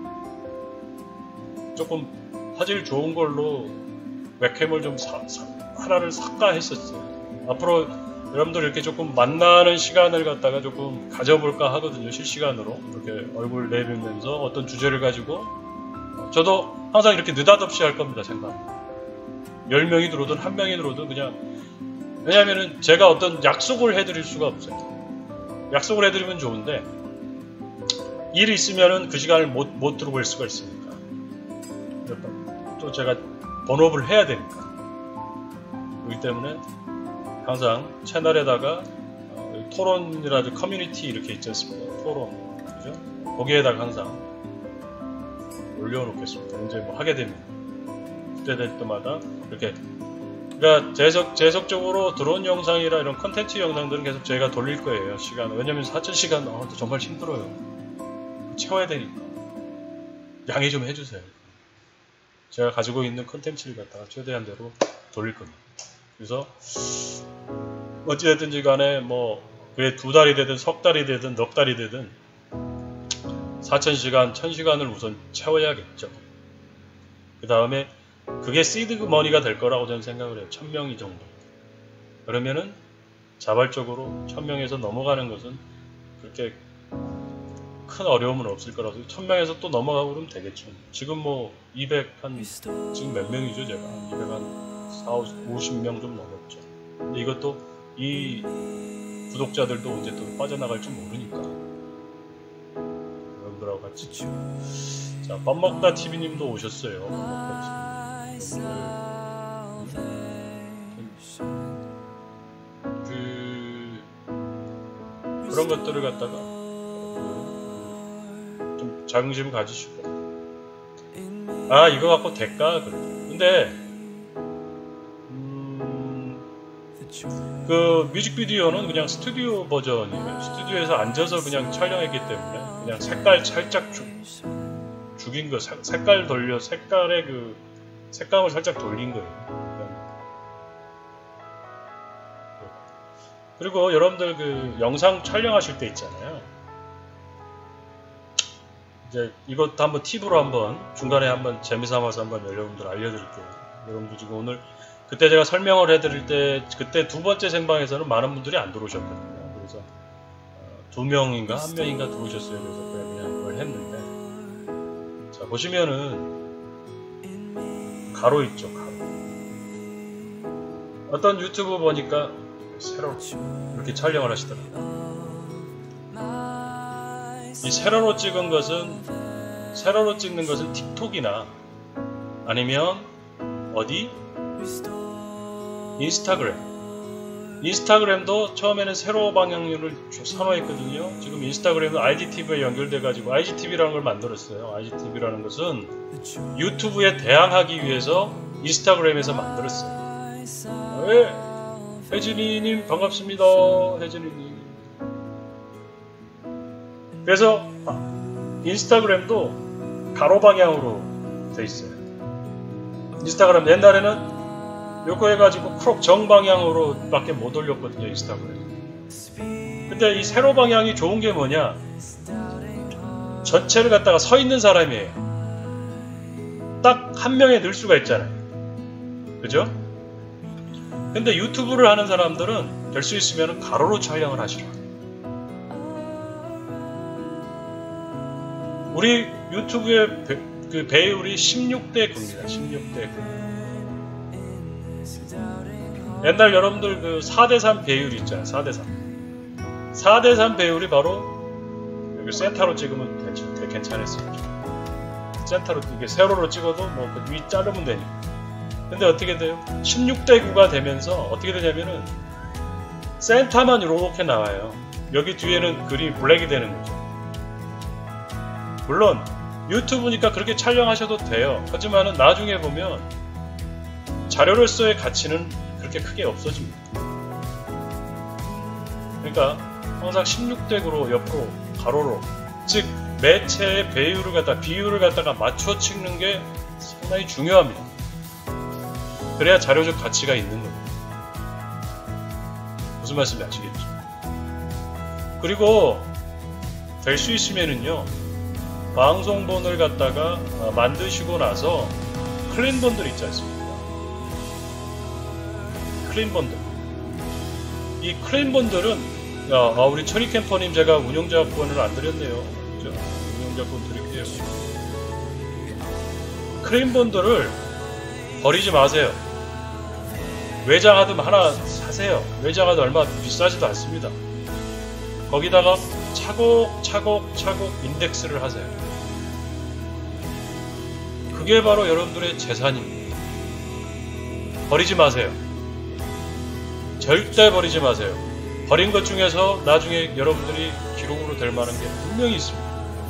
조금 화질 좋은 걸로 웹캠을 좀 하나를 살까 했었어요. 앞으로 여러분들 이렇게 조금 만나는 시간을 갖다가 조금 가져볼까 하거든요. 실시간으로 이렇게 얼굴 내밀면서 어떤 주제를 가지고, 저도 항상 이렇게 느닷없이 할 겁니다. 생각 10명이 들어오든 1명이 들어오든 그냥, 왜냐면은 제가 어떤 약속을 해드릴 수가 없어요. 약속을 해드리면 좋은데 일이 있으면은 그 시간을 못 들어볼 수가 있으니까, 또 제가 본업을 해야 되니까, 그렇기 때문에 항상 채널에다가 토론이라든지 커뮤니티 이렇게 있지 않습니까? 토론, 그죠? 거기에다가 항상 올려놓겠습니다. 이제 뭐 하게 되면 그때 될 때마다 이렇게, 그러니까 계속적으로 들어온 영상이라 이런 컨텐츠 영상들은 계속 저희가 돌릴 거예요. 시간을. 왜냐면 4,000시간 정말 힘들어요. 채워야 되니까 양해 좀 해주세요. 제가 가지고 있는 컨텐츠를 갖다가 최대한 대로 돌릴 겁니다. 그래서 어찌됐든지 간에 뭐 그게 2달이 되든 석 달이 되든 넉 달이 되든 4,000시간, 1,000시간을 우선 채워야겠죠. 그 다음에 그게 시드 머니가 될 거라고 저는 생각을 해요. 1,000명이 정도. 그러면은 자발적으로 1,000명에서 넘어가는 것은 그렇게 큰 어려움은 없을 거라서 1,000명에서 또 넘어가고 그러면 되겠죠. 지금 뭐 200 지금 몇 명이죠 제가? 250명 좀 넘었죠. 근데 이것도 이 구독자들도 언제 또 빠져나갈지 모르니까 여러분들하고 같이. 자, 밥먹다 TV님도 오셨어요. 밥먹다 TV. 그런 것들을 갖다가 좀 자긍심 가지시고, 아 이거 갖고 될까? 근데 그 뮤직비디오는 그냥 스튜디오 버전이에요. 스튜디오에서 앉아서 그냥 촬영했기 때문에 그냥 색깔 살짝 죽인 거, 색깔 돌려, 색깔의 그 색감을 살짝 돌린 거예요. 그리고 여러분들 그 영상 촬영하실 때 있잖아요. 이제 이것도 한번 팁으로 한번 중간에 한번 재미삼아서 한번 여러분들 알려드릴게요. 여러분들 지금 오늘 그때 제가 설명을 해드릴 때 그때 두 번째 생방에서는 많은 분들이 안 들어오셨거든요. 그래서 2명인가 1명인가 들어오셨어요. 그래서 그냥 그걸 했는데, 자 보시면은 가로 있죠. 가로. 어떤 유튜브 보니까 세로로 이렇게 촬영을 하시더라고요. 이 세로로 찍는 것은 틱톡이나 아니면 어디? 인스타그램도 처음에는 세로 방향률을 선호했거든요. 지금 인스타그램은 IGTV에 연결돼가지고 IGTV라는 걸 만들었어요. IGTV라는 것은 유튜브에 대항하기 위해서 인스타그램에서 만들었어요. 네, 혜진이님 반갑습니다. 혜진이님. 그래서 인스타그램도 가로 방향으로 돼 있어요. 인스타그램 옛날에는 요거 해가지고 크롭 정방향으로 밖에 못 올렸거든요. 인스타그램. 근데 이 세로 방향이 좋은 게 뭐냐, 전체를 갖다가 서 있는 사람이에요. 딱 한 명에 넣을 수가 있잖아요. 그죠? 근데 유튜브를 하는 사람들은 될 수 있으면 가로로 촬영을 하시라. 우리 유튜브의 그 배율이 16대 9입니다. 16대 9. 옛날 여러분들 그 4대3 배율이 있잖아요. 4대3. 4대3 배율이 바로 여기 센터로 찍으면 괜찮았어요. 센터로, 이게 세로로 찍어도 뭐 그 위 자르면 되니까. 근데 어떻게 돼요? 16대 9가 되면서 어떻게 되냐면은 센터만 이렇게 나와요. 여기 뒤에는 글이 블랙이 되는 거죠. 물론 유튜브니까 그렇게 촬영하셔도 돼요. 하지만은 나중에 보면 자료로서의 가치는 그렇게 크게 없어집니다. 그러니까 항상 16대 9로 옆으로 가로로, 즉 매체의 비율을 갖다가 맞춰 찍는 게 상당히 중요합니다. 그래야 자료적 가치가 있는 겁니다. 무슨 말씀인지 아시겠죠? 그리고 될 수 있으면은요, 방송본을 갖다가 만드시고 나서 클린본들 있지 않습니까? 클린본들. 이 클린본들은, 우리 천이캠퍼님 제가 운영자권을 안 드렸네요. 그죠? 운영자권 드릴게요. 클린본들을 버리지 마세요. 외장하드 하나 사세요. 외장하드 얼마 비싸지도 않습니다. 거기다가 차곡차곡 인덱스를 하세요. 그게 바로 여러분들의 재산입니다. 버리지 마세요. 절대 버리지 마세요. 버린 것 중에서 나중에 여러분들이 기록으로 될 만한 게 분명히 있습니다.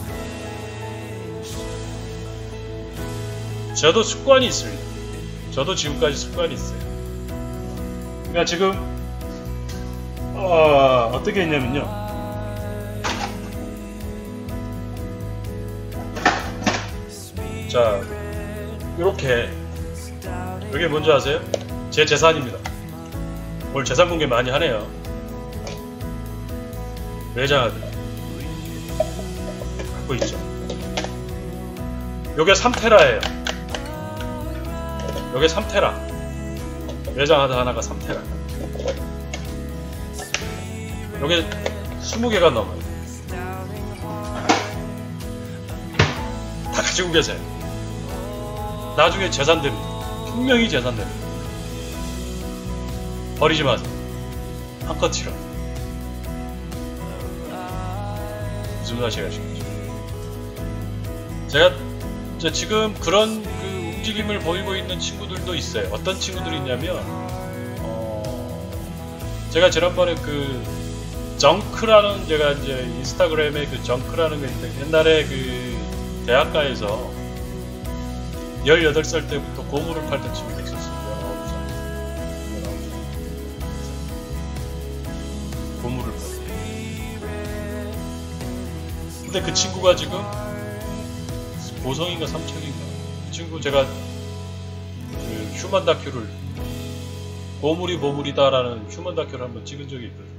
저도 습관이 있습니다. 저도 지금까지 습관이 있어요. 그러니까 지금 어떻게 했냐면요, 자 이렇게, 이게 뭔지 아세요? 제 재산입니다. 오늘 재산 공개 많이 하네요. 외장하드 갖고 있죠. 요게 3테라예요. 요게 3테라. 외장하드 하나가 3테라. 요게 20개가 넘어요. 다 가지고 계세요. 나중에 재산됩니다. 분명히 재산됩니다. 버리지 마세요. 한껏이라. 무슨 말인지 아시겠죠? 제가 지금 그런 그 움직임을 보이고 있는 친구들도 있어요. 어떤 친구들이 있냐면, 제가 지난번에 그 정크라는, 제가 이제 인스타그램에 그 정크라는 게 있는데, 옛날에 그 대학가에서 18살 때부터 고무를 팔던 친구가 있었어요. 19살. 고무를 팔. 근데 그 친구가 지금 고성인가 삼척인가, 그 친구 제가 그 휴먼 다큐를 보물이 보물이다라는 휴먼 다큐를 한번 찍은 적이 있거든요.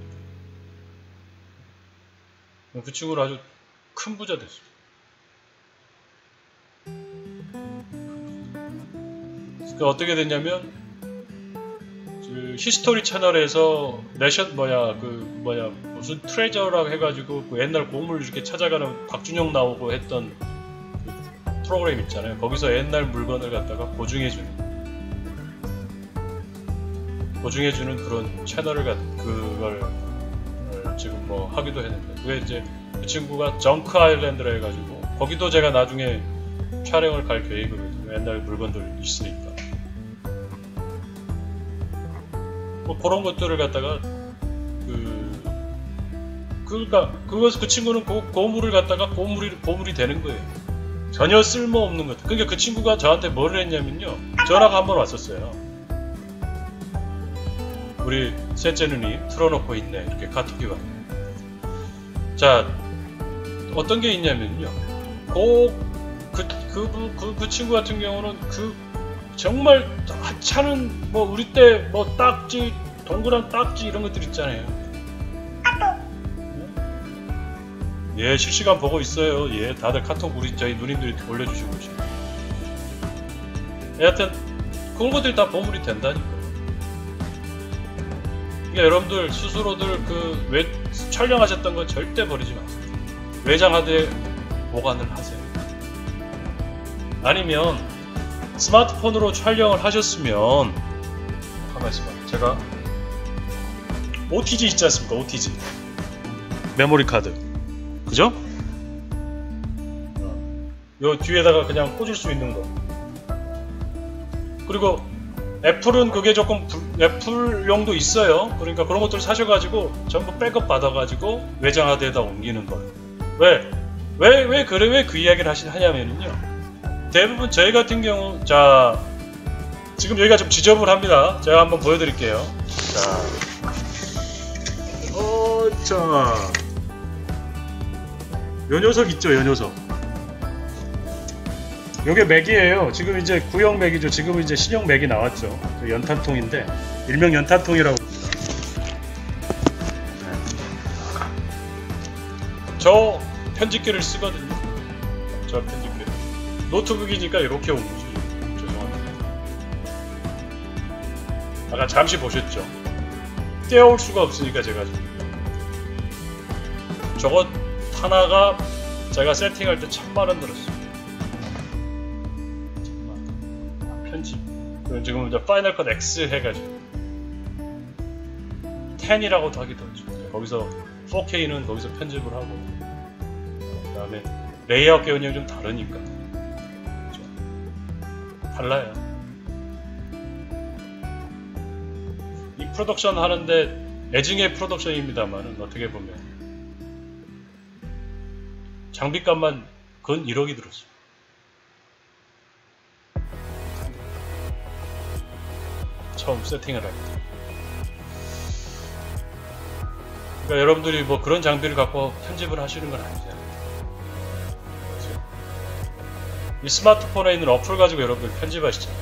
그 친구는 아주 큰 부자 됐어요. 그러니까 어떻게 됐냐면 그 히스토리 채널에서 무슨 트레저라고 해가지고 그 옛날 보물 이렇게 찾아가는 박준영 나오고 했던 그 프로그램 있잖아요. 거기서 옛날 물건을 갖다가 보증해주는 그런 채널을 그걸 지금 뭐 하기도 했는데, 그게 이제 그 친구가 정크 아일랜드라 해가지고 거기도 제가 나중에 촬영을 갈 계획이거든요. 옛날 물건들 있으니까. 뭐 그런 것들을 갖다가 그 친구는 그 보물을 갖다가 보물이 되는 거예요. 전혀 쓸모없는 것. 그러니까 그 친구가 저한테 뭘 했냐면요, 전화가 한 번 왔었어요. 우리 셋째 누님 틀어놓고 있네, 이렇게 카톡이 왔네. 자, 어떤 게 있냐면요, 그 친구 같은 경우는 정말 하찮은 우리 때 딱지, 동그란 딱지 이런 것들 있잖아요. 예, 실시간 보고 있어요. 예, 다들 카톡 저희 누님들이 올려주시고 계시고. 여하튼 그런 것들이 다 보물이 된다니까. 그러니까 여러분들 스스로들 촬영하셨던 건 절대 버리지 마세요. 외장하드에 보관을 하세요. 아니면 스마트폰으로 촬영을 하셨으면, 가만히 있어봐. 제가 OTG 있지 않습니까? OTG 메모리 카드, 그죠? 요 뒤에다가 그냥 꽂을 수 있는 거. 그리고 애플은 그게 조금 애플용도 있어요. 그러니까 그런 것들 사셔가지고 전부 백업 받아가지고 외장하드에다 옮기는 거. 왜 그 이야기를 하냐면요, 대부분 저희 같은 경우, 자, 지금 여기가 좀 지저분합니다. 제가 한번 보여드릴게요. 자, 요 녀석 있죠, 요 녀석. 요게 맥이에요. 지금 이제 구형 맥이죠. 지금 이제 신형 맥이 나왔죠. 연탄통인데, 일명 연탄통이라고. 저 편집기를 쓰거든요. 저 편집기. 노트북이니까 이렇게 온 거지. 죄송합니다. 아까 잠시 보셨죠? 떼어올 수가 없으니까 제가 저거 하나가 제가 세팅할 때 1000만원 들었어요. 1000만. 편집. 그리고 지금 이제 파이널 컷 X 해가지고 10이라고도 하기도 하죠. 거기서 4K는 거기서 편집을 하고, 그 다음에 레이아웃 개운이 좀 다르니까. 그렇죠? 달라요. 이 프로덕션 하는데 애증의 프로덕션입니다만은 어떻게 보면 장비값만 건 1억이 들었어요. 처음 세팅을 할 때. 그러니까 여러분들이 뭐 그런 장비를 갖고 편집을 하시는 건 아니잖아요. 그렇죠? 이 스마트폰에 있는 어플 가지고 여러분들 편집하시잖아요.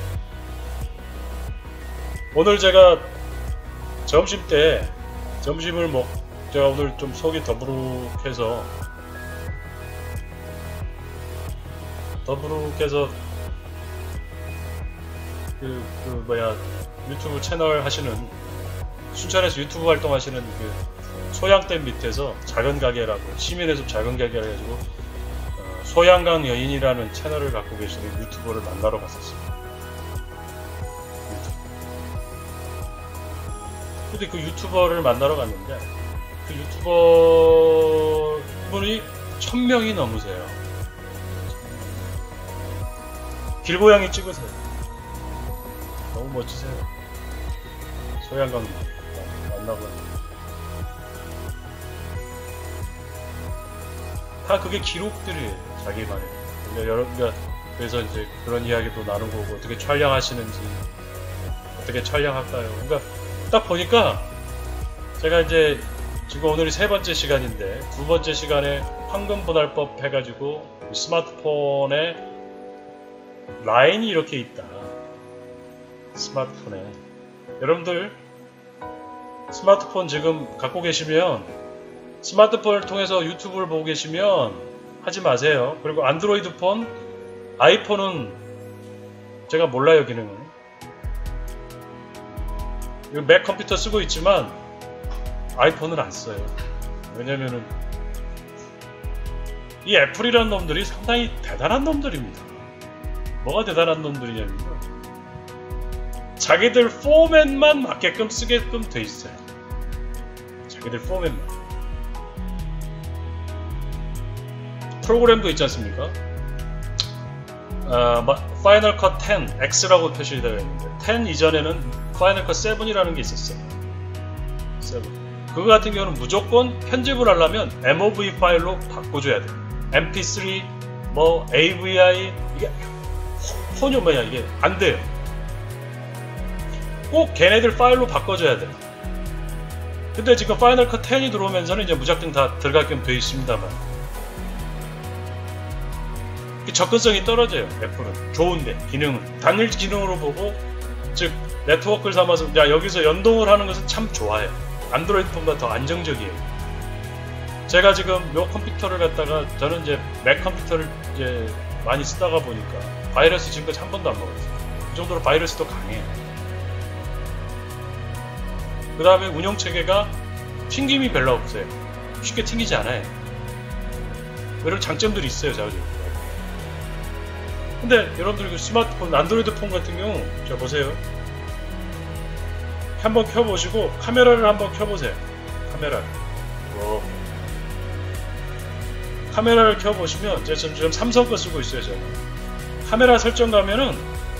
오늘 제가 점심을 제가 오늘 좀 속이 더부룩해서 유튜브 채널 하시는, 순천에서 유튜브 활동하시는 그 소양댐 밑에서 작은 가게라고, 시민의 숲 작은 가게라 해가지고 소양강 여인이라는 채널을 갖고 계시는 유튜버를 만나러 갔었습니다. 근데 그 유튜버를 만나러 갔는데, 그 유튜버 분이 1000명이 넘으세요. 길고양이 찍으세요. 너무 멋지세요. 소양강 만나고. 다 그게 기록들이에요. 자기만의. 그러니까 그래서 이제 그런 이야기도 나누고, 어떻게 촬영하시는지, 어떻게 촬영할까요? 그러니까 딱 보니까 제가 이제 지금 오늘이 3번째 시간인데, 2번째 시간에 황금분할법 해가지고 스마트폰에 라인이 이렇게 있다. 스마트폰에 여러분들 스마트폰 지금 갖고 계시면 스마트폰을 통해서 유튜브를 보고 계시면 하지 마세요. 그리고 안드로이드 폰, 아이폰은 제가 몰라요, 기능을. 맥 컴퓨터 쓰고 있지만 아이폰은 안 써요. 왜냐면은 이 애플이라는 놈들이 상당히 대단한 놈들입니다. 뭐가 대단한 놈들이냐면요, 자기들 포맷만 맞게끔 쓰게끔 돼 있어요. 자기들 포맷만. 프로그램도 있지 않습니까? 파이널 컷 10 X라고 표시되어 있는데 10 이전에는 파이널 컷 7이라는 게 있었어요. 7. 그거 같은 경우는 무조건 편집을 하려면 MOV 파일로 바꿔줘야 돼. MP3, 뭐 AVI, 이게 혼이 뭐냐, 이게 안 돼요. 꼭 걔네들 파일로 바꿔줘야 돼. 근데 지금 파이널 컷 10이 들어오면서는 이제 무작정 다 들어가게끔 되어 있습니다만 접근성이 떨어져요. 애플은 좋은데 기능은 단일 기능으로 보고, 즉 네트워크를 삼아서 야 여기서 연동을 하는 것은 참 좋아요. 안드로이드폰보다 더 안정적이에요. 제가 지금 요 컴퓨터를 갖다가 저는 이제 맥 컴퓨터를 이제 많이 쓰다가 보니까 바이러스 지금까지 한 번도 안 먹었어요. 그 정도로 바이러스도 강해요. 그 다음에 운영체계가 튕김이 별로 없어요. 쉽게 튕기지 않아요. 이런 장점들이 있어요. 자주. 근데 여러분들 그 스마트폰, 안드로이드 폰 같은 경우 자 보세요. 한번 켜보시고 카메라를 한번 켜보세요. 카메라를. 카메라를 켜보시면 제가 지금 삼성 거 쓰고 있어요. 저는 카메라 설정 가면은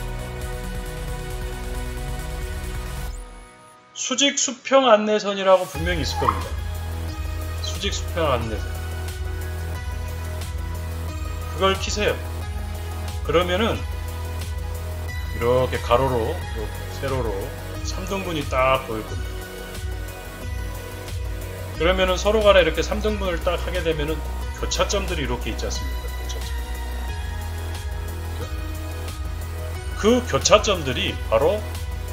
수직 수평 안내선이라고 분명히 있을 겁니다. 수직 수평 안내선. 그걸 키세요. 그러면은 이렇게 가로로, 이렇게 세로로 3등분이 딱 보일 겁니다. 그러면은 서로 간에 이렇게 3등분을 딱 하게 되면은 교차점들이 이렇게 있지 않습니까? 교차점. 그 교차점들이 바로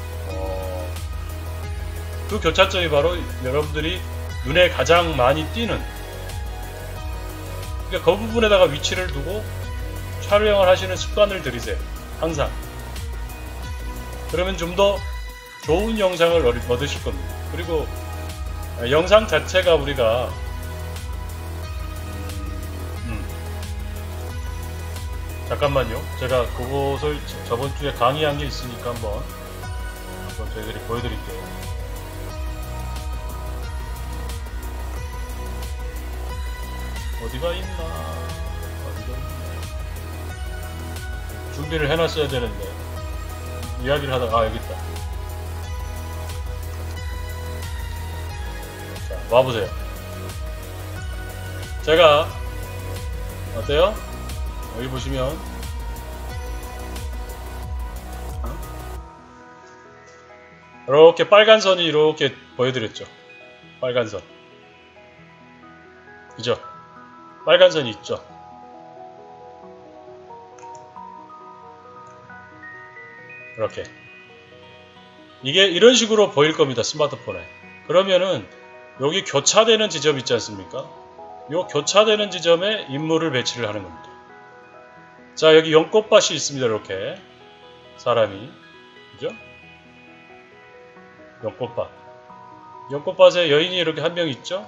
여러분들이 눈에 가장 많이 띄는, 그러니까 그 부분에다가 위치를 두고 촬영을 하시는 습관을 들이세요. 항상. 그러면 좀 더 좋은 영상을 얻으실 겁니다. 그리고 영상 자체가 우리가 잠깐만요. 제가 그것을 저번 주에 강의한 게 있으니까 한번 저희들이 보여드릴게요. 어디가 있나? 준비를 해놨어야 되는데 이야기를 하다가 여기 있다. 자, 와보세요. 제가 어때요? 여기 보시면 이렇게 빨간 선이 이렇게 보여드렸죠. 빨간 선. 그죠? 빨간 선이 있죠. 이렇게. 이게 이런 식으로 보일 겁니다. 스마트폰에. 그러면은 여기 교차되는 지점 있지 않습니까? 이 교차되는 지점에 인물을 배치를 하는 겁니다. 자, 여기 연꽃밭이 있습니다. 이렇게 사람이, 그죠? 연꽃밭. 연꽃밭에 여인이 이렇게 한 명 있죠?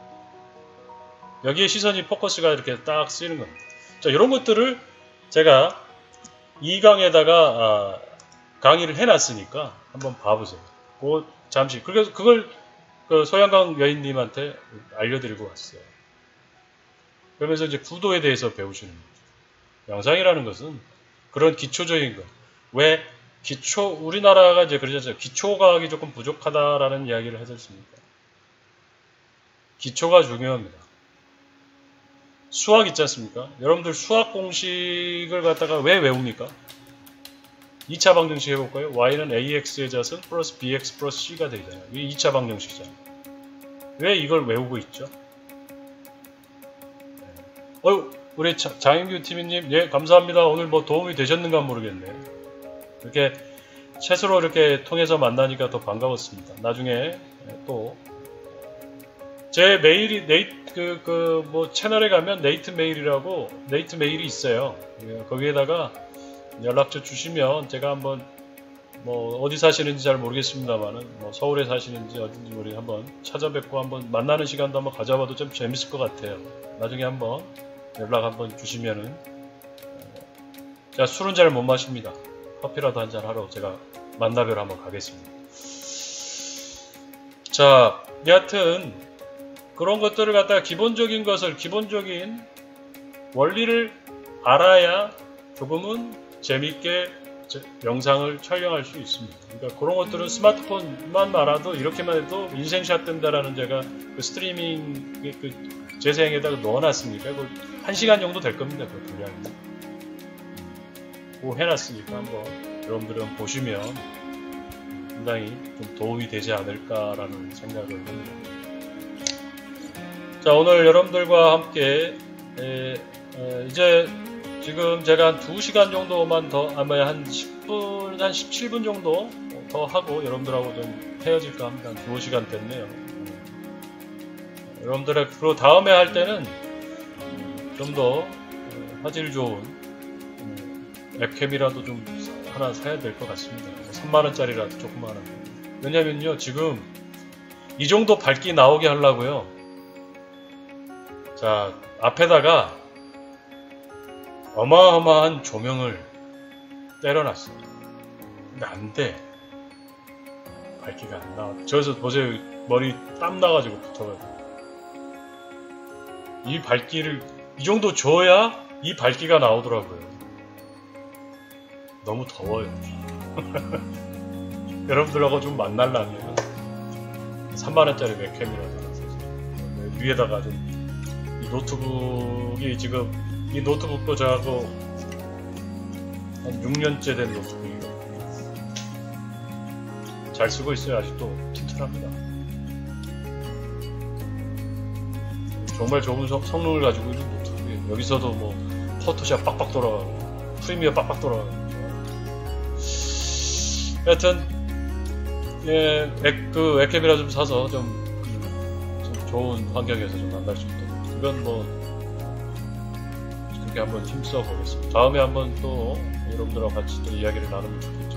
여기에 시선이 포커스가 이렇게 딱 쓰이는 겁니다. 자, 이런 것들을 제가 2강에다가 강의를 해놨으니까 한번 봐보세요. 잠시. 그래서 그걸 그 소양강 여인님한테 알려드리고 왔어요. 그러면서 이제 구도에 대해서 배우시는 거죠. 영상이라는 것은 그런 기초적인 것. 왜 우리나라가 이제 그러잖아요. 기초과학이 조금 부족하다라는 이야기를 하지 않습니까? 기초가 중요합니다. 수학 있지 않습니까? 여러분들 수학 공식을 갖다가 왜 외웁니까? 2차 방정식 해볼까요? y는 ax의 자승 플러스 bx 플러스 c가 되잖아요. 이게 2차 방정식이잖아요. 왜 이걸 외우고 있죠? 우리 장인규 TV님, 예, 감사합니다. 오늘 뭐 도움이 되셨는가 모르겠네요. 이렇게 챗으로 이렇게 통해서 만나니까 더 반가웠습니다. 나중에 또 제 메일이 뭐 채널에 가면 네이트 메일이 있어요. 거기에다가 연락처 주시면 제가 한번 뭐 어디 사시는지 잘 모르겠습니다만은 뭐 서울에 사시는지 어딘지 우리 한번 찾아뵙고 한번 만나는 시간도 한번 가져봐도 좀 재밌을 것 같아요. 나중에 한번 연락 한번 주시면은 제가 술은 잘 못 마십니다. 커피라도 한잔 하러 제가 만나뵈러 한번 가겠습니다. 자, 여하튼 그런 것들을 갖다가 기본적인 원리를 알아야 조금은 재밌게 영상을 촬영할 수 있습니다. 그러니까 그런 것들은 스마트폰만 알아도 이렇게만 해도 인생샷 된다라는 제가 그 스트리밍 그 재생에다가 넣어놨으니까 1시간 정도 될 겁니다. 그 분량이. 그거 해놨으니까 한번 여러분들은 보시면 상당히 좀 도움이 되지 않을까라는 생각을 합니다. 자, 오늘 여러분들과 함께 이제 지금 제가 한 2시간 정도만 더 아마 한 10분, 한 17분 정도 더 하고 여러분들하고 좀 헤어질까 합니다. 한 2시간 됐네요. 여러분들의 그리고 다음에 할 때는 좀 더 화질 좋은 웹캠이라도 좀 하나 사야 될 것 같습니다. 3만원짜리라도 조그마한. 왜냐면요, 지금 이 정도 밝기 나오게 하려고요. 자, 앞에다가 어마어마한 조명을 때려놨어요. 근데 안 돼. 밝기가 안 나와. 저기서 보세요. 머리 땀 나가지고 붙어가지고. 이 밝기를 이 정도 줘야 이 밝기가 나오더라고요. 너무 더워요. 여러분들하고 좀 만나려면 3만원짜리 웹캠이라도 하나 사서 위에다가 좀 이 노트북이 지금 이 노트북도 저하고 한 6년째 된 노트북이거든요. 잘 쓰고 있어요. 아직도 튼튼합니다. 정말 좋은 성능을 가지고 있는 노트북이에요. 여기서도 뭐 포토샵 빡빡 돌아가고 프리미어 빡빡 돌아가고. 하여튼 그 웹캠이라 좀 사서 좀 좋은 환경에서 좀 만날 수 있도록 이건 뭐 그렇게 한번 힘써 보겠습니다. 다음에 한번 또 여러분들하고 같이 또 이야기를 나누면 좋겠죠.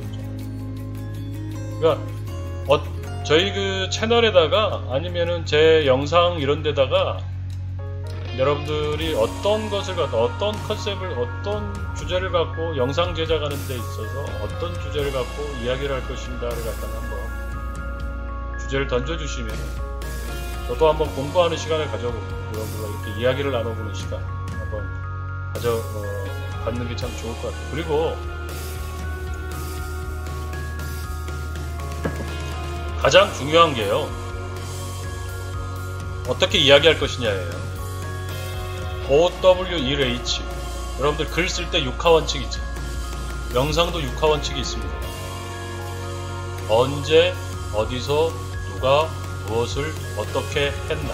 그러니까 저희 그 채널에다가 아니면은 제 영상 이런 데다가 여러분들이 어떤 것을 갖고 어떤 컨셉을 어떤 주제를 갖고 영상 제작하는 데 있어서 어떤 주제를 갖고 이야기를 할 것인가를 갖다가 한번 주제를 던져주시면 저도 한번 공부하는 시간을 가져보고 여러분들과 이렇게 이야기를 나눠보는 시간 한번 갖는 게 참 좋을 것 같아요. 그리고 가장 중요한 게요, 어떻게 이야기할 것이냐예요. OWEH 여러분들 글 쓸 때 6화 원칙 있죠. 영상도 6화 원칙이 있습니다. 언제 어디서 누가 무엇을 어떻게 했나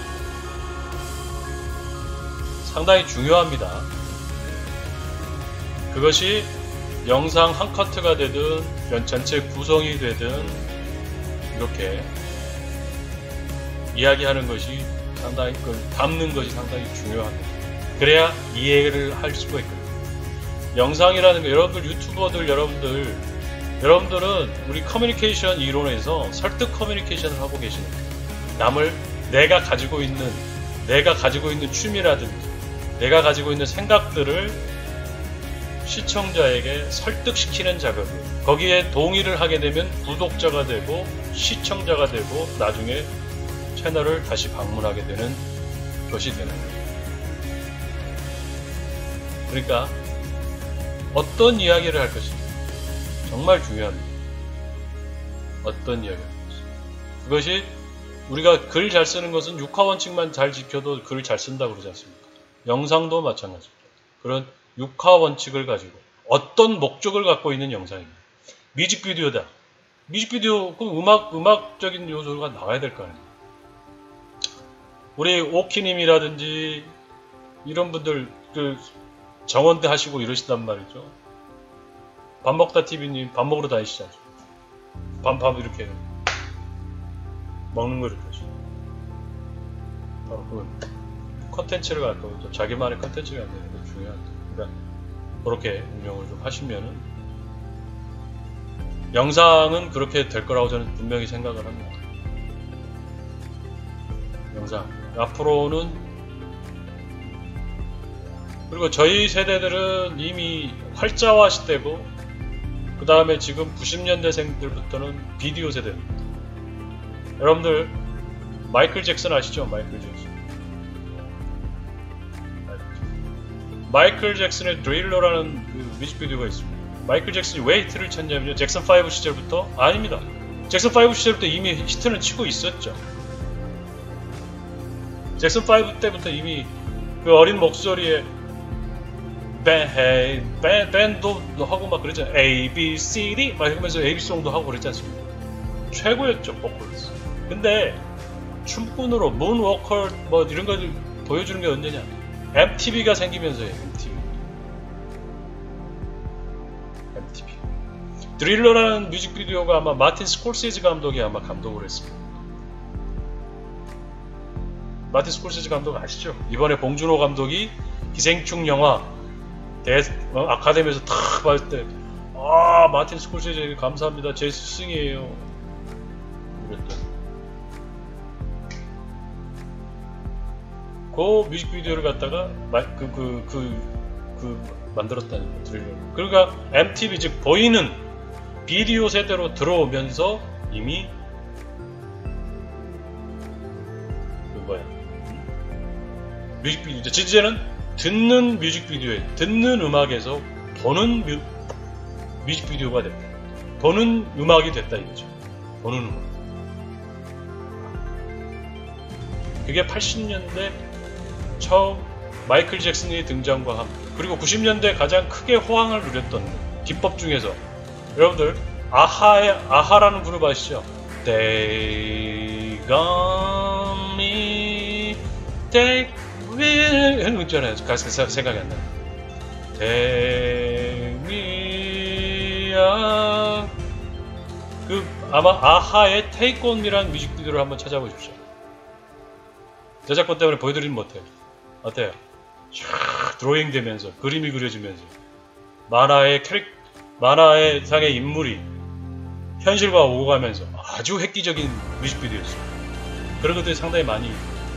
상당히 중요합니다. 그것이 영상 한 커트가 되든 전체 구성이 되든 이렇게 이야기하는 것이 상당히 담는 것이 상당히 중요합니다. 그래야 이해를 할 수가 있거든요. 영상이라는 거 여러분들 유튜버들 여러분들은 우리 커뮤니케이션 이론에서 설득 커뮤니케이션을 하고 계시는 거예요. 내가 가지고 있는 취미라든지 내가 가지고 있는 생각들을 시청자에게 설득시키는 작업이에요. 거기에 동의를 하게 되면 구독자가 되고 시청자가 되고 나중에 채널을 다시 방문하게 되는 것이 되는 거예요. 그러니까 어떤 이야기를 할 것인가 정말 중요합니다. 어떤 이야기를 할 것인가. 그것이 우리가 글 잘 쓰는 것은 6화 원칙만 잘 지켜도 글을 잘 쓴다고 그러지 않습니까? 영상도 마찬가지입니다. 그런 6화 원칙을 가지고 어떤 목적을 갖고 있는 영상입니다. 뮤직비디오다. 뮤직비디오 그 음악적인 요소가 나와야 될 거 아니에요. 우리 오키님이라든지 이런 분들 그 정원대 하시고 이러신단 말이죠. 밥 먹다 TV님 밥 먹으러 다니시잖아요. 밥 이렇게 먹는 거 이렇게 하시죠. 바로 그 컨텐츠를 갈 거고 또 자기만의 컨텐츠가 안 되는 게 중요한데, 그러니까 그렇게 운영을 좀 하시면은 영상은 그렇게 될 거라고 저는 분명히 생각을 합니다. 영상 앞으로는, 그리고 저희 세대들은 이미 활자화 시대고 그 다음에 지금 90년대생들부터는 비디오 세대입니다. 여러분들 마이클 잭슨 아시죠? 마이클 잭슨의 드릴러라는 그 뮤직비디오가 있습니다. 마이클 잭슨이 왜 히트를 쳤냐면요, 잭슨 5 시절부터? 아닙니다. 잭슨 5 시절부터 이미 히트는 치고 있었죠. 잭슨 5 때부터 이미 그 어린 목소리에 밴도 하고 막 그랬잖아요. A, B, C, D 막 이러면서 AB송도 하고 그랬지 않습니까? 최고였죠, 보컬리스트. 근데 춤꾼으로 문워커 뭐 이런 거 보여주는 게 언제냐? MTV가 생기면서요. MTV. 드릴러라는 뮤직비디오가 아마 마틴 스콜세지 감독이 아마 감독을 했습니다. 마틴 스콜세지 감독 아시죠? 이번에 봉준호 감독이 기생충 영화 아카데미에서 탁 봤을 때, 아, 마틴 스콜세지 감사합니다, 제 스승이에요 그랬더니 그 뮤직비디오를 갖다가 만들었다는 거, 드릴러. 그러니까 MTV, 즉 보이는 비디오 세대로 들어오면서 이미 뮤직비디오, 이제는 듣는 뮤직비디오에, 듣는 음악에서 보는 뮤직비디오가 됐다. 보는 음악이 됐다 이거죠. 보는 음악. 그게 80년대 처음 마이클 잭슨의 등장과 함께, 그리고 90년대 가장 크게 호황을 누렸던 기법 중에서, 여러분들 아하라는 그룹 아시죠? They got me, take me 하는 거 있잖아요. 가사가 생각이 안 나요. Take me out. 그 아마 아하의 Take on me라는 뮤직비디오를 한번 찾아보십시오. 저작권 때문에 보여드리는 못해요. 어때요? 쫙 드로잉 되면서, 그림이 그려지면서, 만화의 상의 인물이 현실과 오고 가면서 아주 획기적인 뮤직비디오였어요. 그런 것들이 상당히 많이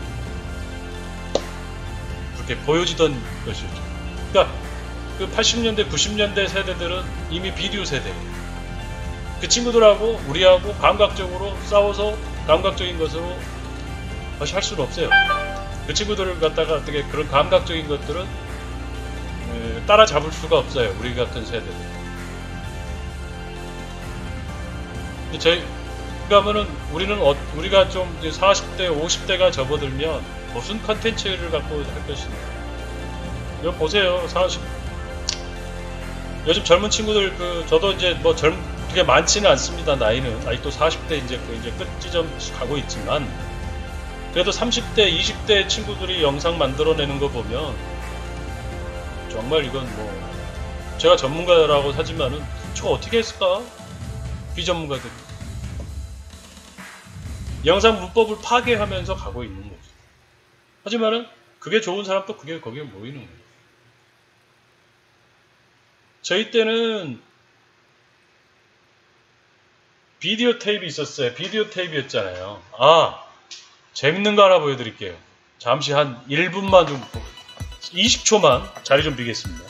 그렇게 보여지던 것이었죠. 그러니까 그 80년대, 90년대 세대들은 이미 비디오 세대. 그 친구들하고 우리하고 감각적으로 싸워서 감각적인 것으로 다시 할 수는 없어요. 그 친구들을 갖다가 어떻게 그런 감각적인 것들은 따라잡을 수가 없어요. 우리 같은 세대들. 그러면은 우리가 좀 이제 40대, 50대가 접어들면 무슨 컨텐츠를 갖고 할 것인가. 이거 보세요. 요즘 젊은 친구들, 저도 이제 뭐 그게 많지는 않습니다. 나이는 아직도 40대 이제 끝지점 가고 있지만, 그래도 30대, 20대 친구들이 영상 만들어내는 거 보면 정말 이건 뭐, 제가 전문가라고 하지만은 저거 어떻게 했을까? 비전문가들이 영상 문법을 파괴하면서 가고 있는 거죠. 하지만은 그게 좋은 사람도 그게 거기에 모이는 거예요. 저희 때는 비디오 테이프 있었어요. 비디오 테이프였잖아요. 재밌는 거 하나 보여드릴게요. 잠시 한 1분만 좀, 20초만 자리 좀 비겠습니다.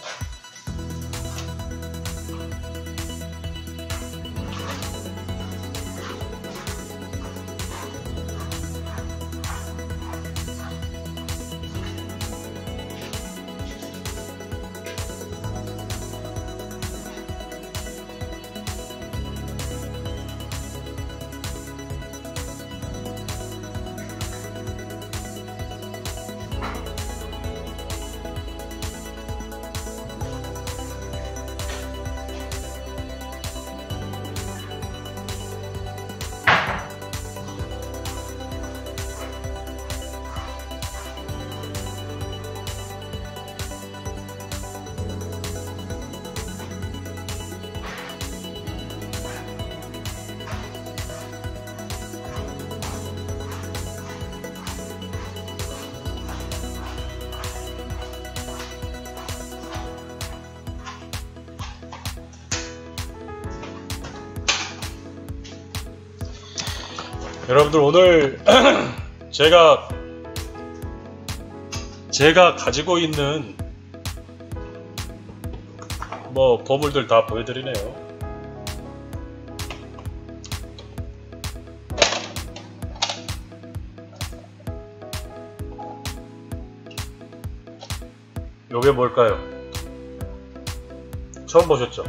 여러분들 오늘 제가 가지고 있는 뭐 보물들 다 보여드리네요. 요게 뭘까요? 처음 보셨죠?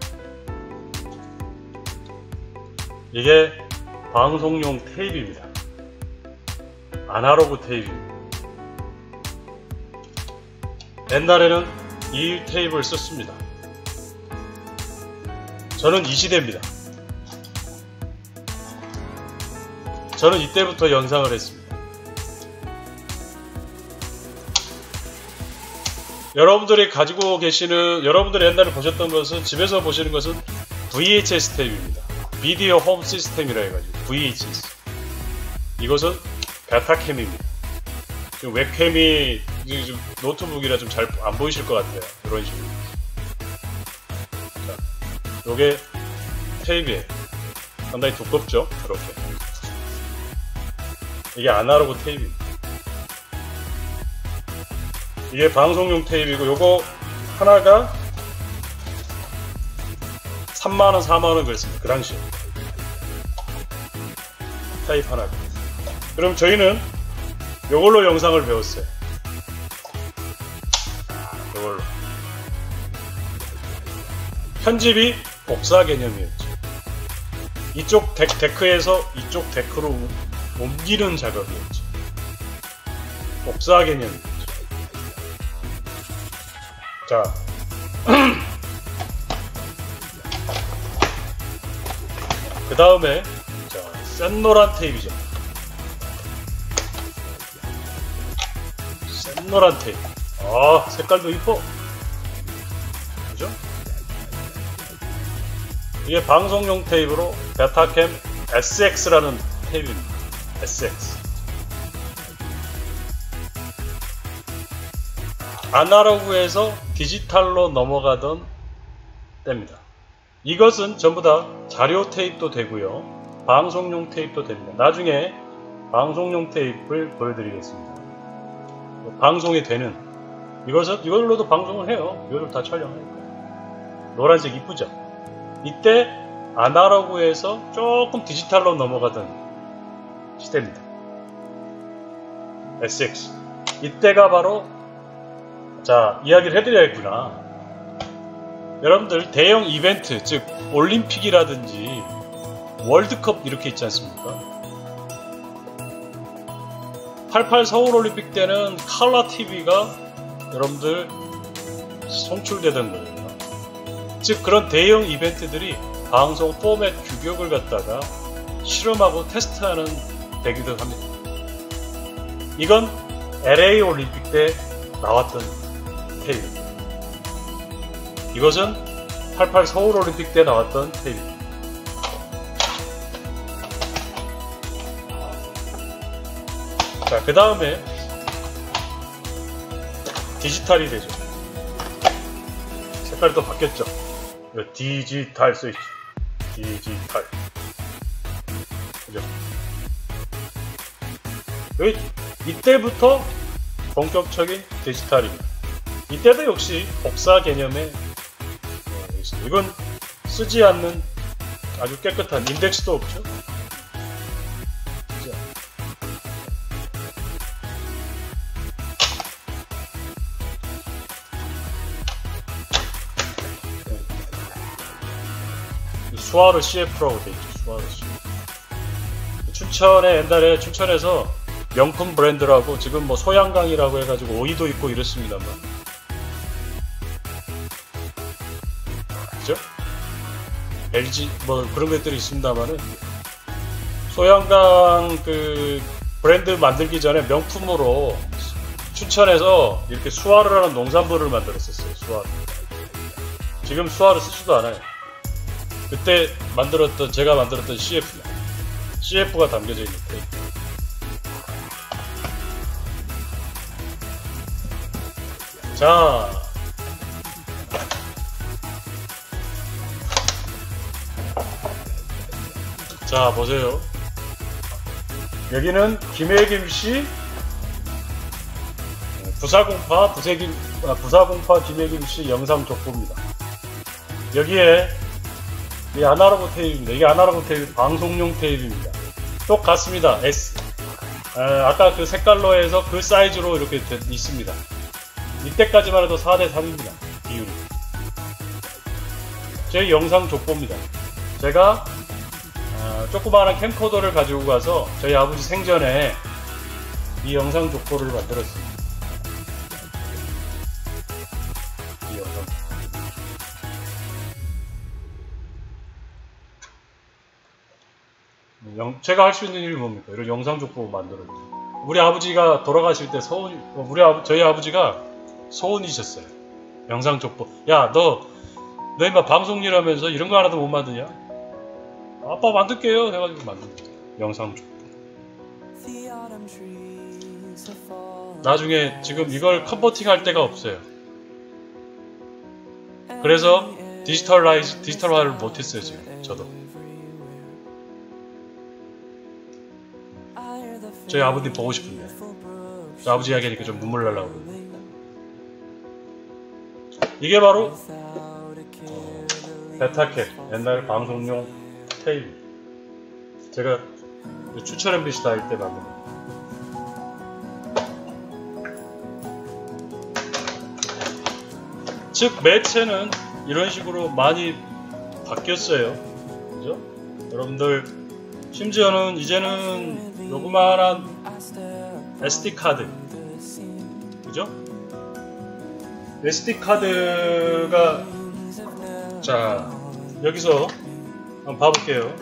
이게 방송용 테이프입니다. 아날로그 테이프입니다. 옛날에는 이 테이프를 썼습니다. 저는 이 시대입니다. 저는 이때부터 영상을 했습니다. 여러분들이 가지고 계시는, 여러분들이 옛날에 보셨던 것은, 집에서 보시는 것은 VHS 테이프입니다. 비디오 홈 시스템이라 해가지고 VHS. 이것은 베타캠입니다. 지금 웹캠이 지금 노트북이라 좀 잘 안 보이실 것 같아요. 이런 식으로. 자, 요게 테이프예요. 상당히 두껍죠? 이렇게. 이게 아날로그 테이프입니다. 이게 방송용 테이프이고, 요거 하나가 3만원, 4만원 그랬습니다. 그 당시에. 테이프 하나가. 그럼 저희는 요걸로 영상을 배웠어요. 요걸로. 편집이 복사 개념이었죠. 이쪽 데크에서 이쪽 데크로 옮기는 작업이었죠. 복사 개념이었죠. 자. 그 다음에, 자, 센 노란 테이프죠. 센 노란 테이프. 아, 색깔도 이뻐. 그죠? 이게 방송용 테이프로 베타캠 SX라는 테이프입니다. SX. 아날로그에서 디지털로 넘어가던 때입니다. 이것은 전부 다 자료 테이프도 되고요, 방송용 테이프도 됩니다. 나중에 방송용 테이프를 보여드리겠습니다. 방송이 되는, 이걸로도 방송을 해요. 이걸로 다 촬영할 거예요. 노란색 이쁘죠? 이때 아날로그에서 조금 디지털로 넘어가던 시대입니다. SX. 이때가 바로, 자, 이야기를 해드려야겠구나. 여러분들 대형 이벤트, 즉 올림픽이라든지 월드컵 이렇게 있지 않습니까? 88 서울올림픽 때는 컬러 TV가 여러분들 송출되던 거예요. 즉 그런 대형 이벤트들이 방송 포맷 규격을 갖다가 실험하고 테스트하는 되기도 합니다. 이건 LA 올림픽 때 나왔던 테이프입니다. 이것은 88 서울올림픽 때 나왔던 테이프입니다. 자, 그 다음에 디지털이 되죠. 색깔이 또 바뀌었죠. 디지털 써있죠. 디지털. 그죠? 여기 이때부터 본격적인 디지털입니다. 이때도 역시 복사 개념의, 이건 쓰지 않는 아주 깨끗한, 인덱스도 없죠. 그죠? 수아르 CF라고 되어있죠. 수아르 CF. 춘천에, 옛날에 춘천에서 명품 브랜드라고, 지금 뭐 소양강이라고 해가지고 오이도 있고 이렇습니다만, 그죠? LG 뭐 그런 것들이 있습니다만은, 소양강 그 브랜드 만들기 전에 명품으로 춘천에서 이렇게 수아르라는 농산물을 만들었었어요. 수아르. 지금 수아르 쓰지도 않아요. 그때 만들었던, 제가 만들었던 CF가 담겨져 있는 테이프. 자, 보세요. 여기는 김혜김씨 부사공파 김혜김씨 영상 족보입니다. 여기에 이 아날로그 테이프입니다. 이게 아날로그 테이프 방송용 테이프입니다. 똑같습니다. 아까 그 색깔로 해서 그 사이즈로 이렇게 있습니다. 이때까지만 해도 4:3입니다. 비율이. 제 영상 족보입니다. 제가 조그마한 캠코더를 가지고 가서 저희 아버지 생전에 이 영상 족보를 만들었습니다. 이 영상. 제가 할 수 있는 일이 뭡니까? 이런 영상 족보 만들었죠. 우리 아버지가 돌아가실 때 저희 아버지가 소원이셨어요. 영상 족보. 야, 너 임마 방송 일 하면서 이런 거 하나도 못 만드냐? 아빠 만들게요. 해가지고 만든 거예요. 영상 족보. 나중에 지금 이걸 컨버팅 할 데가 없어요. 그래서 디지털화를 못했어요, 지금. 저도. 저희 아버님 보고 싶은데. 저 아버지 이야기하니까 좀 눈물 날라고 그러는데. 이게 바로 베타캡, 옛날 방송용 테이프. 제가 추천 MBC 다닐 때 만든 거. 즉 매체는 이런 식으로 많이 바뀌었어요. 그죠? 여러분들 심지어는 이제는 요그마한 SD카드, 그죠? SD카드가, 자, 여기서 한번 봐볼게요.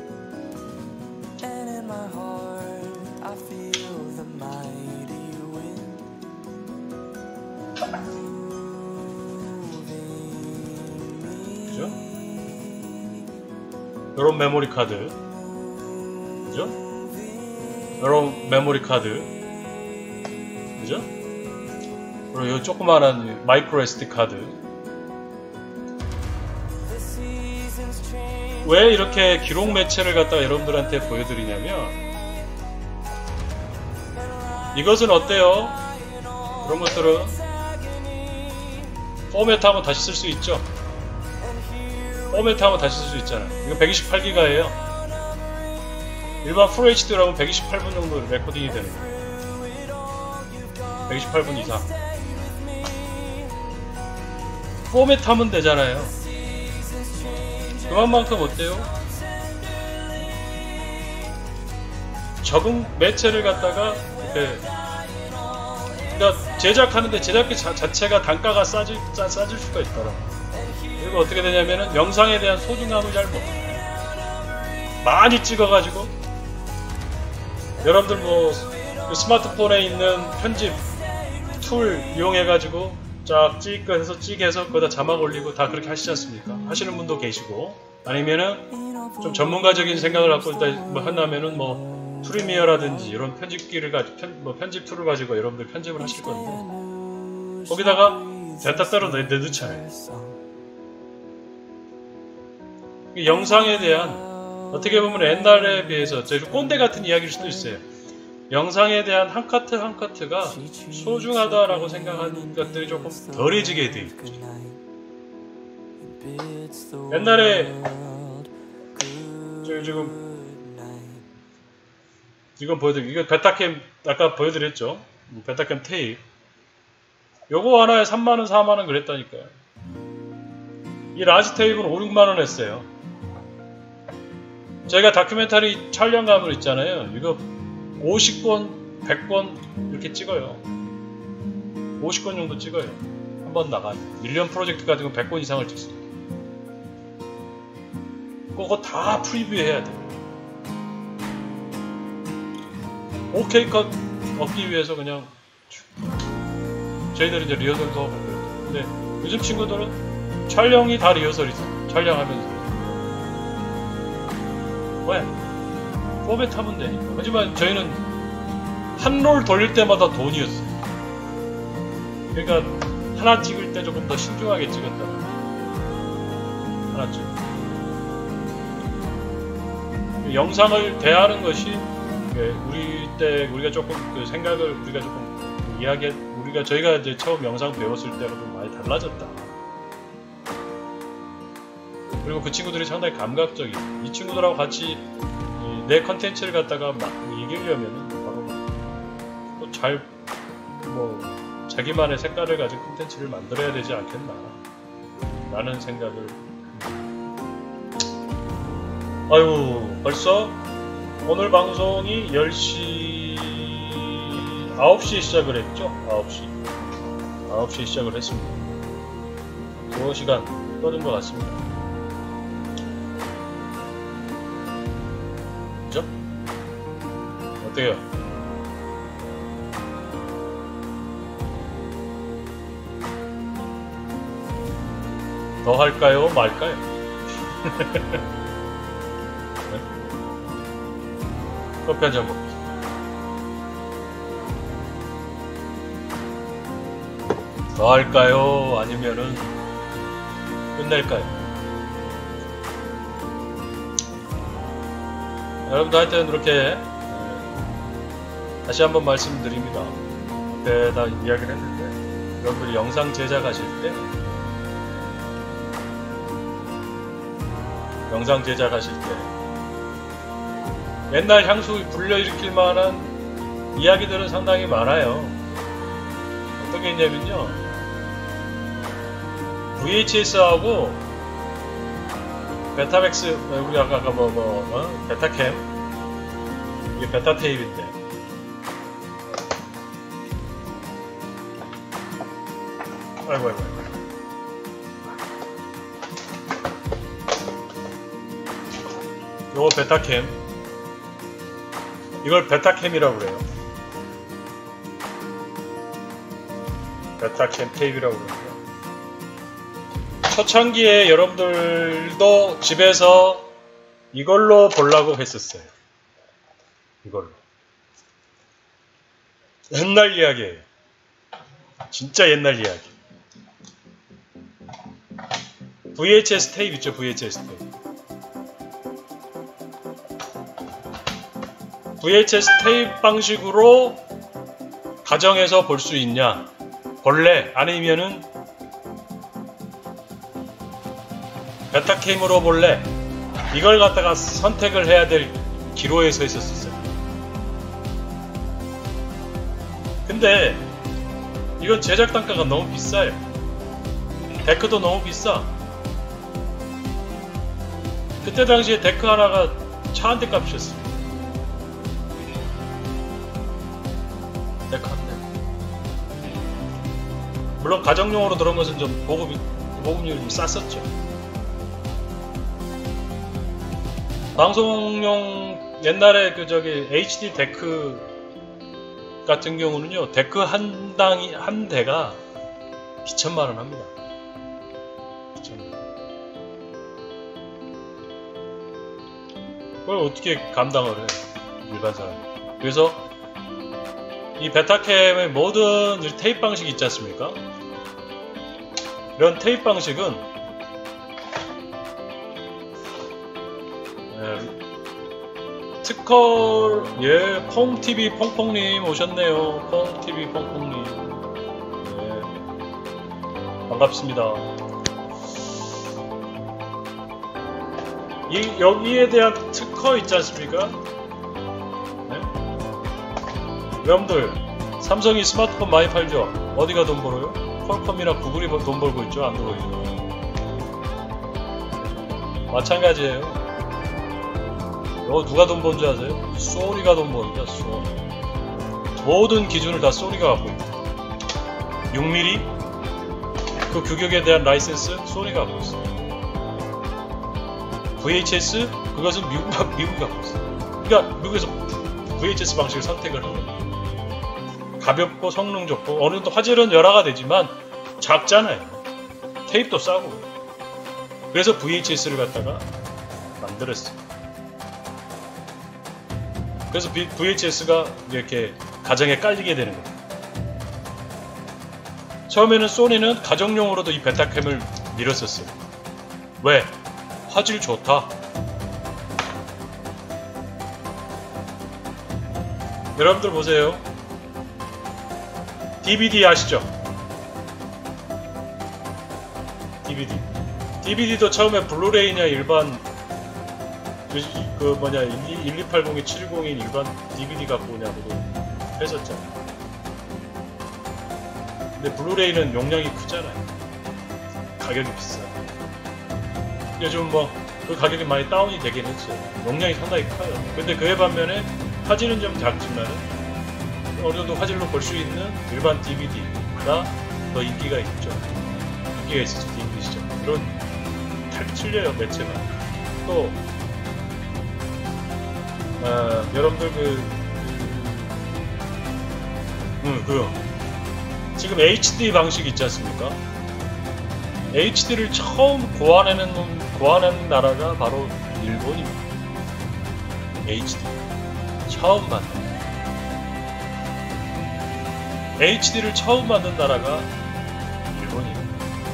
그죠? 요런 메모리 카드, 그죠? 요런 메모리 카드, 그죠? 그리고 요 조그만한 마이크로 SD 카드. 왜 이렇게 기록 매체를 갖다가 여러분들한테 보여드리냐면, 이것은 어때요? 그런 것들은 포맷하면 다시 쓸 수 있죠. 포맷하면 다시 쓸 수 있잖아요. 이거 128기가예요. 일반 FHD라면 128분 정도 레코딩이 되는 거예요. 128분 이상. 포맷하면 되잖아요. 그만큼 어때요? 적응 매체를 갖다가 이렇게, 그러니까 제작하는데 제작비 자체가 단가가 싸질 수가 있더라. 그리고 어떻게 되냐면은 영상에 대한 소중함을 잘 못해요. 많이 찍어가지고 여러분들 뭐 스마트폰에 있는 편집 툴 이용해가지고 쫙 찍어서 거기다 자막 올리고 다 그렇게 하시지 않습니까? 하시는 분도 계시고, 아니면은 좀 전문가적인 생각을 갖고 뭐 한다면은 뭐 프리미어라든지 이런 편집기를 가지고 편집 툴을 가지고 여러분들 편집을 하실 건데, 거기다가 데이터 따로 내놓잖아요. 영상에 대한, 어떻게 보면 옛날에 비해서 저희 꼰대 같은 이야기일 수도 있어요. 영상에 대한 한 카트 한 카트가 소중하다라고 생각하는 것들이 조금 덜해지게 돼 있죠. 옛날에 이건 이거 베타캠 아까 보여드렸죠. 베타캠 테이프. 요거 하나에 3만원 4만원 그랬다니까요. 이 라지 테이프는 5, 6만원 했어요. 저희가 다큐멘터리 촬영 가면 있잖아요. 이거 50권, 100권 이렇게 찍어요. 50권 정도 찍어요. 한번 나가요. 1년 프로젝트 같은 건 100권 이상을 찍습니다. 그거 다 프리뷰 해야 돼요. 오케이 컷 얻기 위해서 그냥 저희들은 이제 리허설도 하고 그래요. 근데 요즘 친구들은 촬영이 다 리허설이죠. 촬영하면서. 왜? 포맷하면 되니까. 하지만 저희는 한 롤 돌릴 때마다 돈이었어요. 그러니까 하나 찍을 때 조금 더 신중하게 찍었다. 하나 찍. 영상을 대하는 것이 우리 때 우리가 조금 그 생각을 우리가 조금 저희가 이제 처음 영상 배웠을 때가 좀 많이 달라졌다. 그리고 그 친구들이 상당히 감각적이에요. 이 친구들하고 같이 내 컨텐츠를 갖다가 막 이기려면 바로 뭐 자기만의 색깔을 가진 컨텐츠를 만들어야 되지 않겠나 라는 생각을. 아유, 벌써 오늘 방송이 9시에 시작을 했죠? 9시에 시작을 했습니다. 2시간 떠든 것 같습니다. 그죠? 어때요? 더 할까요? 말까요? 네? 커피 한잔 먹겠습니다. 더 할까요? 아니면은 끝낼까요? 여러분들 하여튼 이렇게 다시 한번 말씀드립니다. 앞에다 이야기를 했는데 여러분들이 영상 제작하실 때 옛날 향수 불러일으킬 만한 이야기들은 상당히 많아요. 어떤 게 있냐면요, VHS하고 베타맥스, 우리 아까 베타캠, 이게 베타 테이프인데, 아이고 요거 베타캠, 이걸 베타캠이라고 그래요. 베타캠 테이프라고 그러고요. 초창기에 여러분들도 집에서 이걸로 보려고 했었어요. 이걸로. 옛날 이야기예요. 진짜 옛날 이야기. VHS 테이프 있죠? VHS 테이프. VHS 테이프 방식으로 가정에서 볼 수 있냐? 볼래? 아니면은 베타캠으로 볼래? 이걸 갖다가 선택을 해야 될 기로에 서 있었어요. 근데 이건 제작 단가가 너무 비싸요. 데크도 너무 비싸. 그때 당시에 데크 하나가 차 한 대 값이었어요. 데크 한 대. 물론 가정용으로 들어온 것은 좀 보급률이 좀 쌌었죠. 방송용 옛날에 HD 데크 같은 경우는요, 데크 한 대가 기천만원 합니다. 그걸 어떻게 감당을 해, 일반 사람이. 그래서 이 베타캠의 모든 테이프 방식이 있지 않습니까? 이런 테이프 방식은 콩TV 퐁퐁님 오셨네요. 콩TV 퐁퐁님. 네. 반갑습니다. 여기에 대한 특허 있지 않습니까? 네? 여러분들, 삼성이 스마트폰 많이 팔죠? 어디가 돈 벌어요? 퀄컴이나 구글이 돈 벌고 있죠? 안드로이드. 마찬가지예요. 누가 돈 버는 줄 아세요? 소니가 돈 버는다. 소니. 모든 기준을 다 소니가 갖고 있다. 6mm 그 규격에 대한 라이센스 소니가 갖고 있어. VHS 그것은 미국이 갖고 있어. 그러니까 미국에서 VHS 방식을 선택을 하는 거야. 가볍고 성능 좋고 어느 정도 화질은 열화가 되지만 작잖아요. 테이프도 싸고. 그래서 VHS를 갖다가 만들었어요. 그래서 VHS가 이렇게 가정에 깔리게 되는 거예요. 처음에는 소니는 가정용으로도 이 베타캠을 밀었었어요. 왜? 화질 좋다. 여러분들 보세요. DVD 아시죠? DVD도 처음에 블루레이냐 일반 그 뭐냐 1280이 720인 일반 DVD 갖고 오냐고 했었잖아. 근데 블루레이는 용량이 크잖아요. 가격이 비싸. 요즘 뭐 그 가격이 많이 다운이 되긴 했어요. 용량이 상당히 커요. 근데 그에 반면에 화질은 좀 작지만 어느 정도 화질로 볼 수 있는 일반 DVD가 더 인기가 있죠. 인기가 있었죠. DVD 시절. 그런 틀려요 매체가. 또 여러분들 지금 HD 방식 있지 않습니까? HD를 처음 고안하는 나라가 바로 일본입니다. HD 처음 만든 HD를 처음 만든 나라가 일본입니다.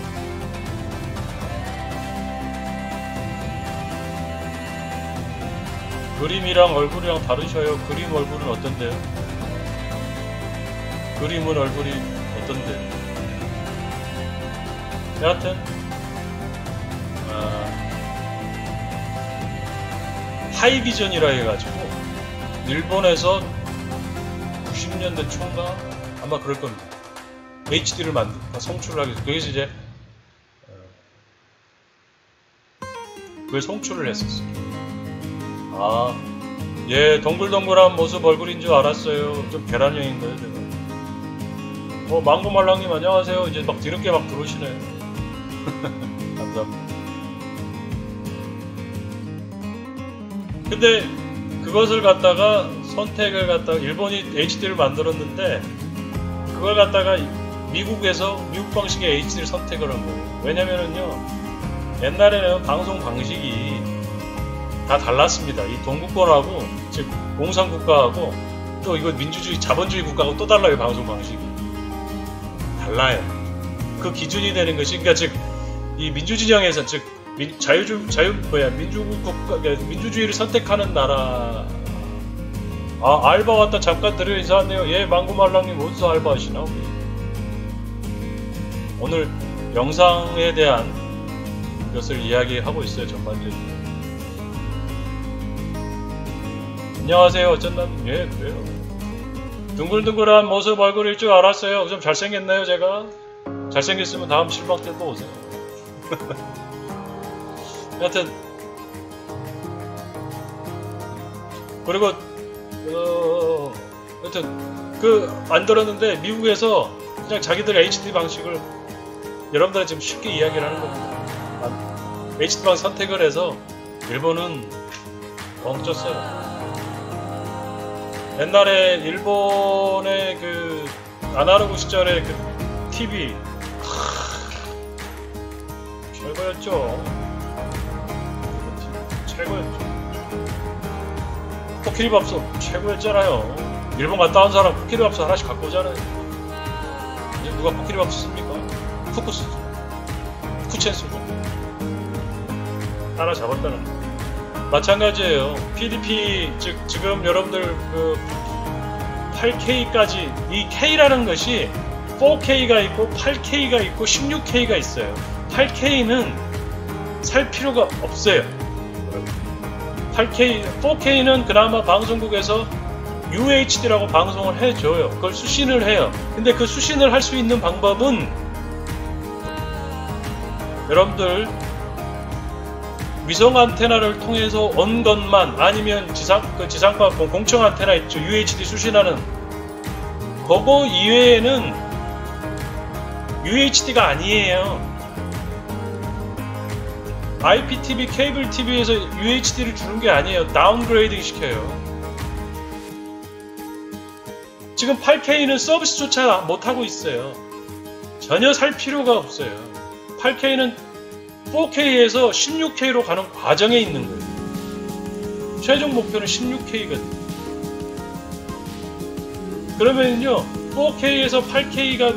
그림이랑 얼굴이랑 다르셔요. 그림 얼굴은 어떤데요? 그림은 얼굴이 어떤데요? 여하튼 하이비전이라 해가지고 일본에서 90년대 초인가 아마 그럴 겁니다. HD를 성출을 하기 위해서 거기서 이제 그걸 성출을 했었어요. 예, 동글동글한 모습 얼굴인 줄 알았어요. 좀 계란형인가요, 제가? 망고말랑님 안녕하세요. 이제 막 뒤늦게 막 들어오시네요. 감사합니다. 근데 그것을 갖다가 선택을 갖다가 일본이 HD를 만들었는데 그걸 갖다가 미국에서 미국 방식의 HD를 선택을 한 거예요. 왜냐면은요 옛날에는 방송 방식이 다 달랐습니다. 이 동구권하고 즉 공산국가하고 또 이거 민주주의 자본주의 국가하고 또 달라요. 방송 방식이 달라요. 그 기준이 되는 것이 그러니까 즉 이 민주진영에서 즉 민주국 국가 민주주의를 선택하는 나라. 알바 왔다 잠깐 들여 인사하네요. 예, 망고말랑님 어디서 알바 하시나 우리? 오늘 영상에 대한 것을 이야기하고 있어요. 전반적으로. 안녕하세요. 어쩐다님. 예, 그래요. 둥글둥글한 모습 얼굴일 줄 알았어요. 좀 잘생겼나요 제가? 잘생겼으면 다음 실방 때 또 오세요. 여하튼 그리고 여하튼 안 들었는데 미국에서 그냥 자기들 HD 방식을 여러분들은 지금 쉽게 이야기를 하는 겁니다. HD 방 선택을 해서 일본은 멈췄어요. 옛날에 일본의 그 아날로그 시절의 그 TV 최고였죠. 최고였죠. 코끼리밥솥 최고였잖아요. 일본 갔다 온 사람 코끼리밥솥 하나씩 갖고 오잖아요. 이제 누가 코끼리밥솥 씁니까? 푸쿠스 쿠첸 쓰고 하나 잡았다는 거. 마찬가지예요. PDP 즉 지금 여러분들 그 8K까지 이 K라는 것이 4K가 있고 8K가 있고 16K가 있어요. 8K는 살 필요가 없어요. 4K는 그나마 방송국에서 UHD라고 방송을 해줘요. 그걸 수신을 해요. 근데 그 수신을 할 수 있는 방법은 여러분들 위성 안테나를 통해서 온 것만 아니면 지상파 공청 안테나 있죠. UHD 수신하는 그거 이외에는 UHD가 아니에요. IPTV, 케이블 TV에서 UHD를 주는 게 아니에요. 다운그레이딩 시켜요. 지금 8K는 서비스조차 못하고 있어요. 전혀 살 필요가 없어요. 8K는 4K에서 16K로 가는 과정에 있는 거예요. 최종 목표는 16K거든요. 그러면요 4K에서 8K가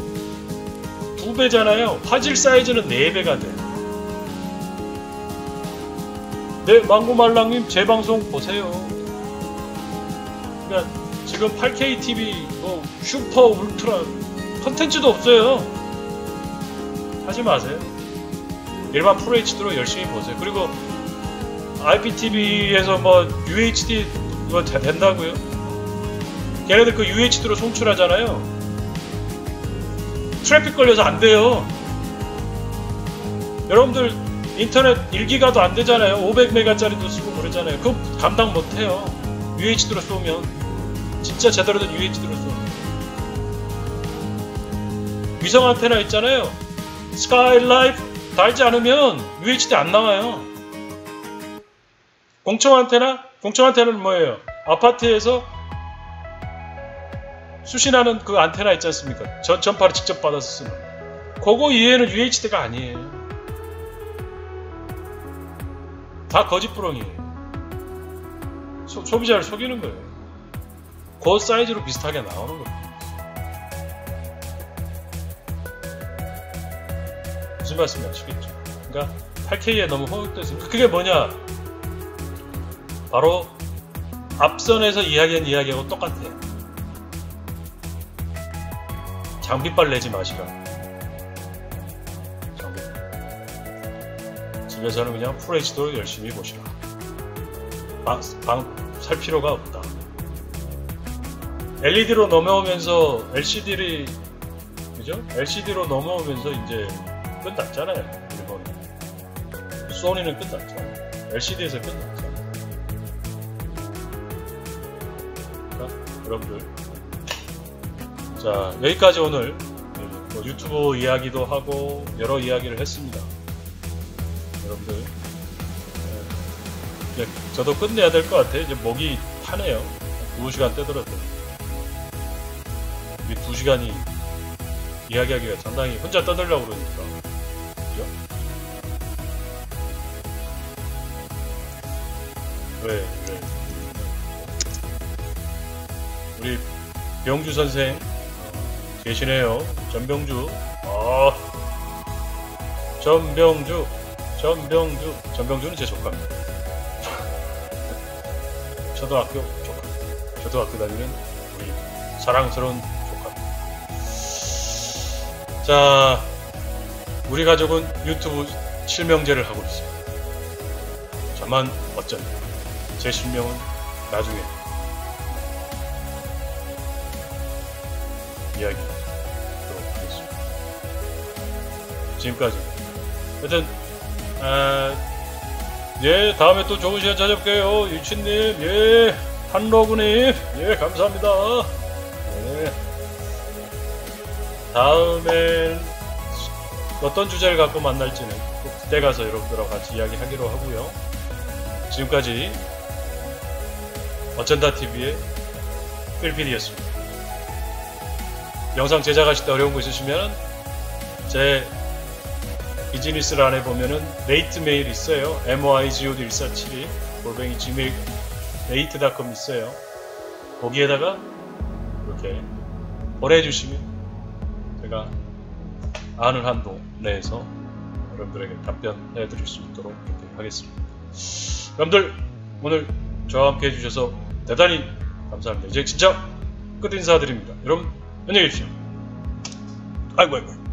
2배잖아요. 화질 사이즈는 4배가 돼요. 네, 망고말랑님 제 방송 보세요. 그러니까 지금 8K TV 뭐 슈퍼 울트라 컨텐츠도 없어요. 하지 마세요. 일반 FHD로 열심히 보세요. 그리고 IPTV에서 뭐 UHD 뭐 된다고요? 걔네들 그 UHD로 송출하잖아요. 트래픽 걸려서 안 돼요. 여러분들 인터넷 1기가도 안 되잖아요. 500메가짜리도 쓰고 그러잖아요. 그거 감당 못 해요. UHD로 쏘면. 진짜 제대로 된 UHD로 쏘면. 위성 안테나 있잖아요. 스카이라이프 달지 않으면 UHD 안 나와요. 공청 안테나? 공청 안테나는 뭐예요? 아파트에서 수신하는 그 안테나 있지 않습니까? 전파를 직접 받아서 쓰는. 그거 이외에는 UHD가 아니에요. 다 거짓부렁이에요. 소비자를 속이는 거예요. 그 사이즈로 비슷하게 나오는 거예요. 무슨 말씀인지 아시겠죠? 그러니까 8K에 너무 허용돼서 그게 뭐냐? 바로 앞선에서 이야기한 이야기하고 똑같아요. 장비빨 내지 마시라. 장비빨. 집에서는 그냥 FHD로 열심히 보시라. 살 필요가 없다. LED로 넘어오면서 LCD를, 그죠? LCD로 넘어오면서 이제 끝났잖아요. 일본은. 소니는 끝났잖아요. LCD에서 끝났잖아요. 그러니까 여러분들, 자, 여기까지 오늘 뭐 유튜브 이야기도 하고 여러 이야기를 했습니다. 여러분들, 이제 저도 끝내야 될 것 같아요. 이제 목이 타네요. 2시간 떼들었더니 이 2시간이 이야기하기가 상당히 혼자 떠들려고 그러니까, 그죠? 왜 우리 병주 선생 계시네요. 전병주. 전병주는 제 조카입니다. 초등학교 다니는 우리 사랑스러운 조카입니다. 자, 우리 가족은 유튜브 실명제를 하고 있어요. 저만 어쩐다. 제 실명은 나중에 이야기하도록 하겠습니다. 지금까지. 하여튼, 예, 다음에 또 좋은 시간 찾아볼게요. 유치님, 예, 한러브님, 예, 감사합니다. 예. 다음엔 어떤 주제를 갖고 만날지는 또 그때 가서 여러분들하고 같이 이야기하기로 하고요. 지금까지 어쩐다TV의 필필이었습니다. 영상 제작하실 때 어려운 거 있으시면 제 비즈니스란에 보면은 레이트 메일 있어요. MYGOD1472 @ 레이트.com 있어요. 거기에다가 이렇게 보내주시면 제가 아는 한도 내에서 여러분들에게 답변해 드릴 수 있도록 그렇게 하겠습니다. 여러분들 오늘 저와 함께 해주셔서 대단히 감사합니다. 이제 진짜 끝 인사드립니다. 여러분 안녕히 계십시오. 아이고.